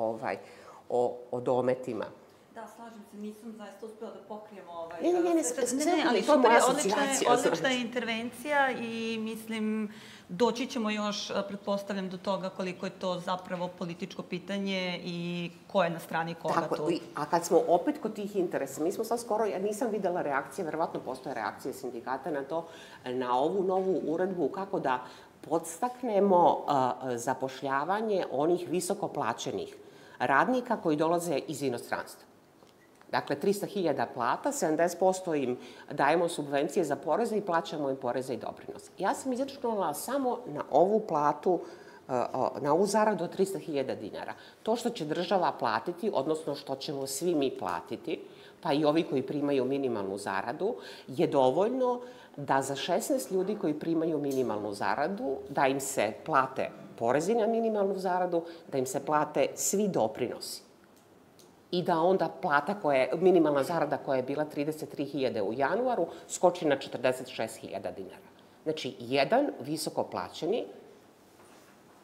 o dometima. Da, slažem se, nisam zaista uspela da pokrijem Ne, ali to je moja asocijacija. Odlična je intervencija i mislim, doći ćemo još, pretpostavljam, do toga koliko je to zapravo političko pitanje i ko je na strani koga tu. A kad smo opet kod tih interesa, mi smo sad skoro, ja nisam videla reakcije, verovatno postoje reakcije sindikata na to, na ovu novu uredbu, kako da podstaknemo zapošljavanje onih visoko plaćenih radnika koji dolaze iz inostranstva. Dakle, 300.000 plata, 70% im dajemo subvencije za poreze i plaćamo im poreze i doprinose. Ja sam izračunala samo na ovu platu, na ovu zaradu od 300.000 dinara. To što će država platiti, odnosno što ćemo svi mi platiti, pa i ovi koji primaju minimalnu zaradu, je dovoljno da za 16 ljudi koji primaju minimalnu zaradu, da im se plate porezi na minimalnu zaradu, da im se plate svi doprinosi. I da onda minimalna zarada koja je bila 33.000 u januaru skoči na 46.000 dinara. Znači, jedan visoko plaćeni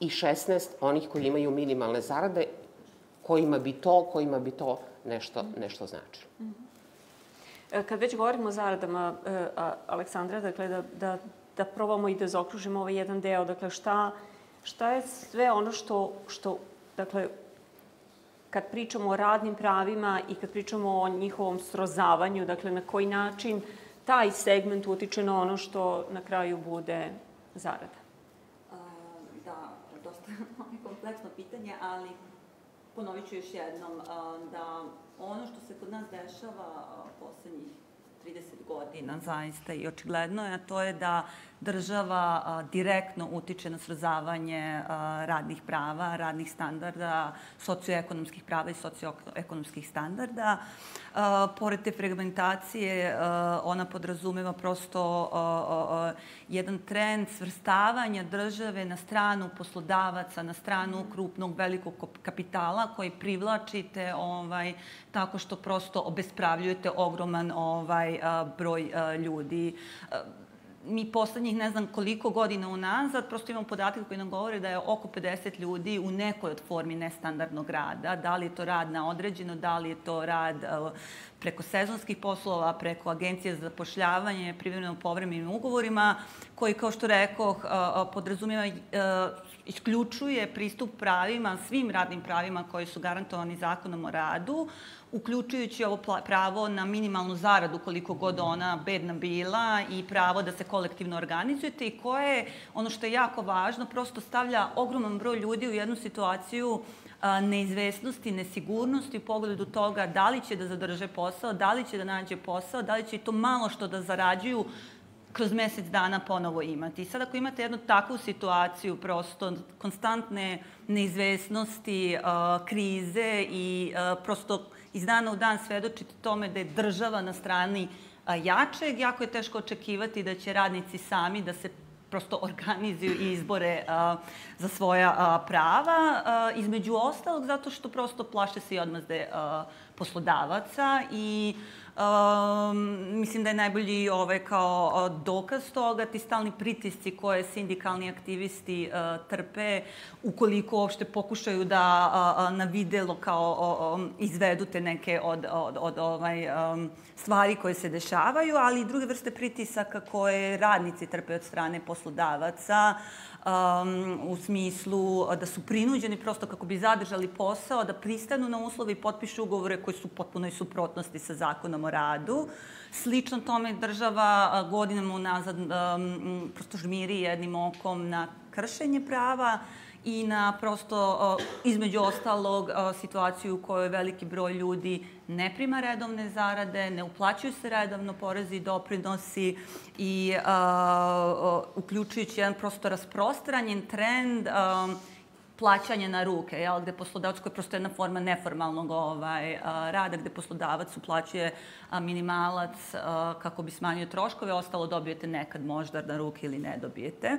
i 16 onih koji imaju minimalne zarade, kojima bi to nešto značilo. Kad već govorimo o zaradama, Aleksandra, dakle, da probamo i da zaokružimo ovaj jedan deo, dakle, šta je sve ono što, dakle, kad pričamo o radnim pravima i kad pričamo o njihovom srozavanju, dakle, na koji način taj segment utiče na ono što na kraju bude zarada? Da, dosta kompleksno pitanje, ali ponovit ću još jednom da ono što se kod nas dešava poslednjih 30 godina zaista i očigledno je, a to je da država direktno utiče na srozavanje radnih prava, radnih standarda, socioekonomskih prava i socioekonomskih standarda. Pored te fragmentacije, ona podrazumeva prosto jedan trend svrstavanja države na stranu poslodavaca, na stranu krupnog velikog kapitala koji privlačite tako što prosto obespravljujete ogroman broj ljudi. Mi poslednjih ne znam koliko godina unazad prosto imamo podatke koji nam govore da je oko 50 ljudi u nekoj od formi nestandardnog rada. Da li je to rad na određeno, da li je to rad preko sezonskih poslova, preko agencije za zapošljavanje, privremeno povremenim ugovorima, koji, kao što rekoh, podrazumijeva isključuje pristup pravima, svim radnim pravima koji su garantovani Zakonom o radu, uključujući ovo pravo na minimalnu zaradu, koliko god ona bedna bila, i pravo da se kolektivno organizujete, i koje, ono što je jako važno, prosto stavlja ogroman broj ljudi u jednu situaciju neizvesnosti, nesigurnosti u pogledu toga da li će da zadrže posao, da li će da nađe posao, da li će i to malo što da zarađuju kroz mesec dana ponovo imati. I sad ako imate jednu takvu situaciju, prosto konstantne neizvesnosti, krize i prosto iz dana u dan svedočiti tome da je država na strani jačeg, jako je teško očekivati da će radnici sami da se prosto organizuju i izbore za svoja prava. Između ostalog, zato što prosto plaše se i odmazde poslodavaca i mislim da je najbolji kao dokaz toga ti stalni pritisci koje sindikalni aktivisti trpe ukoliko uopšte pokušaju da na videlo kao izvedu te neke od stvari koje se dešavaju, ali i druge vrste pritisaka koje radnici trpe od strane poslodavaca, u smislu da su prinuđeni prosto kako bi zadržali posao, da pristanu na uslove i potpišu ugovore koji su potpuno i suprotnosti sa Zakonom o radu. Slično tome država godinama unazad prosto žmiri jednim okom na kršenje prava i na prosto, između ostalog, situaciju u kojoj veliki broj ljudi ne prima redovne zarade, ne uplaćuju se redovno porezi i doprinosi i uključujući jedan prosto rasprostranjen trend plaćanja na ruke, gde poslodavac, koja je prosto jedna forma neformalnog rada, gde poslodavac uplaćuje minimalac kako bi smanjio troškove, ostalo dobijete nekad možda na ruke ili ne dobijete.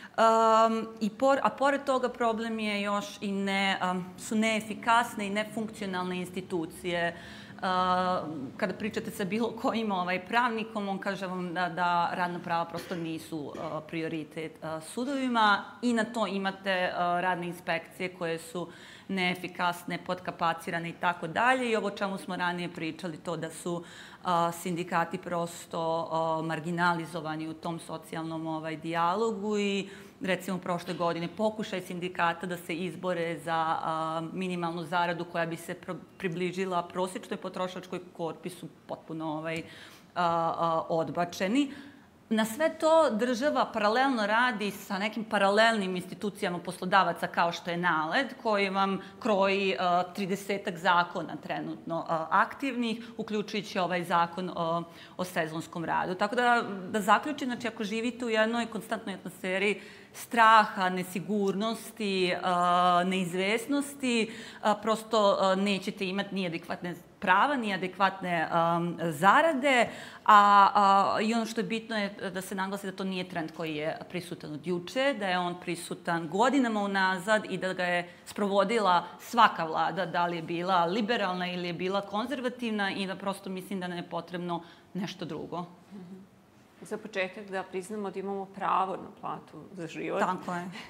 A pored toga problem je još i su neefikasne i nefunkcionalne institucije. Kada pričate sa bilo kojim pravnikom, on kaže vam da radna prava prosto nisu prioritet sudovima i na to imate radne inspekcije koje su neefikasne, podkapacirane i tako dalje. I ovo o čemu smo ranije pričali, to da su sindikati prosto marginalizovani u tom socijalnom dijalogu i recimo prošle godine pokušaj sindikata da se izbore za minimalnu zaradu koja bi se približila prosječnoj potrošačkoj korpi su potpuno odbačeni. Na sve to država paralelno radi sa nekim paralelnim institucijama poslodavaca kao što je NALED, koji vam kroji 30-ak zakona trenutno aktivnih, uključujući ovaj zakon o sezonskom radu. Tako da zaključim, znači ako živite u jednoj konstantnoj atmosferi straha, nesigurnosti, neizvesnosti, prosto nećete imati ni adekvatne prava, ni adekvatne zarade, i ono što je bitno je da se naglasi da to nije trend koji je prisutan od juče, da je on prisutan godinama unazad i da ga je sprovodila svaka vlada, da li je bila liberalna ili je bila konzervativna, i da prosto mislim da nam je potrebno nešto drugo. Za početak da priznamo da imamo pravo na platu za život. Tako je.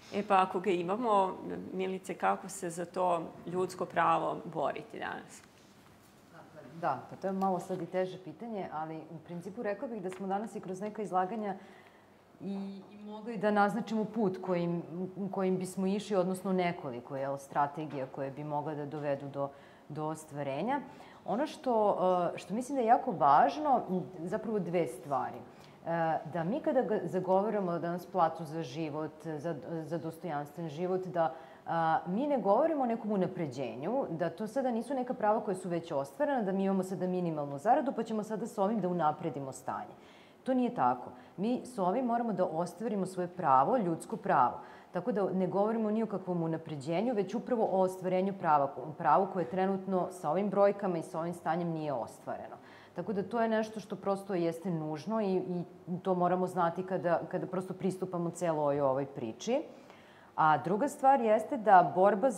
Pa ako ga imamo, Milice, kako se za to ljudsko pravo boriti danas? Da, pa to je malo sad i teže pitanje, ali u principu rekla bih da smo danas i kroz neka izlaganja i mogli da naznačimo put kojim bismo išli, odnosno nekoliko strategija koje bi mogle da dovedu do ostvarenja. Ono što mislim da je jako važno, zapravo dve stvari. Da mi kada zagovaramo danas platu za život, za dostojanstven život, da mi ne govorimo o nekom unapređenju, da to sada nisu neka prava koja su već ostvarena, da mi imamo sada minimalnu zaradu, pa ćemo sada s ovim da unapredimo stanje. To nije tako. Mi s ovim moramo da ostvarimo svoje pravo, ljudsko pravo. Tako da ne govorimo ni o kakvom unapređenju, već upravo o ostvarenju prava. Pravo koje trenutno sa ovim brojkama i sa ovim stanjem nije ostvareno. Tako da to je nešto što prosto jeste nužno i to moramo znati kada prosto pristupamo celoj ovoj priči. A druga stvar jeste da borba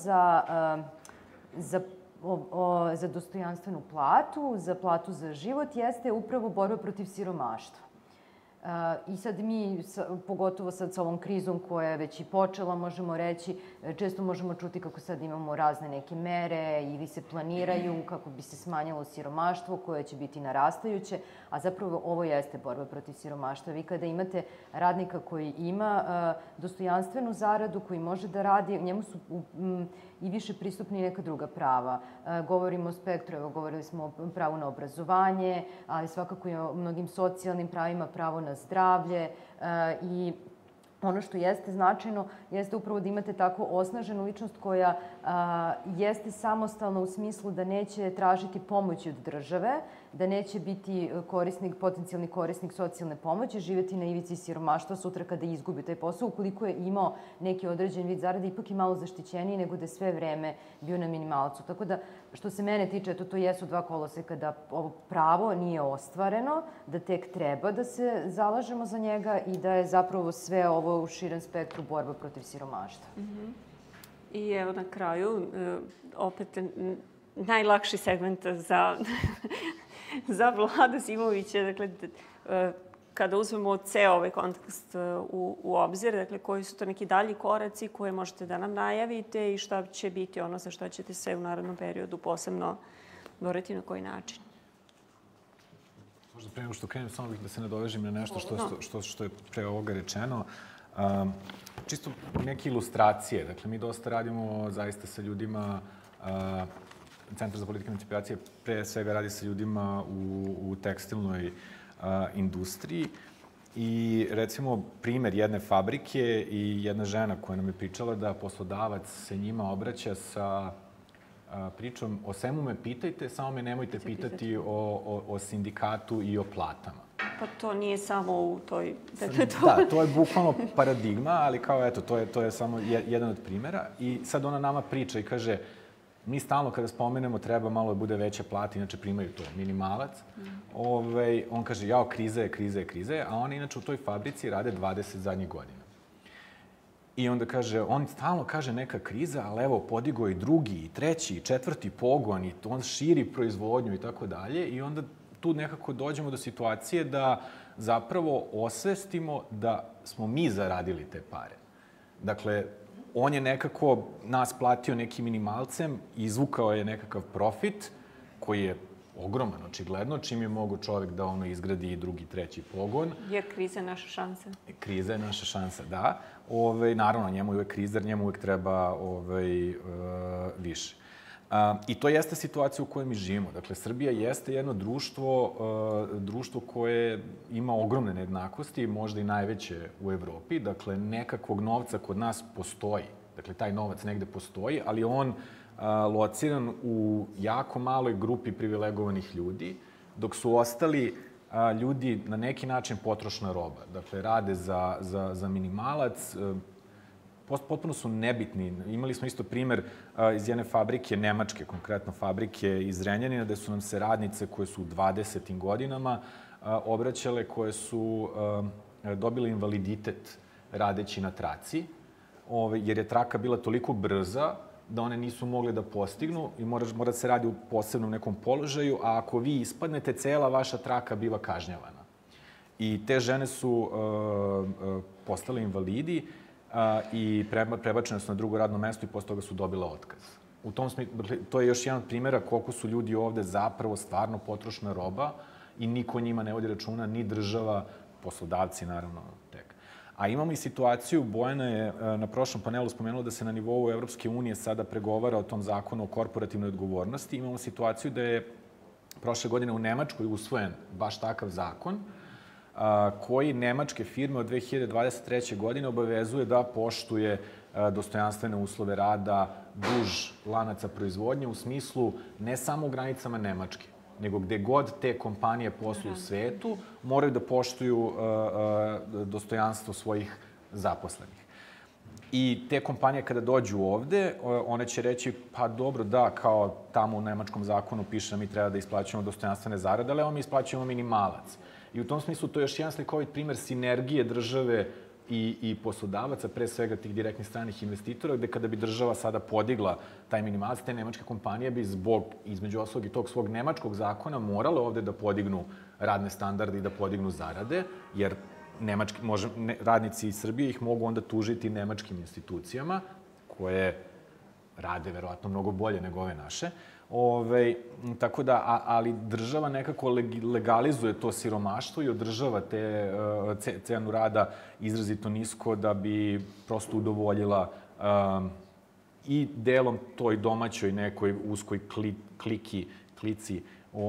za dostojanstvenu platu, za platu za život, jeste upravo borba protiv siromaštva. I sad mi, pogotovo sad sa ovom krizom koja je već i počela, možemo reći, često možemo čuti kako sad imamo razne neke mere ili se planiraju kako bi se smanjilo siromaštvo koje će biti narastajuće, a zapravo ovo jeste borba protiv siromaštva. Vi kada imate radnika koji ima dostojanstvenu zaradu, koji može da radi, njemu su i više pristupni neka druga prava. Govorimo o spektru, evo govorili smo o pravu na obrazovanje, ali svakako i o mnogim socijalnim pravima, pravo na zdravlje i ono što jeste značajno jeste upravo da imate tako osnaženu ličnost koja jeste samostalna u smislu da neće tražiti pomoći od države, da neće biti potencijalni korisnik socijalne pomoći, živjeti na ivici siromaštva sutra kada izgubi taj posao. Ukoliko je imao neki određen vid zarade, ipak je malo zaštićeniji nego da je sve vreme bio na minimalcu. Tako da, što se mene tiče, to jesu dva koloseka da ovo pravo nije ostvareno, da tek treba da se zalažemo za njega i da je zapravo sve ovo u širem spektru borba protiv siromaštva. I evo na kraju, opet najlakši segment za Vlada Simovića, dakle, kada uzmemo ceo ovaj kontekst u obzir, dakle, koji su to neki dalji koraci koje možete da nam najavite i šta će biti ono za što ćete se u narednom periodu posebno boriti, na koji način? Možda pre nego što krenem, samo bih da se nadovežem na nešto što je pre ovoga rečeno. Čisto neke ilustracije. Dakle, mi dosta radimo zaista sa ljudima, Centar za politike emancipacije pre svega radi sa ljudima u tekstilnoj industriji i recimo primer jedne fabrike i jedna žena koja nam je pričala da poslodavac se njima obraća sa pričom o svemu me pitajte, samo me nemojte pitati o sindikatu i o platama. Pa to nije samo u toj... Da, to je bukvalno paradigma, ali kao eto, to je samo jedan od primera. I sad ona nama priča i kaže, mi stalno kada spomenemo treba malo da bude veća plata, inače primaju to minimalac. On kaže, jao, kriza je, a oni inače u toj fabrici rade 20 zadnjih godina. I onda kaže, on stalno kaže neka kriza, ali evo, podigo i drugi, i treći, i četvrti pogon, i on širi proizvodnju i tako dalje. I onda tu nekako dođemo do situacije da zapravo osvestimo da smo mi zaradili te pare. Dakle, on je nekako nas platio nekim minimalcem, izvukao je nekakav profit koji je ogroman, očigledno, čim je mogo čovek da izgradi i drugi, treći pogon. Jer kriza je naša šansa. Kriza je naša šansa, da. Naravno, njemu je uvek kriza, njemu uvek treba više. I to jeste situacija u kojoj mi živimo. Dakle, Srbija jeste jedno društvo koje ima ogromne nejednakosti, možda i najveće u Evropi. Dakle, nekakvog novca kod nas postoji. Dakle, taj novac negde postoji, ali on lociran u jako maloj grupi privilegovanih ljudi, dok su ostali ljudi na neki način potrošna roba. Dakle, rade za minimalac, potpuno su nebitni. Imali smo isto primer iz jedne fabrike, nemačke, konkretno fabrike iz Zrenjanina, gde su nam se radnice koje su u 20. godinama obraćale, koje su dobile invaliditet radeći na traci, jer je traka bila toliko brza da one nisu mogle da postignu i mora da se radi u posebnom nekom položaju, a ako vi ispadnete, cela vaša traka biva kažnjavana. I te žene su postale invalidi i prebačene su na drugo radno mesto i posle toga su dobile otkaz. U tom smislu, to je još jedan od primjera koliko su ljudi ovde zapravo stvarno potrošna roba i niko njima ne vodi računa, ni država, poslodavci naravno tek. A imamo i situaciju, Bojana je na prošlom panelu spomenula da se na nivou Evropske unije sada pregovara o tom zakonu o korporativnoj odgovornosti. Imamo situaciju da je prošle godine u Nemačkoj usvojen baš takav zakon, koji nemačke firme od 2023. godine obavezuje da poštuje dostojanstvene uslove rada, duž lanaca proizvodnje, u smislu ne samo u granicama Nemačke, nego gde god te kompanije posluju u svetu, moraju da poštuju dostojanstvo svojih zaposlenih. I te kompanije kada dođu ovde, one će reći, pa dobro, da, kao tamo u nemačkom zakonu piše da mi treba da isplaćujemo dostojanstvene zarade, ali evo mi isplaćujemo minimalac. I u tom smislu to je još jedan slikovit primer sinergije države i poslodavaca, pre svega tih direktnih stranih investitora, gde kada bi država sada podigla taj minimalac, te nemačke kompanije bi zbog, između ostalog i tog svog nemačkog zakona, morale ovde da podignu radne standarde i da podignu zarade, jer radnici iz Srbije ih mogu onda tužiti nemačkim institucijama, koje rade verovatno mnogo bolje nego ove naše. Tako da, ali država nekako legalizuje to siromaštvo i održava cenu rada izrazito nisko da bi prosto udovoljila i delom toj domaćoj nekoj uskoj klici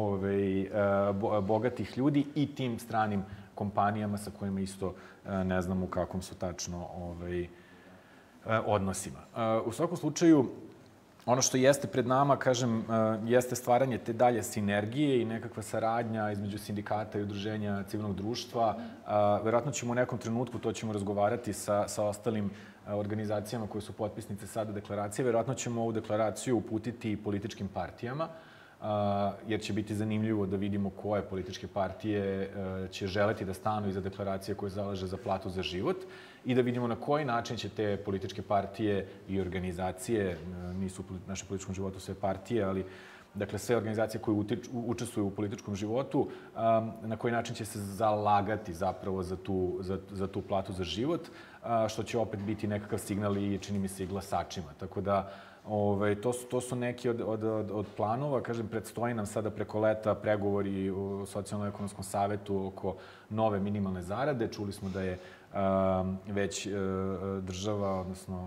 bogatih ljudi i tim stranim kompanijama sa kojima isto ne znam u kakvom su tačno odnosima. U svakom slučaju, ono što jeste pred nama, kažem, jeste stvaranje te dalje sinergije i nekakva saradnja između sindikata i udruženja civilnog društva. Verovatno ćemo u nekom trenutku, to ćemo razgovarati sa ostalim organizacijama koje su potpisnice sada deklaracije, verovatno ćemo ovu deklaraciju uputiti političkim partijama, jer će biti zanimljivo da vidimo koje političke partije će želeti da stanu iza deklaracije koje zalaže za platu za život i da vidimo na koji način će te političke partije i organizacije, nisu u našem političkom životu sve partije, ali dakle sve organizacije koje učestvuju u političkom životu, na koji način će se zalagati zapravo za tu platu za život, što će opet biti nekakav signal i čini mi se i glasačima. Tako da to su neki od planova. Kažem, predstoji nam sada preko leta pregovori u Socijalno-ekonomskom savetu oko nove minimalne zarade. Čuli smo da je već država,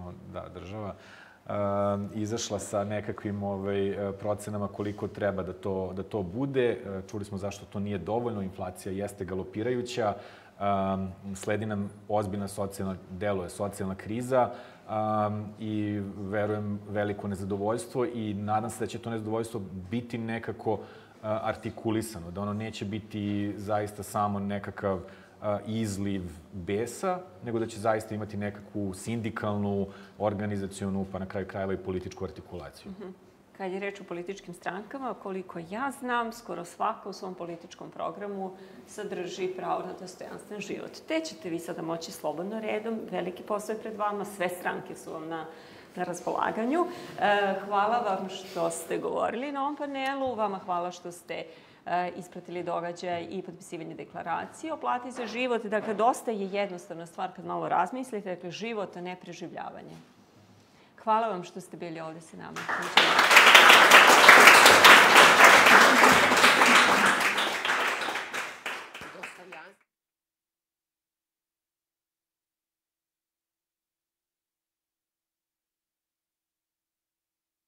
izašla sa nekakvim procenama koliko treba da to bude. Čuli smo zašto to nije dovoljno. Inflacija jeste galopirajuća. Sledi nam ozbiljna socijalna kriza i verujem veliko nezadovoljstvo i nadam se da će to nezadovoljstvo biti nekako artikulisano, da ono neće biti zaista samo nekakav izliv besa, nego da će zaista imati nekakvu sindikalnu, organizacionu, pa na kraju krajeva i političku artikulaciju. Kad je reč o političkim strankama, koliko ja znam, skoro svaka u svom političkom programu sadrži pravo na dostojanstven život. Te ćete vi sada moći slobodno redom, veliki posao je pred vama, sve stranke su vam na raspolaganju. Hvala vam što ste govorili na ovom panelu, vama hvala što ste ispratili događaj i potpisivanje deklaracije o plati za život. Dakle, dosta je jednostavna stvar kad malo razmislite, dakle, život, a ne preživljavanje. Hvala vam što ste bili ovde sa nama.